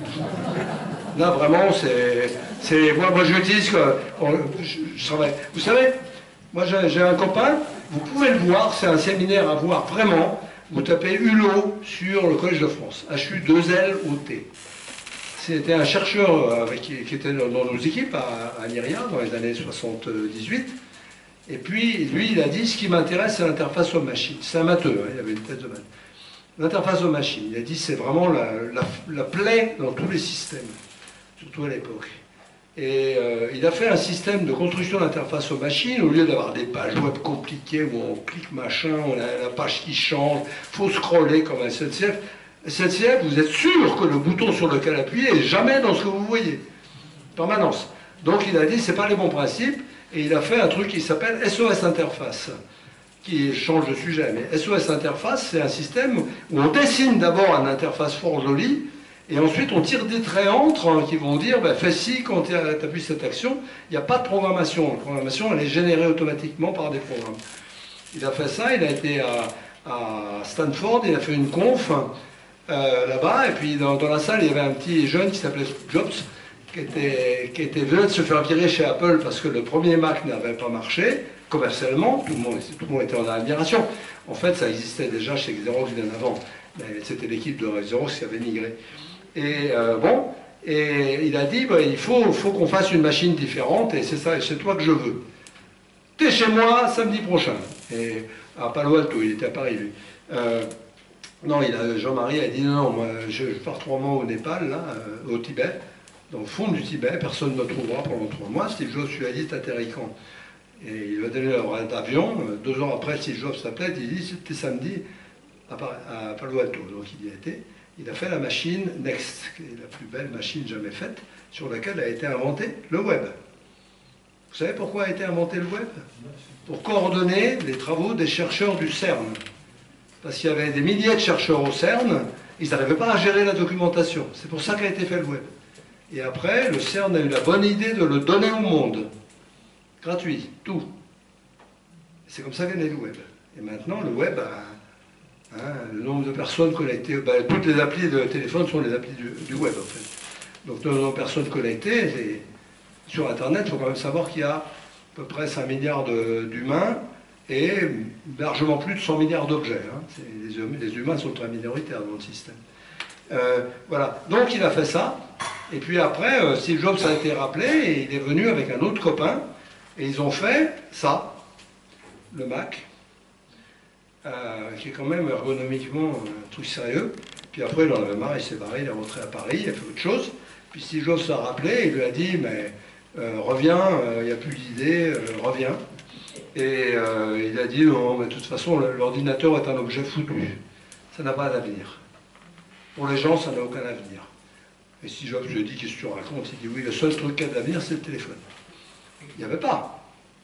Là, vraiment, c'est... Moi, j'utilise que... Je travaille. Vous savez, moi, j'ai un copain, vous pouvez le voir, c'est un séminaire à voir, vraiment. Vous tapez Hulot sur le Collège de France, HU2LOT. C'était un chercheur qui était dans nos équipes à Lyria, dans les années 78. Et puis, lui, il a dit, ce qui m'intéresse, c'est l'interface homme-machine. C'est un matheux, hein, il avait une thèse de maths. L'interface homme-machine, il a dit, c'est vraiment la plaie dans tous les systèmes, surtout à l'époque. Et il a fait un système de construction d'interface homme-machine, au lieu d'avoir des pages web compliquées où on clique machin, on a la page qui change, il faut scroller comme un SNCF. SNCF, vous êtes sûr que le bouton sur lequel appuyer est jamais dans ce que vous voyez. Permanence. Donc il a dit, c'est pas les bons principes, et il a fait un truc qui s'appelle SOS Interface, qui change de sujet. Mais SOS Interface, c'est un système où on dessine d'abord une interface fort jolie, et ensuite on tire des traits entre qui vont dire, ben, fais ci quand tu appuies cette action. Il n'y a pas de programmation. La programmation, elle est générée automatiquement par des programmes. Il a fait ça, il a été à Stanford, il a fait une conf là-bas, et puis dans la salle, il y avait un petit jeune qui s'appelait Jobs, qui venait de se faire virer chez Apple parce que le premier Mac n'avait pas marché commercialement. Tout le monde était en admiration. En fait, ça existait déjà chez Xerox bien avant. C'était l'équipe de Xerox qui avait migré. Et et il a dit, bah, il faut qu'on fasse une machine différente, et c'est ça, et c'est toi que je veux. T'es chez moi samedi prochain. Et à Palo Alto, il était à Paris, lui. Non, Jean-Marie a dit, non, moi, je pars 3 mois au Népal, là, au Tibet. Dans le fond du Tibet, personne ne me trouvera pendant 3 mois. Steve Jobs lui a dit, t'atterris quand? Et il va donner l'heure d'avion. 2 heures après, Steve Jobs s'appelait, il dit, c'était samedi à Palo Alto. Donc il y a été. Il a fait la machine Next, qui est la plus belle machine jamais faite, sur laquelle a été inventé le web. Vous savez pourquoi a été inventé le web? Pour coordonner les travaux des chercheurs du CERN. Parce qu'il y avait des milliers de chercheurs au CERN, ils n'arrivaient pas à gérer la documentation. C'est pour ça qu'a été fait le web. Et après, le CERN a eu la bonne idée de le donner au monde. Gratuit, tout. C'est comme ça qu'est né le web. Et maintenant, le web a le nombre de personnes connectées. Ben, toutes les applis de téléphone sont les applis du web, en fait. Donc, le nombre de personnes connectées, sur Internet, il faut quand même savoir qu'il y a à peu près 5 milliards d'humains et largement plus de 100 milliards d'objets. Hein. Les humains sont très minoritaires dans le système. Voilà. Donc, il a fait ça. Et puis après, Steve Jobs a été rappelé et il est venu avec un autre copain et ils ont fait ça, le Mac, qui est quand même ergonomiquement un truc sérieux. Puis après, il en avait marre, il s'est barré, il est rentré à Paris, il a fait autre chose. Puis Steve Jobs l'a rappelé, il lui a dit, mais reviens, il n'y a plus d'idées, reviens. Et il a dit, non, mais de toute façon, l'ordinateur est un objet foutu, ça n'a pas d'avenir. Pour les gens, ça n'a aucun avenir. Et si Jobs lui dit, qu'est-ce que tu racontes? Il dit, oui, le seul truc qui a d'avenir, c'est le téléphone. Il n'y avait pas.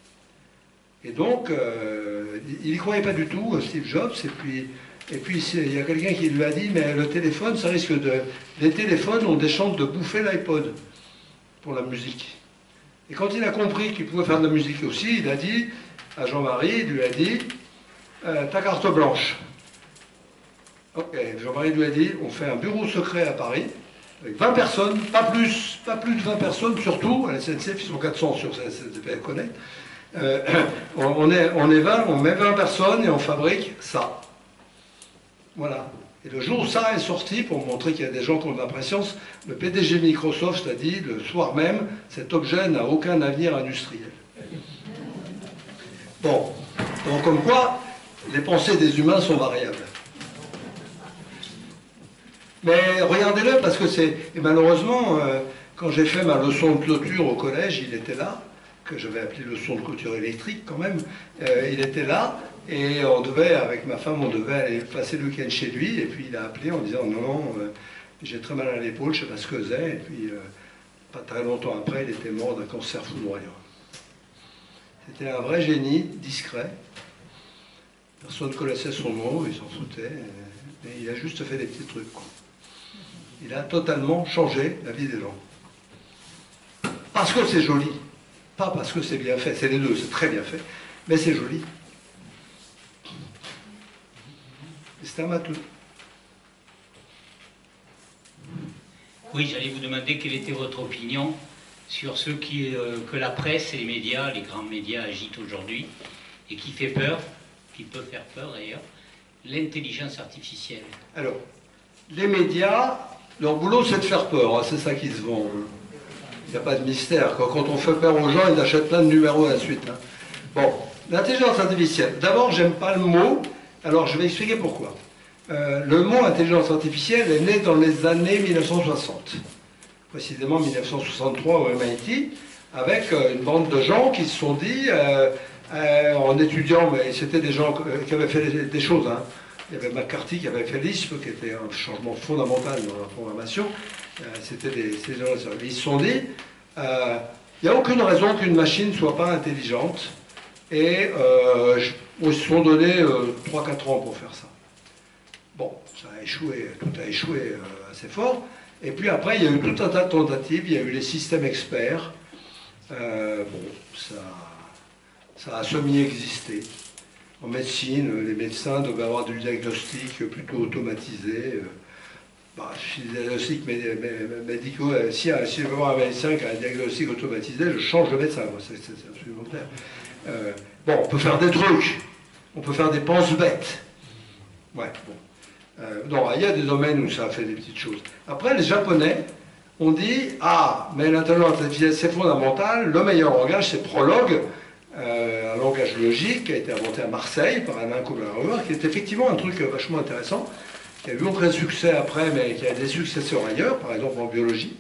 Et donc, il n'y croyait pas du tout, Steve Jobs, et puis il y a quelqu'un qui lui a dit, mais le téléphone, ça risque de... Les téléphones ont des chances de bouffer l'iPod pour la musique. Et quand il a compris qu'il pouvait faire de la musique aussi, il a dit à Jean-Marie, il lui a dit, ta carte blanche. Ok, Jean-Marie lui a dit, on fait un bureau secret à Paris, avec 20 personnes, pas plus de 20 personnes, surtout, à la SNCF, ils sont 400 sur SNCF Connect, On est 20, on met 20 personnes et on fabrique ça. Voilà. Et le jour où ça est sorti, pour montrer qu'il y a des gens qui ont de la préscience, le PDG Microsoft a dit le soir même, cet objet n'a aucun avenir industriel. Bon, donc comme quoi, les pensées des humains sont variables. Mais regardez-le, parce que c'est... Et malheureusement, quand j'ai fait ma leçon de clôture au collège, il était là, que j'avais appelé leçon de clôture électrique quand même, il était là, et on devait, avec ma femme, on devait aller passer le week-end chez lui, et puis il a appelé en disant non, non, j'ai très mal à l'épaule, je ne sais pas ce que c'est, et puis pas très longtemps après, il était mort d'un cancer foudroyant. C'était un vrai génie, discret, personne ne connaissait son nom, il s'en foutait, mais il a juste fait des petits trucs, quoi. Il a totalement changé la vie des gens. Parce que c'est joli, pas parce que c'est bien fait, c'est les deux, c'est très bien fait, mais c'est joli. C'est un matou. Oui, j'allais vous demander quelle était votre opinion sur ce que la presse et les médias, les grands médias agitent aujourd'hui, et qui fait peur, qui peut faire peur d'ailleurs, l'intelligence artificielle. Alors, les médias, leur boulot c'est de faire peur, hein, c'est ça qui se vend. Il n'y a pas de mystère. Quand on fait peur aux gens, ils achètent plein de numéros à la suite. Hein. Bon, l'intelligence artificielle. D'abord, j'aime pas le mot. Alors, je vais expliquer pourquoi. Le mot intelligence artificielle est né dans les années 1960, précisément 1963 au MIT, avec une bande de gens qui se sont dit, en étudiant, mais c'était des gens qui avaient fait des choses. Hein. Il y avait McCarthy qui avait fait Lisp, qui était un changement fondamental dans la programmation. C'était ces gens-là. Ils se sont dit, il n'y a aucune raison qu'une machine ne soit pas intelligente. Et ils se sont donné 3-4 ans pour faire ça. Bon, ça a échoué, tout a échoué assez fort. Et puis après, il y a eu tout un tas de tentatives. Il y a eu les systèmes experts. Bon, ça a semi-existé. En médecine, les médecins devaient avoir du diagnostic plutôt automatisé. Les diagnostics médicaux, si je veux voir un médecin qui a un diagnostic automatisé, je change de médecin. C'est absolument clair. Bon, on peut faire des trucs, on peut faire des penses-bêtes. Ouais, bon. Non, il y a des domaines où ça a fait des petites choses. Après, les Japonais ont dit, ah, mais l'intelligence artificielle, c'est fondamental, le meilleur langage, c'est Prolog, un langage logique qui a été inventé à Marseille par Alain Kubler-Romer, qui est effectivement un truc vachement intéressant, qui a eu aucun succès après, mais qui a des successeurs ailleurs, par exemple en biologie.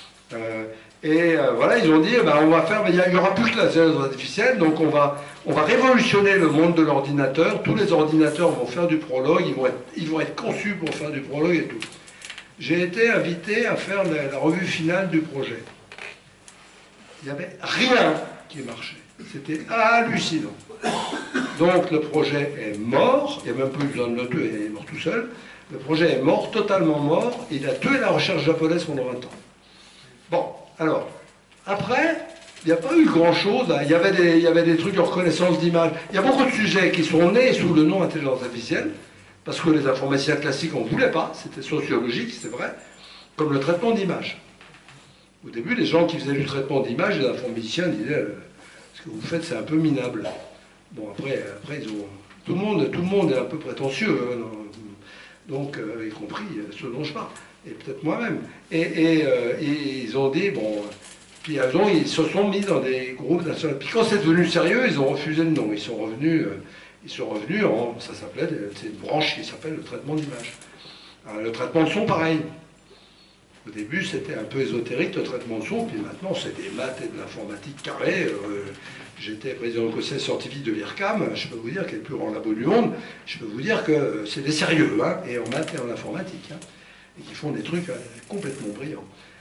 Voilà, ils ont dit, on va faire, il n'y aura plus que l'intelligence artificielle, donc on va révolutionner le monde de l'ordinateur. Tous les ordinateurs vont faire du Prolog, ils vont être conçus pour faire du Prolog et tout. J'ai été invité à faire la revue finale du projet. Il n'y avait rien qui marchait. C'était hallucinant. Donc le projet est mort, il n'y a même plus besoin de le tuer, il est mort tout seul. Le projet est mort, totalement mort, il a tué la recherche japonaise pendant 20 ans. Bon, alors, après, il n'y a pas eu grand-chose. Il y avait des trucs de reconnaissance d'image. Il y a beaucoup de sujets qui sont nés sous le nom intelligence artificielle, parce que les informaticiens classiques, on ne voulait pas, c'était sociologique, c'est vrai, comme le traitement d'image. Au début, les gens qui faisaient du traitement d'image, les informaticiens disaient ce que vous faites, c'est un peu minable. Bon, après ils ont... tout le monde est un peu prétentieux, hein, donc, y compris ceux dont je parle, et peut-être moi-même. Et ils ont dit, bon... Puis ils se sont mis dans des groupes nationaux. Puis quand c'est devenu sérieux, ils ont refusé le nom. Ils sont revenus ça s'appelait, c'est une branche qui s'appelle le traitement d'image. Le traitement de son, pareil. Au début, c'était un peu ésotérique, le traitement de son, puis maintenant, c'est des maths et de l'informatique carrée. J'étais président du conseil scientifique de l'IRCAM, je peux vous dire, qui est le plus grand labo du monde, je peux vous dire que c'est des sérieux, hein, et en maths et en informatique, hein, et qui font des trucs complètement brillants.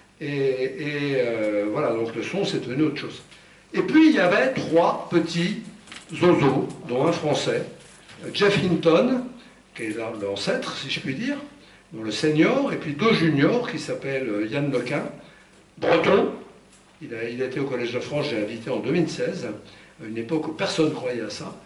Voilà, donc le son, c'est devenu autre chose. Et puis, il y avait 3 petits zozos, dont un français, Jeff Hinton, qui est l'ancêtre, si je puis dire, dont le senior, et puis 2 juniors, qui s'appellent Yann Lequin, breton. Il a été au Collège de France, j'ai invité en 2016, à une époque où personne ne croyait à ça,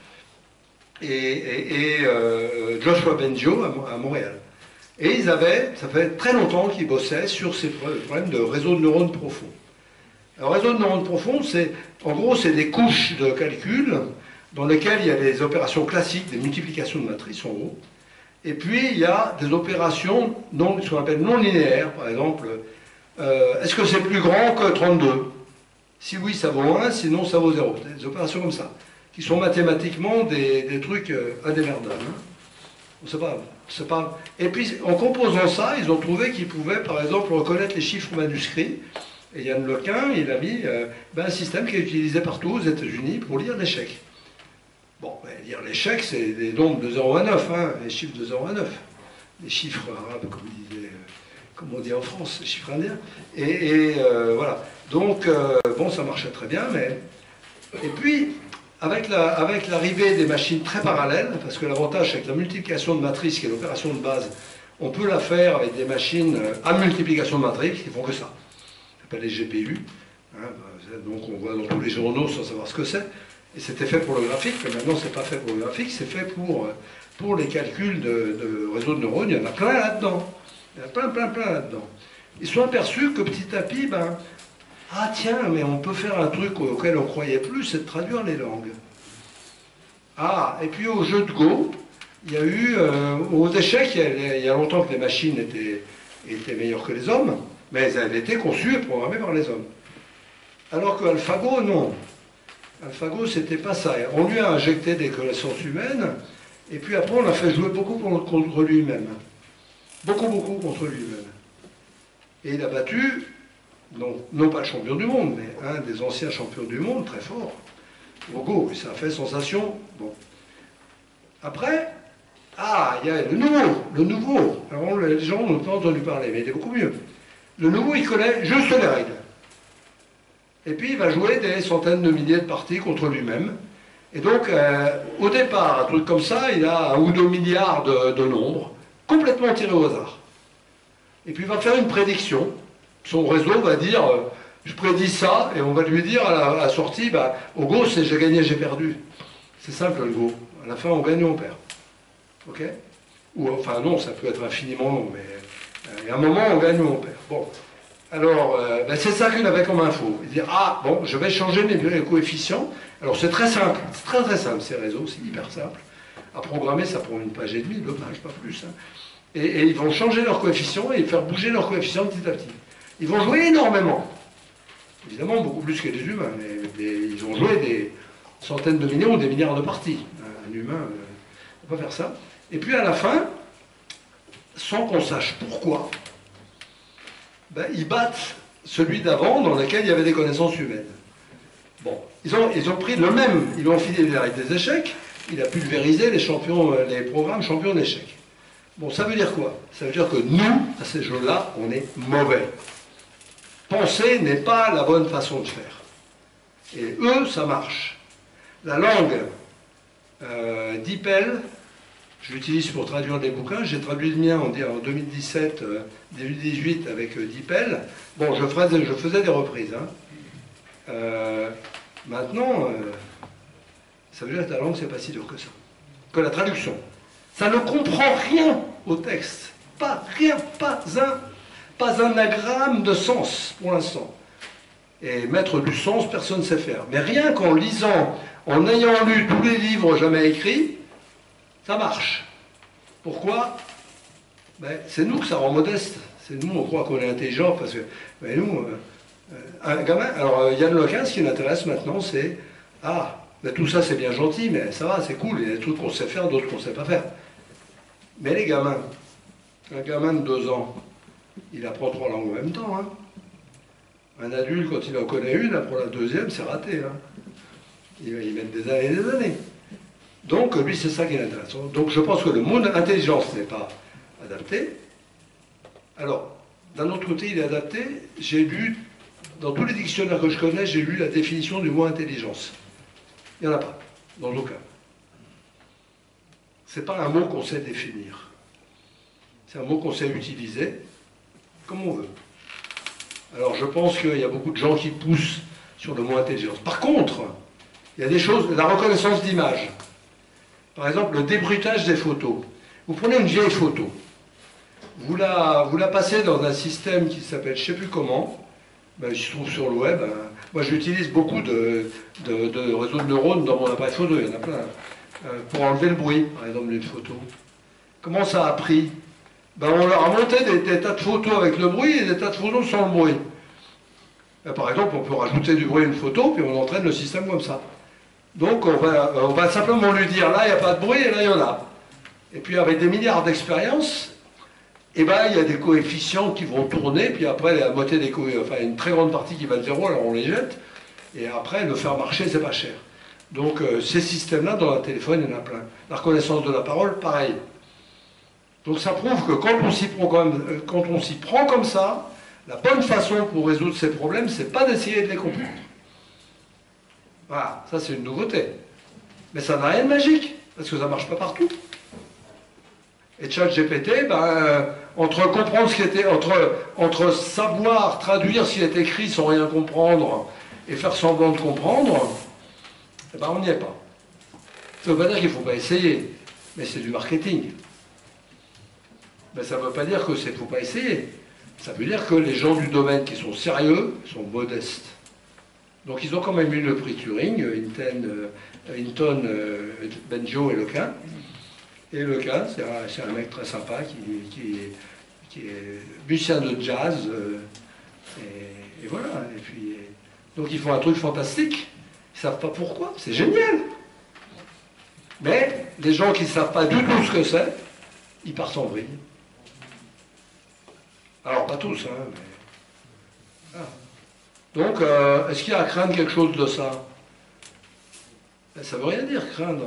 et Joshua Bengio à Montréal. Et ça fait très longtemps qu'ils bossaient sur ces problèmes de réseau de neurones profonds. Alors, réseau de neurones profonds, en gros, c'est des couches de calcul dans lesquelles il y a des opérations classiques, des multiplications de matrices, en gros. Et puis, il y a des opérations ce qu'on appelle non linéaires. Par exemple, est-ce que c'est plus grand que 32? Si oui, ça vaut 1, sinon ça vaut 0. Des opérations comme ça, qui sont mathématiquement des trucs indémerdables. Hein. C'est pas... Et puis, en composant ça, ils ont trouvé qu'ils pouvaient, par exemple, reconnaître les chiffres manuscrits. Et Yann Lequin, il a mis un système qui est utilisé partout aux États-Unis pour lire l'échec. Bon, lire l'échec, c'est des nombres de 0 à 9, hein, les chiffres de 0 à 9. Les chiffres arabes, comme on dit en France, les chiffres indiens. Et voilà. Donc, bon, ça marchait très bien, mais... Et puis, avec l'arrivée des machines très parallèles, parce que l'avantage, c'est que la multiplication de matrices, qui est l'opération de base, on peut la faire avec des machines à multiplication de matrices, qui font que ça. Ça s'appelle les GPU. Hein, donc, on voit dans tous les journaux sans savoir ce que c'est. Et c'était fait pour le graphique, mais maintenant c'est pas fait pour le graphique, c'est fait pour les calculs de réseaux de neurones. Il y en a plein là-dedans. Il y en a plein là-dedans. Ils sont aperçus que petit à petit, ah tiens, mais on peut faire un truc auquel on ne croyait plus, c'est de traduire les langues. Ah, et puis au jeu de Go, il y a eu, aux échecs, il y a longtemps que les machines étaient meilleures que les hommes, mais elles étaient conçues et programmées par les hommes. Alors que AlphaGo, non. AlphaGo, c'était pas ça. On lui a injecté des connaissances humaines, et puis après, on l'a fait jouer beaucoup contre lui-même. Beaucoup contre lui-même. Et il a battu, non pas le champion du monde, mais un des anciens champions du monde, très fort, au Go. Et ça a fait sensation. Bon. Après, il y a le nouveau. Alors, les gens n'ont pas entendu parler, mais il est beaucoup mieux. Le nouveau, il connaît juste les règles. Et puis il va jouer des centaines de milliers de parties contre lui-même. Et donc, au départ, un truc comme ça, il a 1 ou 2 milliards de nombres, complètement tirés au hasard. Et puis il va faire une prédiction. Son réseau va dire, je prédis ça, et on va lui dire à la sortie, au Go, c'est j'ai gagné, j'ai perdu. C'est simple le Go. À la fin, on gagne ou on perd. Ok? Ou enfin non, ça peut être infiniment long, mais à un moment, on gagne ou on perd. Bon. Alors, c'est ça qu'il avait comme info. Il dit, bon, je vais changer mes coefficients. Alors, c'est très simple. C'est très simple, ces réseaux. C'est hyper simple. À programmer, ça prend une page et demie, 2 pages, pas plus. Hein. Et ils vont changer leurs coefficients et faire bouger leurs coefficients petit à petit. Ils vont jouer énormément. Évidemment, beaucoup plus que les humains. Mais ils vont jouer des centaines de millions ou des milliards de parties. Un humain ne peut pas faire ça. Et puis, à la fin, sans qu'on sache pourquoi, ils battent celui d'avant dans lequel il y avait des connaissances humaines. Bon, ils ont pris le même, ils l'ont filé avec des échecs, il a pulvérisé les programmes champions d'échecs. Bon, ça veut dire quoi? Ça veut dire que nous, à ces jeux-là, on est mauvais. Penser n'est pas la bonne façon de faire. Et eux, ça marche. La langue d'Ippel, je l'utilise pour traduire des bouquins. J'ai traduit le mien en 2017, 2018 avec DeepL. Bon, je faisais des reprises. Hein. Maintenant, ça veut dire que la langue, c'est pas si dur que ça. Que la traduction. Ça ne comprend rien au texte. Pas rien, pas un agramme de sens pour l'instant. Et mettre du sens, personne ne sait faire. Mais rien qu'en lisant, en ayant lu tous les livres jamais écrits, ça marche. Pourquoi? C'est nous que ça rend modeste. C'est nous, on croit qu'on est intelligent, parce que nous, un gamin... Alors, Yann Lequin, ce qui l'intéresse maintenant, c'est tout ça c'est bien gentil, mais ça va, c'est cool, il y a des trucs qu'on sait faire, d'autres qu'on ne sait pas faire. Mais les gamins, un gamin de 2 ans, il apprend 3 langues en même temps. Hein. Un adulte, quand il en connaît une, apprend la deuxième, c'est raté. Hein. Il va y mettre des années et des années. Donc, lui, c'est ça qui est intéressant. Donc, je pense que le mot intelligence n'est pas adapté. Alors, d'un autre côté, il est adapté. J'ai lu, dans tous les dictionnaires que je connais, j'ai lu la définition du mot intelligence. Il n'y en a pas, dans aucun. Ce n'est pas un mot qu'on sait définir. C'est un mot qu'on sait utiliser comme on veut. Alors, je pense qu'il y a beaucoup de gens qui poussent sur le mot intelligence. Par contre, il y a des choses, la reconnaissance d'image. Par exemple, le débruitage des photos. Vous prenez une vieille photo, vous la passez dans un système qui s'appelle je ne sais plus comment, ben, il se trouve sur le web. Hein. Moi, j'utilise beaucoup de réseaux de neurones dans mon appareil photo, il y en a plein, pour enlever le bruit, par exemple, d'une photo. Comment ça a pris? Ben, on leur a monté des tas de photos avec le bruit et des tas de photos sans le bruit. Ben, par exemple, on peut rajouter du bruit à une photo, puis on entraîne le système comme ça. Donc, on va simplement lui dire, là, il n'y a pas de bruit, et là, il y en a. Et puis, avec des milliards d'expériences, eh ben, il y a des coefficients qui vont tourner, puis après, la moitié des enfin, une très grande partie qui va être zéro, alors on les jette, et après, le faire marcher, c'est pas cher. Donc, ces systèmes-là, dans un téléphone, il y en a plein. La reconnaissance de la parole, pareil. Donc, ça prouve que quand on s'y prend comme ça, la bonne façon pour résoudre ces problèmes, c'est pas d'essayer de les comprendre. Voilà, ça c'est une nouveauté. Mais ça n'a rien de magique, parce que ça ne marche pas partout. Et ChatGPT, ben, entre comprendre ce qui était, entre savoir traduire ce qui est écrit sans rien comprendre et faire semblant de comprendre, eh ben, on n'y est pas. Ça ne veut pas dire qu'il ne faut pas essayer, mais c'est du marketing. Ben, ça ne veut pas dire que c'est ne faut pas essayer. Ça veut dire que les gens du domaine qui sont sérieux sont modestes. Donc ils ont quand même eu le prix Turing, Hinton, Benjo et Lequin. Et Lequin, c'est un mec très sympa qui est musicien de jazz. Et voilà. Et puis, donc ils font un truc fantastique. Ils ne savent pas pourquoi. C'est génial. Mais les gens qui ne savent pas du tout ce que c'est, ils partent en vrille. Alors pas tous, hein, mais... Ah. Donc, est-ce qu'il y a à craindre quelque chose de ça? Ben, ça ne veut rien dire, craindre.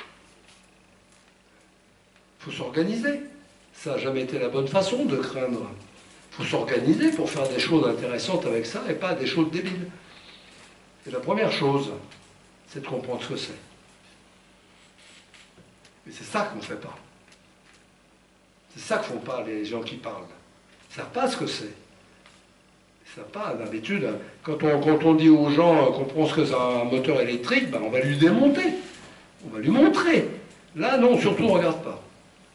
Il faut s'organiser. Ça n'a jamais été la bonne façon de craindre. Il faut s'organiser pour faire des choses intéressantes avec ça et pas des choses débiles. Et la première chose, c'est de comprendre ce que c'est. Mais c'est ça qu'on ne fait pas. C'est ça que ne font pas les gens qui parlent. Ils ne savent pas ce que c'est. Ça pas d'habitude, quand on dit aux gens qu'on pense que c'est un moteur électrique, ben on va lui démonter, on va lui montrer. Là, non, surtout, on ne regarde pas.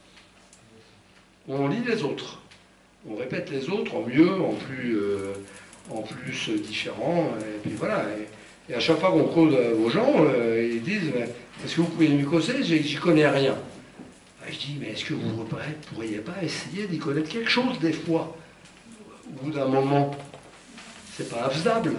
On lit les autres, on répète les autres en mieux, en plus différent, et puis voilà. Et à chaque fois qu'on cause aux gens, ils disent, est-ce que vous pouvez me causer? J'y connais rien. Je dis, mais est-ce que vous ne pourriez pas essayer d'y connaître quelque chose des fois, au bout d'un moment? C'est pas faisable.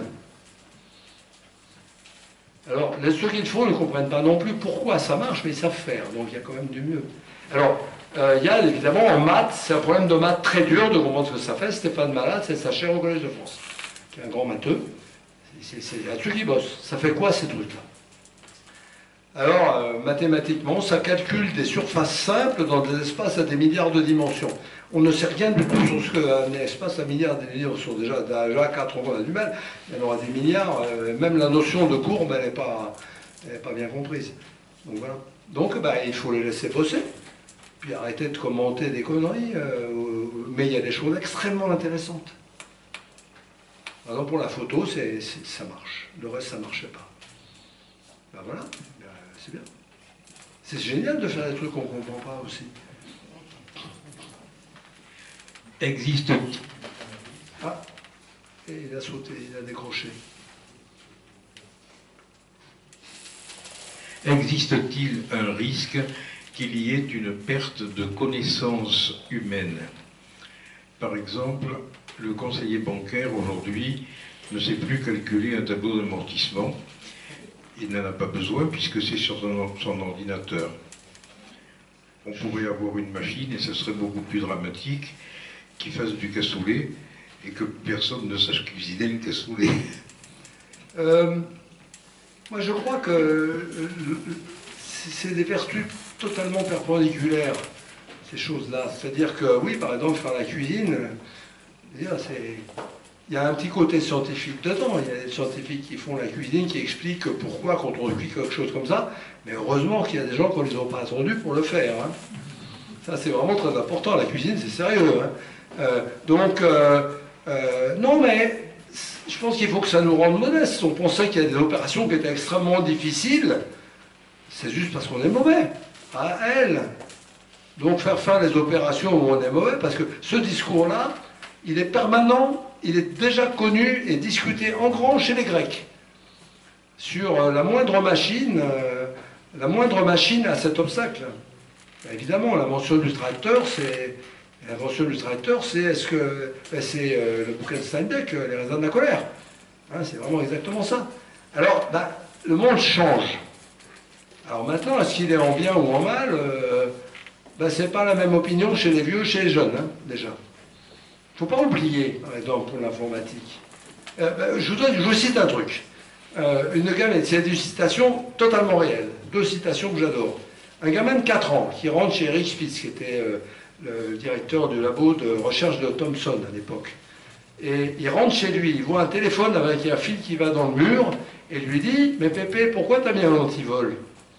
Alors, ceux qui le font ne comprennent pas non plus pourquoi ça marche, mais ils savent faire, donc il y a quand même du mieux. Alors, il y a évidemment en maths, c'est un problème de maths très dur de comprendre ce que ça fait. Stéphane Malade, c'est sa chaire au Collège de France, qui est un grand matheux. C'est là-dessus qu'il bosse. Ça fait quoi ces trucs-là? Alors, mathématiquement, ça calcule des surfaces simples dans des espaces à des milliards de dimensions. On ne sait rien du tout sur ce qu'un espace à milliards de dimensions. Déjà 4, on a du mal. Il y en aura des milliards. Même la notion de courbe, elle n'est pas bien comprise. Donc voilà. Donc, il faut les laisser bosser. Puis arrêter de commenter des conneries. Mais il y a des choses extrêmement intéressantes. Par exemple, pour la photo, ça marche. Le reste, ça ne marchait pas. Ben voilà. C'est bien. C'est génial de faire des trucs qu'on ne comprend pas aussi. Existe... Ah, et il a sauté, il a décroché. Existe-t-il un risque qu'il y ait une perte de connaissances humaines? Par exemple, le conseiller bancaire aujourd'hui ne sait plus calculer un tableau d'amortissement. Il n'en a pas besoin puisque c'est sur son ordinateur. On pourrait avoir une machine, et ce serait beaucoup plus dramatique, qui fasse du cassoulet et que personne ne sache cuisiner le cassoulet. Moi je crois que c'est des vertus totalement perpendiculaires, ces choses-là. C'est-à-dire que oui, par exemple, faire la cuisine, il y a un petit côté scientifique dedans. Il y a des scientifiques qui font la cuisine, qui expliquent pourquoi quand on cuit quelque chose comme ça. Mais heureusement qu'il y a des gens qui ne les ont pas attendus pour le faire. Hein. Ça, c'est vraiment très important. La cuisine, c'est sérieux. Hein. Non, mais je pense qu'il faut que ça nous rende modestes. On pensait qu'il y a des opérations qui étaient extrêmement difficiles. C'est juste parce qu'on est mauvais. À elle. Donc faire les opérations où on est mauvais, parce que ce discours-là, il est permanent il est déjà connu et discuté en grand chez les Grecs. Sur la moindre machine a cet obstacle. Évidemment, l'invention du tracteur, c'est est-ce que c'est le bouquin de Steinbeck, les raisins de la colère. Hein, c'est vraiment exactement ça. Alors, le monde change. Alors maintenant, est-ce qu'il est en bien ou en mal c'est pas la même opinion chez les vieux, chez les jeunes, hein, déjà. Il ne faut pas oublier, par exemple, pour l'informatique. Je vous cite un truc. Une gamme, c'est des citations totalement réelles. 2 citations que j'adore. Un gamin de 4 ans qui rentre chez Eric Spitz, qui était le directeur du labo de recherche de Thomson à l'époque. Et il rentre chez lui, il voit un téléphone avec un fil qui va dans le mur, et lui dit « Mais Pépé, pourquoi t'as mis un antivol ?»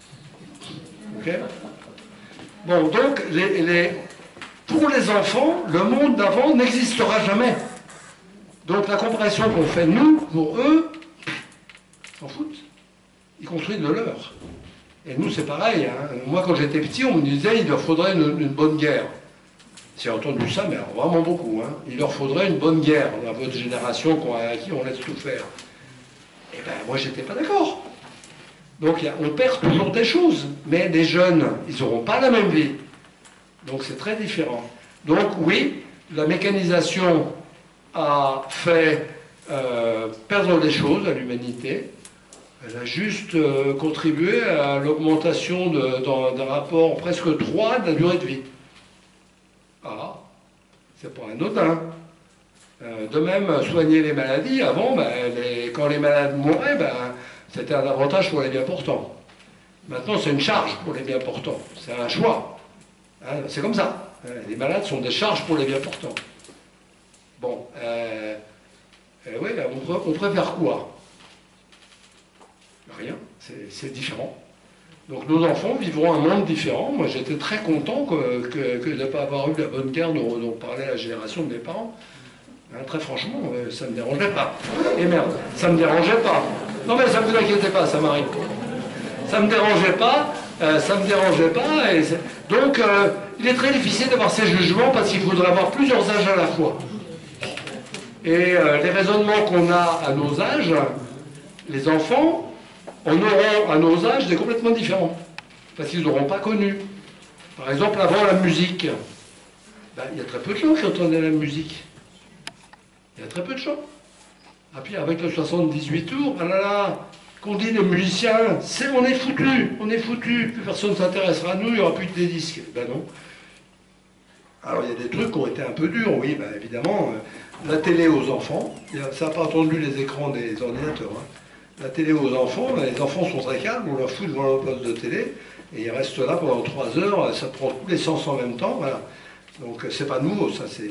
Okay. Bon, donc, pour les enfants, le monde d'avant n'existera jamais. Donc la comparaison qu'on fait nous, pour eux, s'en foutent. Ils construisent de leur. Et nous, c'est pareil. Hein. Moi, quand j'étais petit, on me disait il leur faudrait une bonne guerre. J'ai entendu ça, mais alors, vraiment beaucoup. Hein. Il leur faudrait une bonne guerre dans votre génération à qui on laisse tout faire. Eh bien, moi, j'étais pas d'accord. Donc, on perd toujours des choses. Mais les jeunes, ils n'auront pas la même vie. Donc, c'est très différent. Donc, oui, la mécanisation a fait perdre des choses à l'humanité. Elle a juste contribué à l'augmentation d'un rapport presque 3 de la durée de vie. Ah, c'est pas anodin. De même, soigner les maladies, avant, quand les malades mouraient, c'était un avantage pour les bien portants. Maintenant, c'est une charge pour les bien portants. C'est un choix. Hein, c'est comme ça. Les malades sont des charges pour les bien portants. Bon, oui, on préfère quoi? Rien, c'est différent. Donc nos enfants vivront un monde différent. Moi j'étais très content que de ne pas avoir eu la bonne guerre dont parlait la génération de mes parents. Hein, très franchement, ça ne me dérangeait pas. Et merde, ça ne me dérangeait pas. Non mais ça ne vous inquiétez pas, ça m'arrive. Ça ne me dérangeait pas, ça me dérangeait pas. Donc il est très difficile d'avoir ces jugements parce qu'il faudrait avoir plusieurs âges à la fois. Et les raisonnements qu'on a à nos âges, les enfants, on aura à nos âges des complètement différents. Parce qu'ils n'auront pas connu. Par exemple, avant la musique, il y a très peu de gens qui entendaient la musique. Il y a très peu de gens. Et puis avec le 78 tours, ah là là, qu'on dit les musiciens, on est foutus, plus personne ne s'intéressera à nous, il n'y aura plus de disques. Ben non. Alors il y a des trucs qui ont été un peu durs, oui, évidemment. La télé aux enfants, ça n'a pas entendu les écrans des ordinateurs. Hein. La télé aux enfants, les enfants sont très calmes, on leur fout devant leur poste de télé, et ils restent là pendant 3 heures, ça prend tous les sens en même temps, voilà. Donc c'est pas nouveau, ça c'est...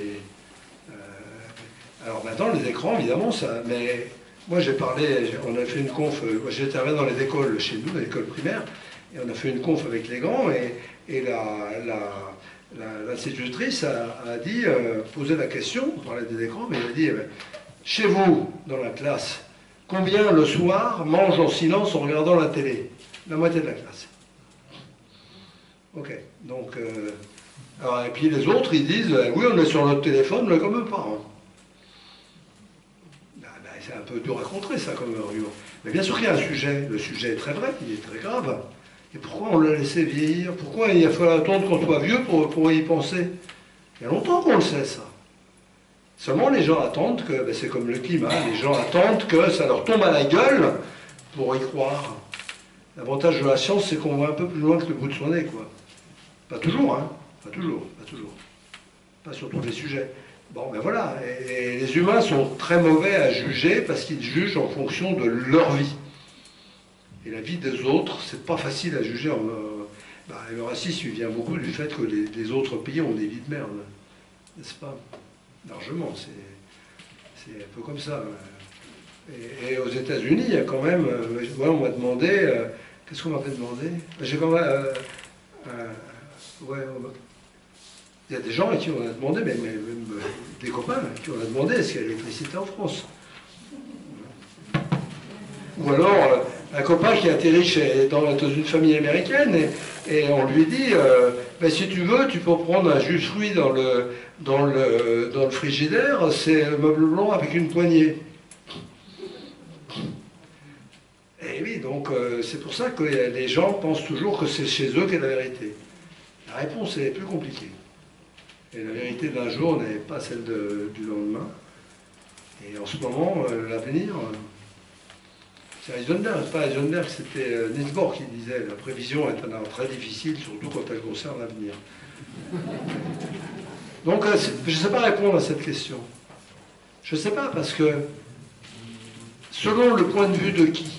Alors maintenant, les écrans, évidemment, ça... Mais moi j'ai parlé, on a fait une conf, j'étais arrivé dans les écoles chez nous, dans l'école primaire, et on a fait une conf avec les grands, et l'institutrice a dit, posé la question, on parlait des écrans, mais elle a dit, chez vous, dans la classe, combien le soir mangent en silence en regardant la télé? La moitié de la classe. Ok, donc... alors, et puis les autres, ils disent, oui, on est sur notre téléphone, mais comme eux parents. C'est un peu dur à contrer, ça, comme argument. Mais bien sûr qu'il y a un sujet. Le sujet est très vrai, il est très grave. Et pourquoi on l'a laissé vieillir? Pourquoi il a fallu attendre qu'on soit vieux pour y penser? Il y a longtemps qu'on le sait, ça. Seulement, les gens attendent que, c'est comme le climat, les gens attendent que ça leur tombe à la gueule pour y croire. L'avantage de la science, c'est qu'on voit un peu plus loin que le bout de son nez, quoi. Pas toujours, hein. Pas toujours. Pas sur tous les sujets. Bon, voilà. Et les humains sont très mauvais à juger parce qu'ils jugent en fonction de leur vie. Et la vie des autres, c'est pas facile à juger. Le racisme, il vient beaucoup du fait que les autres pays ont des vies de merde. N'est-ce pas? Largement, c'est un peu comme ça. Et aux États-Unis, il y a quand même... on m'a demandé... Qu'est-ce qu'on m'a fait demander? J'ai quand même... il y a des gens à qui on a demandé, même des copains, à qui on a demandé est-ce qu'il y a l'électricité en France? Ou alors, un copain qui atterrit dans une famille américaine et on lui dit ben, si tu veux, tu peux prendre un jus de fruits dans le frigidaire, c'est un meuble blanc avec une poignée. Et oui, donc c'est pour ça que les gens pensent toujours que c'est chez eux qu'est la vérité. La réponse est plus compliquée. Et la vérité d'un jour n'est pas celle du lendemain. Et en ce moment, l'avenir, c'est Heisenberg, pas Heisenberg, c'était Niels Bohr qui disait la prévision est un art très difficile, surtout quand elle concerne l'avenir. Donc je ne sais pas répondre à cette question. Je ne sais pas parce que selon le point de vue de qui?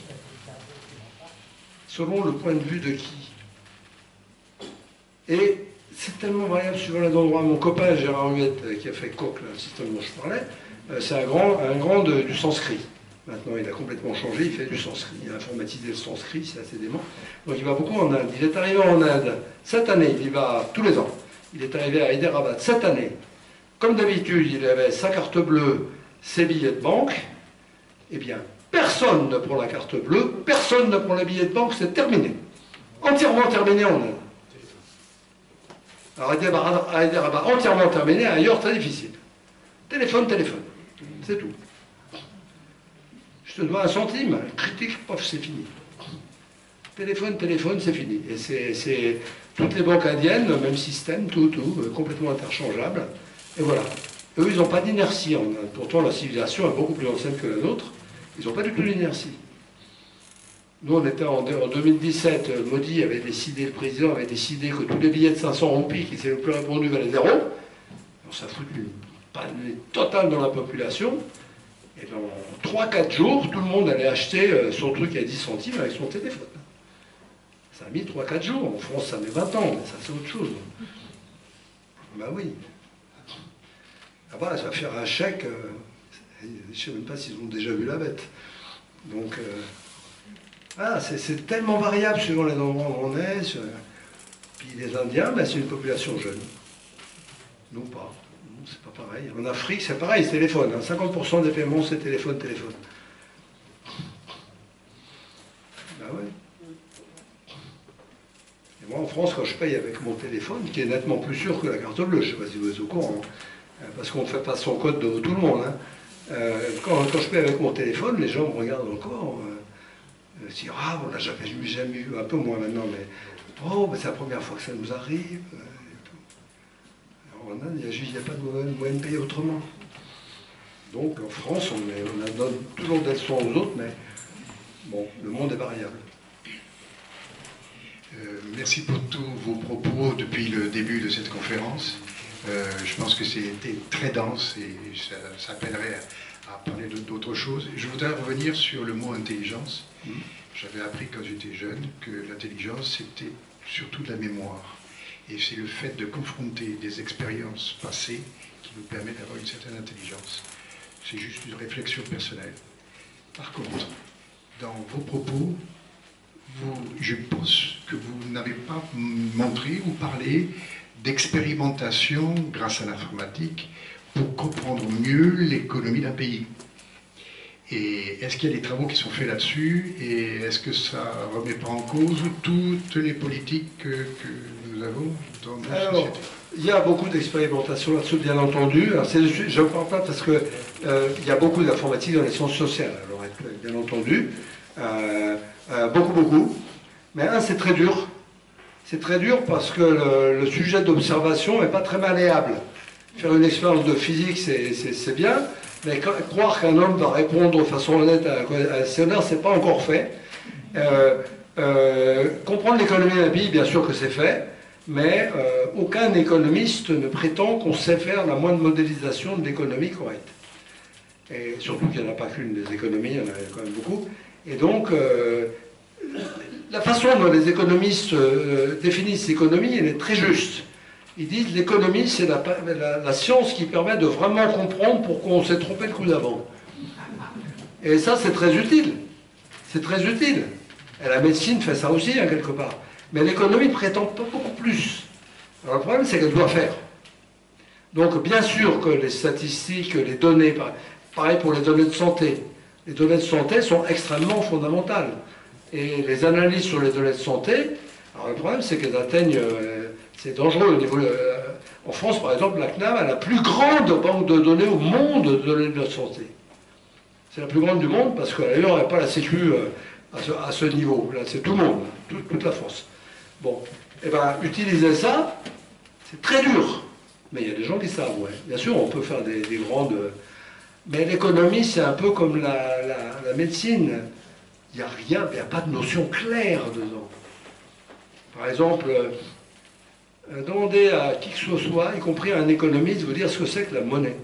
Selon le point de vue de qui? Et c'est tellement variable suivant les endroits. Mon copain Gérard Huette, qui a fait Coq, le système dont je parlais, c'est un grand du sanskrit. Maintenant, il a complètement changé, il fait du sanskrit. Il a informatisé le sanskrit, c'est assez dément. Donc il va beaucoup en Inde. Il est arrivé en Inde cette année, il y va tous les ans. Il est arrivé à Hyderabad cette année. Comme d'habitude, il avait sa carte bleue, ses billets de banque. Eh bien, personne ne prend la carte bleue, personne ne prend les billets de banque, c'est terminé. Entièrement terminé en Inde. Alors à Hyderabad, entièrement terminé, ailleurs très difficile. Téléphone, c'est tout. Je te dois un centime, critique, pof, c'est fini. Téléphone, c'est fini. Et c'est toutes les banques indiennes, le même système, tout, complètement interchangeable. Et voilà. Eux, ils n'ont pas d'inertie en Inde. Pourtant, la civilisation est beaucoup plus ancienne que la nôtre. Ils n'ont pas du tout d'inertie. Nous, on était en 2017, Modi avait décidé, le président avait décidé que tous les billets de 500 roupies qui s'est le plus répandu valaient zéro. Ça fout une panne totale dans la population. Et dans 3-4 jours, tout le monde allait acheter son truc à 10 centimes avec son téléphone. Ça a mis 3-4 jours. En France, ça met 20 ans, mais ça, c'est autre chose. Ben oui. Là-bas, ça va faire un chèque. Je ne sais même pas s'ils ont déjà vu la bête. Donc, c'est tellement variable suivant les endroits où on est. Puis les Indiens, ben, c'est une population jeune. Nous, pas. C'est pas pareil. En Afrique, c'est pareil, c'est téléphone. 50% des paiements, c'est téléphone. Ben ouais. Et moi, en France, quand je paye avec mon téléphone, qui est nettement plus sûr que la carte bleue, je ne sais pas si vous êtes au courant, parce qu'on ne fait pas son code de tout le monde. Quand je paye avec mon téléphone, les gens me regardent encore. Ils disent, on l'a jamais eu, un peu moins maintenant, mais c'est la première fois que ça nous arrive. En Inde, il n'y a pas de moyen de payer autrement. Donc en France, on donne toujours des leçons aux autres, mais bon, le monde est variable. Merci pour tous vos propos depuis le début de cette conférence. Je pense que c'était très dense et ça appellerait à parler d'autres choses. Je voudrais revenir sur le mot intelligence. J'avais appris quand j'étais jeune que l'intelligence, c'était surtout de la mémoire. Et c'est le fait de confronter des expériences passées qui nous permet d'avoir une certaine intelligence. C'est juste une réflexion personnelle. Par contre, dans vos propos, je pense que vous n'avez pas montré ou parlé d'expérimentation grâce à l'informatique pour comprendre mieux l'économie d'un pays. Et est-ce qu'il y a des travaux qui sont faits là-dessus? Et est-ce que ça ne remet pas en cause toutes les politiques que nous avons dans nos sociétés? Il y a beaucoup d'expérimentation là-dessus, bien entendu. Je ne parle pas parce qu'il y a beaucoup d'informatique dans les sciences sociales, alors bien entendu. Beaucoup. Mais c'est très dur. C'est très dur parce que le sujet d'observation n'est pas très malléable. Faire une expérience de physique, c'est bien. Mais croire qu'un homme va répondre de façon honnête à un questionnaire, ce n'est pas encore fait. Comprendre l'économie d'un pays, bien sûr que c'est fait, mais aucun économiste ne prétend qu'on sait faire la moindre modélisation de l'économie correcte. Et surtout qu'il n'y en a pas qu'une des économies, il y en a quand même beaucoup. Et donc, la façon dont les économistes définissent l'économie, elle est très juste. Ils disent l'économie, c'est la science qui permet de vraiment comprendre pourquoi on s'est trompé le coup d'avant. Et ça, c'est très utile. C'est très utile. Et la médecine fait ça aussi, quelque part. Mais l'économie prétend pas beaucoup plus. Alors le problème, c'est qu'elle doit faire. Donc, bien sûr que les statistiques, les données, pareil pour les données de santé, Les données de santé sont extrêmement fondamentales. Et les analyses sur les données de santé, alors le problème c'est qu'elles atteignent, c'est dangereux au niveau... en France par exemple, la CNAM a la plus grande banque de données au monde de données de santé. C'est la plus grande du monde parce qu'ailleurs il n'y a pas la sécu à ce niveau. Là c'est tout le monde, toute la France. Bon, et bien utiliser ça, c'est très dur. Mais il y a des gens qui savent, ouais. Bien sûr, on peut faire des grandes... Mais l'économie, c'est un peu comme la médecine. Il n'y a rien, il n'y a pas de notion claire dedans. Par exemple, demandez à qui que ce soit, y compris à un économiste, de vous dire ce que c'est que la monnaie.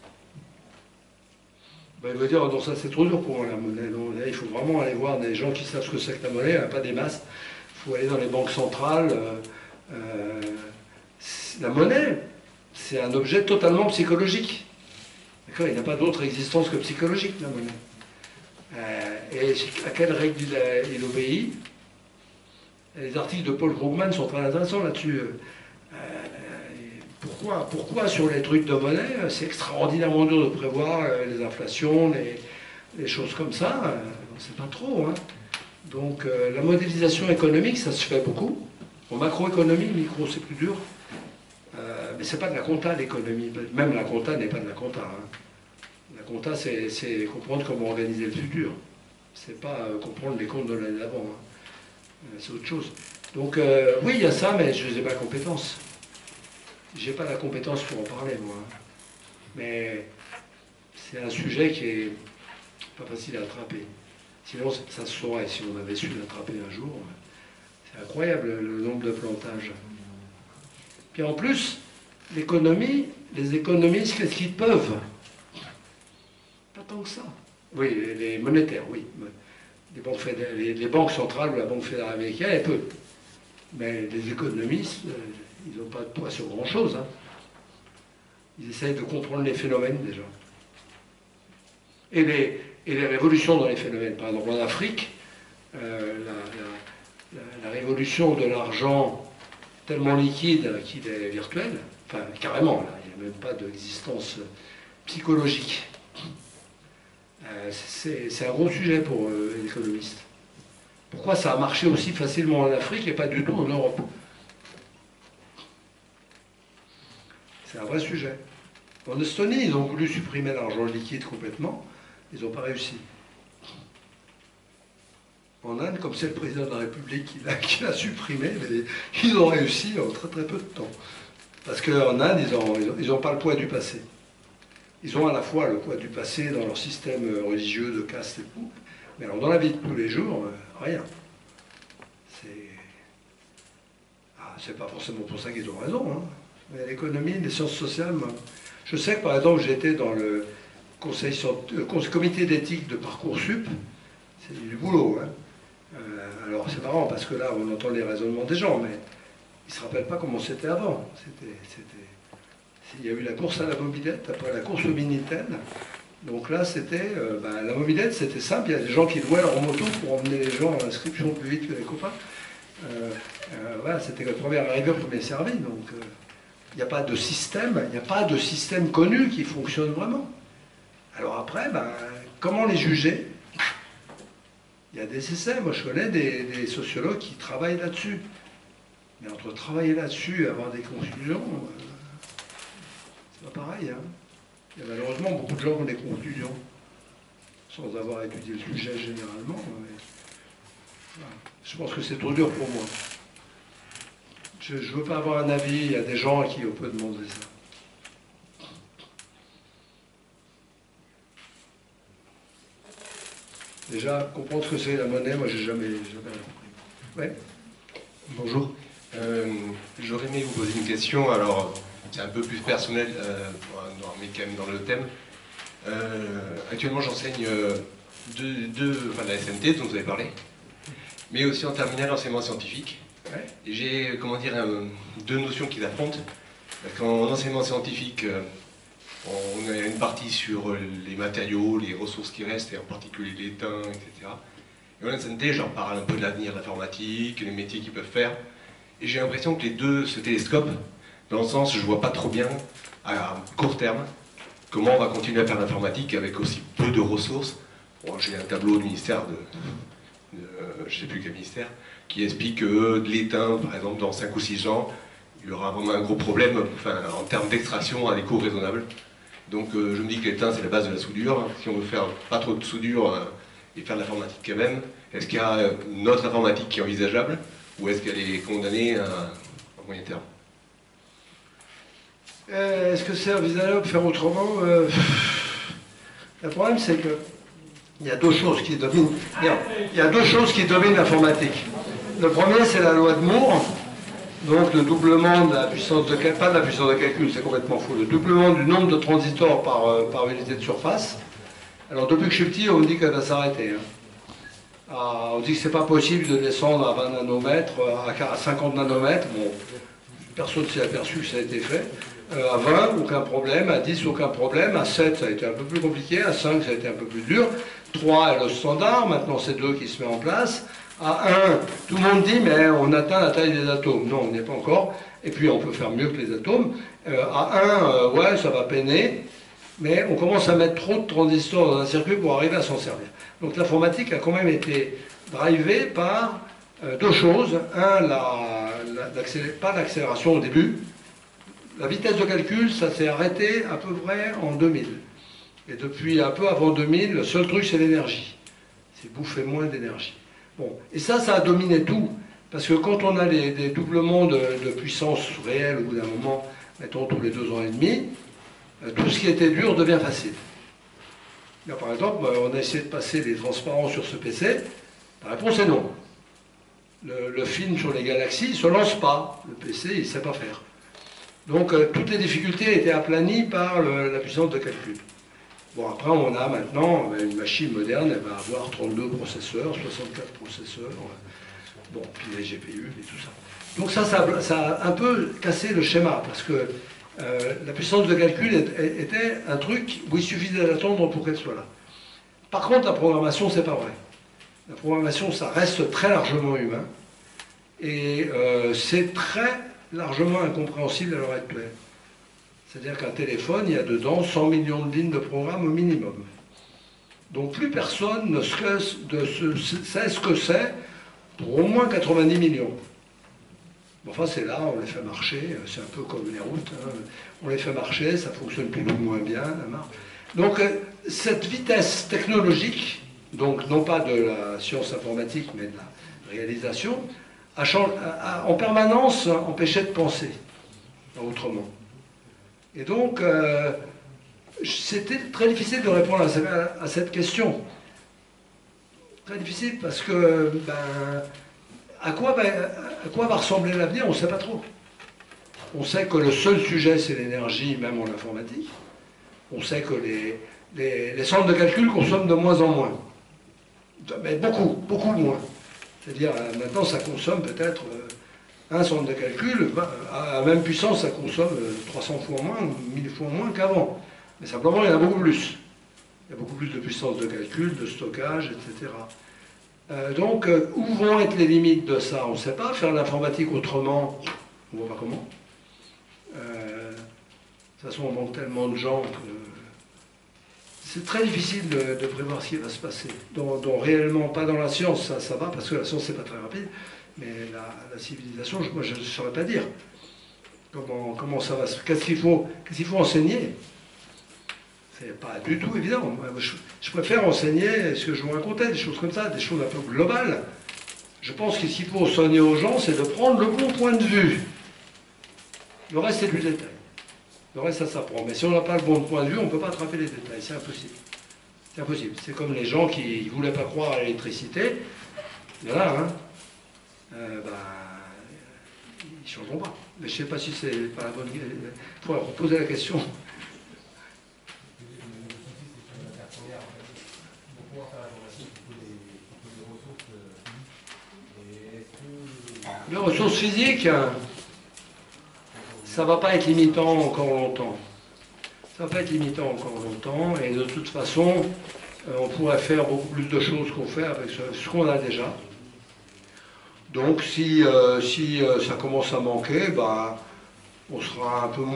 Ben, il va dire, non, ça c'est trop dur pour moi la monnaie. Non, là, il faut vraiment aller voir des gens qui savent ce que c'est que la monnaie, pas des masses. Il faut aller dans les banques centrales. La monnaie, c'est un objet totalement psychologique. D'accord, il n'y a pas d'autre existence que psychologique, la monnaie. Et à quelle règle il obéit? Les articles de Paul Krugman sont très intéressants là-dessus. Pourquoi sur les trucs de monnaie, c'est extraordinairement dur de prévoir les inflations, les choses comme ça, on ne sait pas trop. Hein. Donc la modélisation économique, ça se fait beaucoup. En macroéconomie, micro, c'est plus dur. Mais c'est pas de la compta, l'économie. Même la compta n'est pas de la compta. Hein. La compta, c'est comprendre comment organiser le futur. C'est pas comprendre les comptes de l'année d'avant. Hein. C'est autre chose. Donc, oui, il y a ça, mais je n'ai pas la compétence. J'ai pas la compétence pour en parler, moi. Mais c'est un sujet qui est pas facile à attraper. Sinon, ça se saurait si on avait su l'attraper un jour. C'est incroyable, le nombre de plantages. Puis en plus, l'économie, les économistes, qu'est-ce qu'ils peuvent? Pas tant que ça. Oui, les monétaires, oui. Les banques centrales ou la Banque fédérale américaine, elles peuvent. Mais les économistes, ils n'ont pas de poids sur grand-chose. Hein. Ils essayent de comprendre les phénomènes déjà. Et les révolutions dans les phénomènes. Par exemple, en Afrique, la révolution de l'argent tellement liquide qu'il est virtuel, enfin carrément, là, il n'y a même pas d'existence psychologique. C'est un gros sujet pour les économistes. Pourquoi ça a marché aussi facilement en Afrique et pas du tout en Europe? C'est un vrai sujet. En Estonie, ils ont voulu supprimer l'argent liquide complètement, ils n'ont pas réussi. En Inde, comme c'est le président de la République qui l'a supprimé, ils ont réussi en très très peu de temps. Parce qu'en Inde, ils n'ont pas le poids du passé. Ils ont à la fois le poids du passé dans leur système religieux de caste et tout, mais alors dans la vie de tous les jours, rien. C'est pas forcément pour ça qu'ils ont raison. Hein. Mais l'économie, les sciences sociales, moi, je sais que par exemple j'étais dans le comité d'éthique de Parcoursup, c'est du boulot. Hein. Alors c'est marrant parce que là on entend les raisonnements des gens, mais ils ne se rappellent pas comment c'était avant. Il y a eu la course à la mobilette, après la course au Minitel. Donc là c'était, la mobilette c'était simple, il y a des gens qui louaient leur moto pour emmener les gens à l'inscription plus vite que les copains. Voilà, c'était le premier arrivé, le premier servi. Donc il n'y a pas de système, connu qui fonctionne vraiment. Alors après, comment les juger? Il y a des essais, moi je connais des sociologues qui travaillent là-dessus. Mais entre travailler là-dessus et avoir des conclusions, c'est pas pareil. Hein. Il y a malheureusement beaucoup de gens qui ont des conclusions, sans avoir étudié le sujet généralement. Mais... Voilà. Je pense que c'est trop dur pour moi. Je ne veux pas avoir un avis, il y a des gens à qui on peut demander ça. Déjà, comprendre ce que c'est la monnaie, moi j'ai jamais compris. Ouais. Bonjour. J'aurais aimé vous poser une question, alors c'est un peu plus personnel, mais quand même dans le thème. Actuellement j'enseigne la SMT dont vous avez parlé, mais aussi en terminale enseignement scientifique. Ouais. Et j'ai, deux notions qui s'affrontent. Parce qu'en enseignement scientifique, on a une partie sur les matériaux, les ressources qui restent, et en particulier l'étain, etc. Et en SMT, j'en parle un peu de l'avenir de l'informatique, les métiers qu'ils peuvent faire. Et j'ai l'impression que les deux se télescopent, dans le sens, je ne vois pas trop bien, à court terme, comment on va continuer à faire l'informatique avec aussi peu de ressources. bon, j'ai un tableau du ministère je ne sais plus quel ministère, qui explique que de l'étain, par exemple, dans 5 ou 6 ans, il y aura vraiment un gros problème en termes d'extraction à des coûts raisonnables. Donc je me dis que l'étain, c'est la base de la soudure. Si on veut faire pas trop de soudure et faire de l'informatique quand même, est-ce qu'il y a une autre informatique qui est envisageable, ou est-ce qu'elle est condamnée à moyen terme? Est-ce que c'est envisageable de faire autrement? Le problème, c'est que il y a deux choses qui dominent. Il y a deux choses qui dominent l'informatique. Le premier, c'est la loi de Moore. Donc le doublement de la puissance de calcul, pas de la puissance de calcul, c'est complètement fou. Le doublement du nombre de transistors par unité de surface. Alors depuis que je suis petit, on me dit qu'elle va s'arrêter. On dit que c'est pas possible de descendre à 20 nanomètres, à 50 nanomètres. Bon, personne ne s'est aperçu que ça a été fait. À 20, aucun problème. À 10, aucun problème. À 7, ça a été un peu plus compliqué. À 5, ça a été un peu plus dur. 3 est le standard. Maintenant, c'est 2 qui se met en place. À 1, tout le monde dit, mais on atteint la taille des atomes. Non, on n'y est pas encore. Et puis, on peut faire mieux que les atomes. À 1, ouais, ça va peiner. Mais on commence à mettre trop de transistors dans un circuit pour arriver à s'en servir. Donc, l'informatique a quand même été drivée par deux choses. Un, pas l'accélération au début. La vitesse de calcul, ça s'est arrêté à peu près en 2000. Et depuis un peu avant 2000, le seul truc, c'est l'énergie. C'est bouffer moins d'énergie. Bon, et ça a dominé tout. Parce que quand on a des doublements de puissance réelle au bout d'un moment, mettons tous les 2 ans et demi, tout ce qui était dur devient facile. Là, par exemple, on a essayé de passer les transparents sur ce PC. La réponse est non. Le film sur les galaxies ne se lance pas. Le PC, il ne sait pas faire. Donc toutes les difficultés étaient aplanies par la puissance de calcul. Bon, après on a maintenant une machine moderne, elle va avoir 32 processeurs, 64 processeurs, bon, puis les GPU et tout ça. Donc ça a un peu cassé le schéma, parce que la puissance de calcul était un truc où il suffisait d'attendre pour qu'elle soit là. Par contre, la programmation, c'est pas vrai. La programmation, ça reste très largement humain, et c'est très largement incompréhensible à l'heure actuelle. C'est-à-dire qu'un téléphone, il y a dedans 100 millions de lignes de programme au minimum. Donc plus personne ne sait ce que c'est pour au moins 90 millions. Enfin c'est là, on les fait marcher, c'est un peu comme les routes, hein. On les fait marcher, ça fonctionne plus ou moins bien. Donc cette vitesse technologique, donc non pas de la science informatique, mais de la réalisation, a en permanence empêché de penser autrement. Et donc, c'était très difficile de répondre à cette question. Très difficile parce que, à quoi va ressembler l'avenir, on ne sait pas trop. On sait que le seul sujet, c'est l'énergie, même en informatique. On sait que les centres de calcul consomment de moins en moins. Mais beaucoup, beaucoup moins. C'est-à-dire, maintenant, ça consomme peut-être un centre de calcul, à la même puissance, ça consomme 300 fois moins, 1000 fois moins qu'avant. Mais simplement, il y en a beaucoup plus. Il y a beaucoup plus de puissance de calcul, de stockage, etc. Donc, où vont être les limites de ça? On ne sait pas. Faire l'informatique autrement, on ne voit pas comment. De toute façon, on manque tellement de gens que c'est très difficile de prévoir ce qui va se passer. Donc réellement, pas dans la science, ça va, parce que la science, c'est pas très rapide, mais la civilisation, moi, je ne saurais pas dire. Comment ça va se... Qu'est-ce qu'il faut enseigner? C'est pas du tout évident. Je préfère enseigner ce que je vous racontais, des choses comme ça, des choses un peu globales. Je pense que ce qu'il faut enseigner aux gens, c'est de prendre le bon point de vue. Le reste, c'est du détail. Le reste, ça s'apprend. Mais si on n'a pas le bon point de vue, on ne peut pas attraper les détails. C'est impossible. C'est impossible. C'est comme les gens qui ne voulaient pas croire à l'électricité. Il y en a, hein. Ils ne changeront pas. Mais je ne sais pas si c'est pas la bonne... Il faut leur poser la question. Les ressources physiques, ça ne va pas être limitant encore longtemps. Ça ne va pas être limitant encore longtemps, et de toute façon, on pourrait faire beaucoup plus de choses qu'on fait avec ce qu'on a déjà. Donc si ça commence à manquer, on fera un peu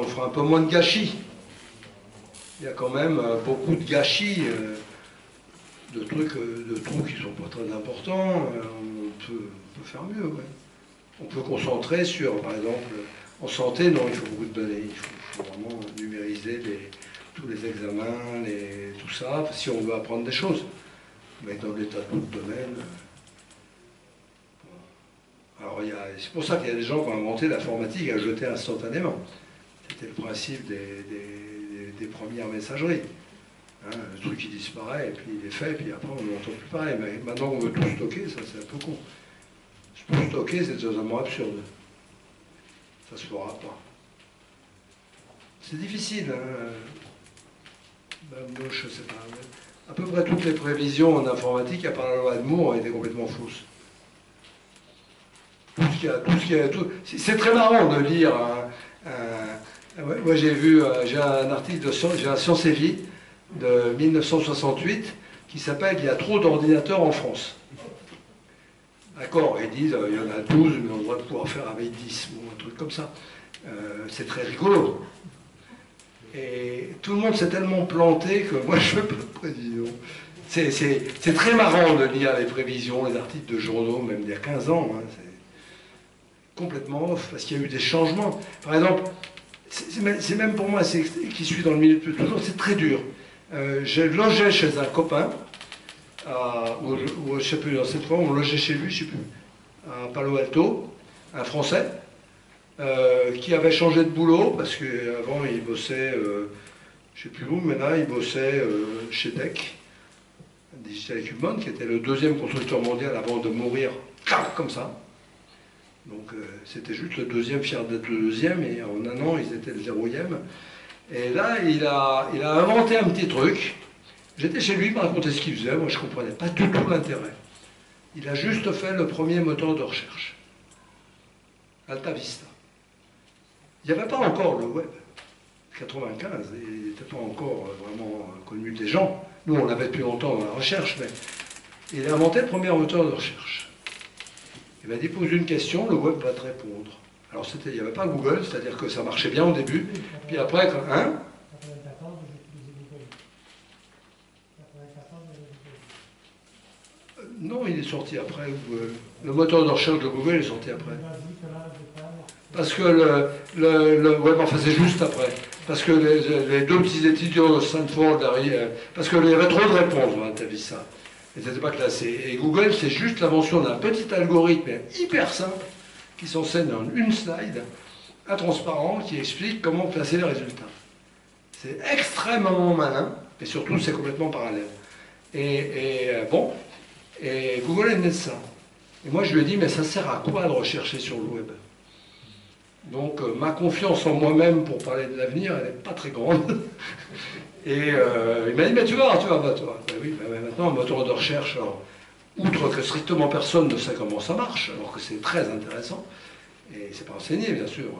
moins de gâchis. Il y a quand même beaucoup de gâchis de trous qui ne sont pas très importants, on peut faire mieux. Ouais. On peut concentrer sur, par exemple, en santé, non, il faut beaucoup de données. Il faut vraiment numériser tous les examens, tout ça, si on veut apprendre des choses. Mais dans l'état de d'autres domaines. Alors, c'est pour ça qu'il y a des gens qui ont inventé l'informatique à jeter instantanément. C'était le principe des premières messageries. Hein, le truc qui disparaît, et puis il est fait, et puis après on n'entend plus pareil. Mais maintenant on veut tout stocker, ça c'est un peu con. Tout stocker, c'est totalement absurde. Ça se fera pas. C'est difficile. Hein. Moi, je sais pas. À peu près toutes les prévisions en informatique, à part la loi de Moore, ont été complètement fausses. C'est très marrant de lire. Moi, j'ai un article j'ai un Science et Vie de 1968 qui s'appelle « Il y a trop d'ordinateurs en France ». D'accord, ils disent il y en a 12, mais on devrait pouvoir faire avec 10, ou un truc comme ça. C'est très rigolo. Et tout le monde s'est tellement planté que moi je ne fais pas de prévision. C'est très marrant de lire les prévisions, les articles de journaux, même d'il y a 15 ans. Hein, c'est complètement off, parce qu'il y a eu des changements. Par exemple, c'est même pour moi, qui suis dans le milieu depuis toujours, c'est très dur. Je logeais chez un copain, ou je ne sais plus, dans cette fois, on logeait chez lui, je ne sais plus, à Palo Alto, un Français, qui avait changé de boulot, parce qu'avant il bossait, je ne sais plus où, mais là il bossait chez DEC, Digital Equipment, qui était le deuxième constructeur mondial avant de mourir, comme ça. Donc c'était juste le deuxième, fier d'être le deuxième, et en un an ils étaient le 0e. Et là il a inventé un petit truc. J'étais chez lui, il me racontait ce qu'il faisait, moi je ne comprenais pas du tout l'intérêt. Il a juste fait le premier moteur de recherche, Alta Vista. Il n'y avait pas encore le web. 95, il n'était pas encore vraiment connu des gens. Nous on l'avait depuis longtemps dans la recherche, mais il a inventé le premier moteur de recherche. Il m'a dit, pose une question, le web va te répondre. Alors il n'y avait pas Google, c'est-à-dire que ça marchait bien au début, puis après, hein? Non, il est sorti après. Le moteur de recherche de Google est sorti après. Parce que le web, enfin c'est juste après. Parce que les deux petits étudiants de Stanford, parce qu'il y avait trop de réponses, hein, tu as vu ça. Et c'était pas classé. Et Google, c'est juste l'invention d'un petit algorithme hyper simple qui s'enseigne en une slide, intransparent, qui explique comment classer les résultats. C'est extrêmement malin, et surtout c'est complètement parallèle. Bon, et Google est né de ça. Et moi je lui ai dit, mais ça sert à quoi de rechercher sur le web? Donc ma confiance en moi-même pour parler de l'avenir, elle n'est pas très grande. Et il m'a dit, mais tu vas. Ben oui, ben maintenant, un moteur de recherche, alors, outre que strictement personne ne sait comment ça marche, alors que c'est très intéressant, et c'est pas enseigné, bien sûr.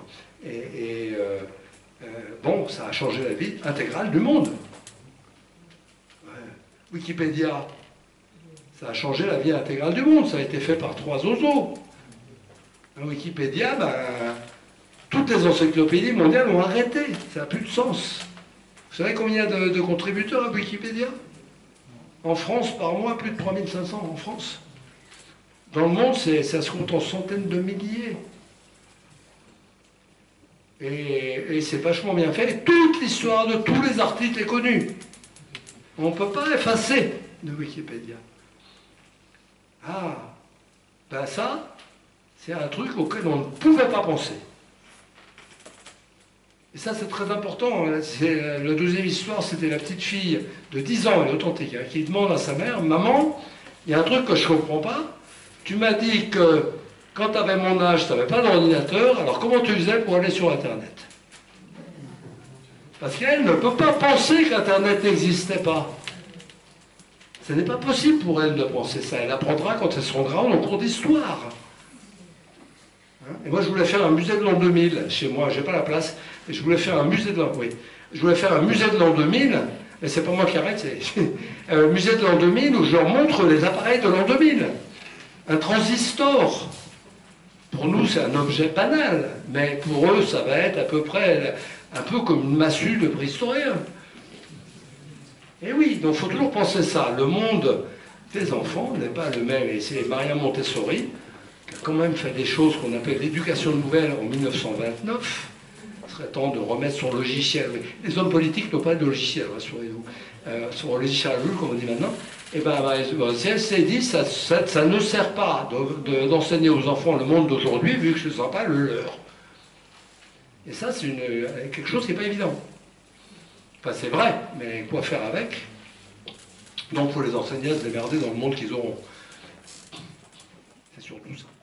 Bon, ça a changé la vie intégrale du monde. Ouais. Wikipédia, ça a changé la vie intégrale du monde, ça a été fait par 3 zozos. Wikipédia, ben, toutes les encyclopédies mondiales ont arrêté, ça n'a plus de sens. Vous savez combien il y a de contributeurs à Wikipédia? En France, par mois, plus de 3500 en France. Dans le monde, ça se compte en centaines de milliers. Et c'est vachement bien fait. Et toute l'histoire de tous les articles est connue. On ne peut pas effacer de Wikipédia. Ah, ben ça, c'est un truc auquel on ne pouvait pas penser. Et ça, c'est très important. La deuxième histoire, c'était la petite fille de 10 ans, elle est authentique, hein, qui demande à sa mère, « Maman, il y a un truc que je ne comprends pas. Tu m'as dit que quand tu avais mon âge, tu n'avais pas d'ordinateur, alors comment tu faisais pour aller sur Internet ?» Parce qu'elle ne peut pas penser qu'Internet n'existait pas. Ce n'est pas possible pour elle de penser ça. Elle apprendra quand elle sera grande en cours d'histoire. Et moi, je voulais faire un musée de l'an 2000 chez moi, j'ai pas la place. Et je voulais faire un musée de l'an... Oui. Je voulais faire un musée de l'an 2000, mais c'est pas moi qui arrête, c'est un musée de l'an 2000 où je leur montre les appareils de l'an 2000. Un transistor. Pour nous, c'est un objet banal, mais pour eux, ça va être à peu près un peu comme une massue de préhistorien. Et oui, donc il faut toujours penser ça. Le monde des enfants n'est pas le même. Et c'est Maria Montessori qui a quand même fait des choses qu'on appelle l'éducation nouvelle en 1929. Il serait temps de remettre son logiciel. Les hommes politiques n'ont pas de logiciel, rassurez-vous. Son logiciel, comme on dit maintenant. Et bien, si elle s'est dit, ça ne sert pas d'enseigner aux enfants le monde d'aujourd'hui, vu que ce ne sera pas le leur. Et ça, c'est quelque chose qui n'est pas évident. Enfin, c'est vrai, mais quoi faire avec? Donc, il faut les enseigner à se démerder dans le monde qu'ils auront. C'est surtout ça.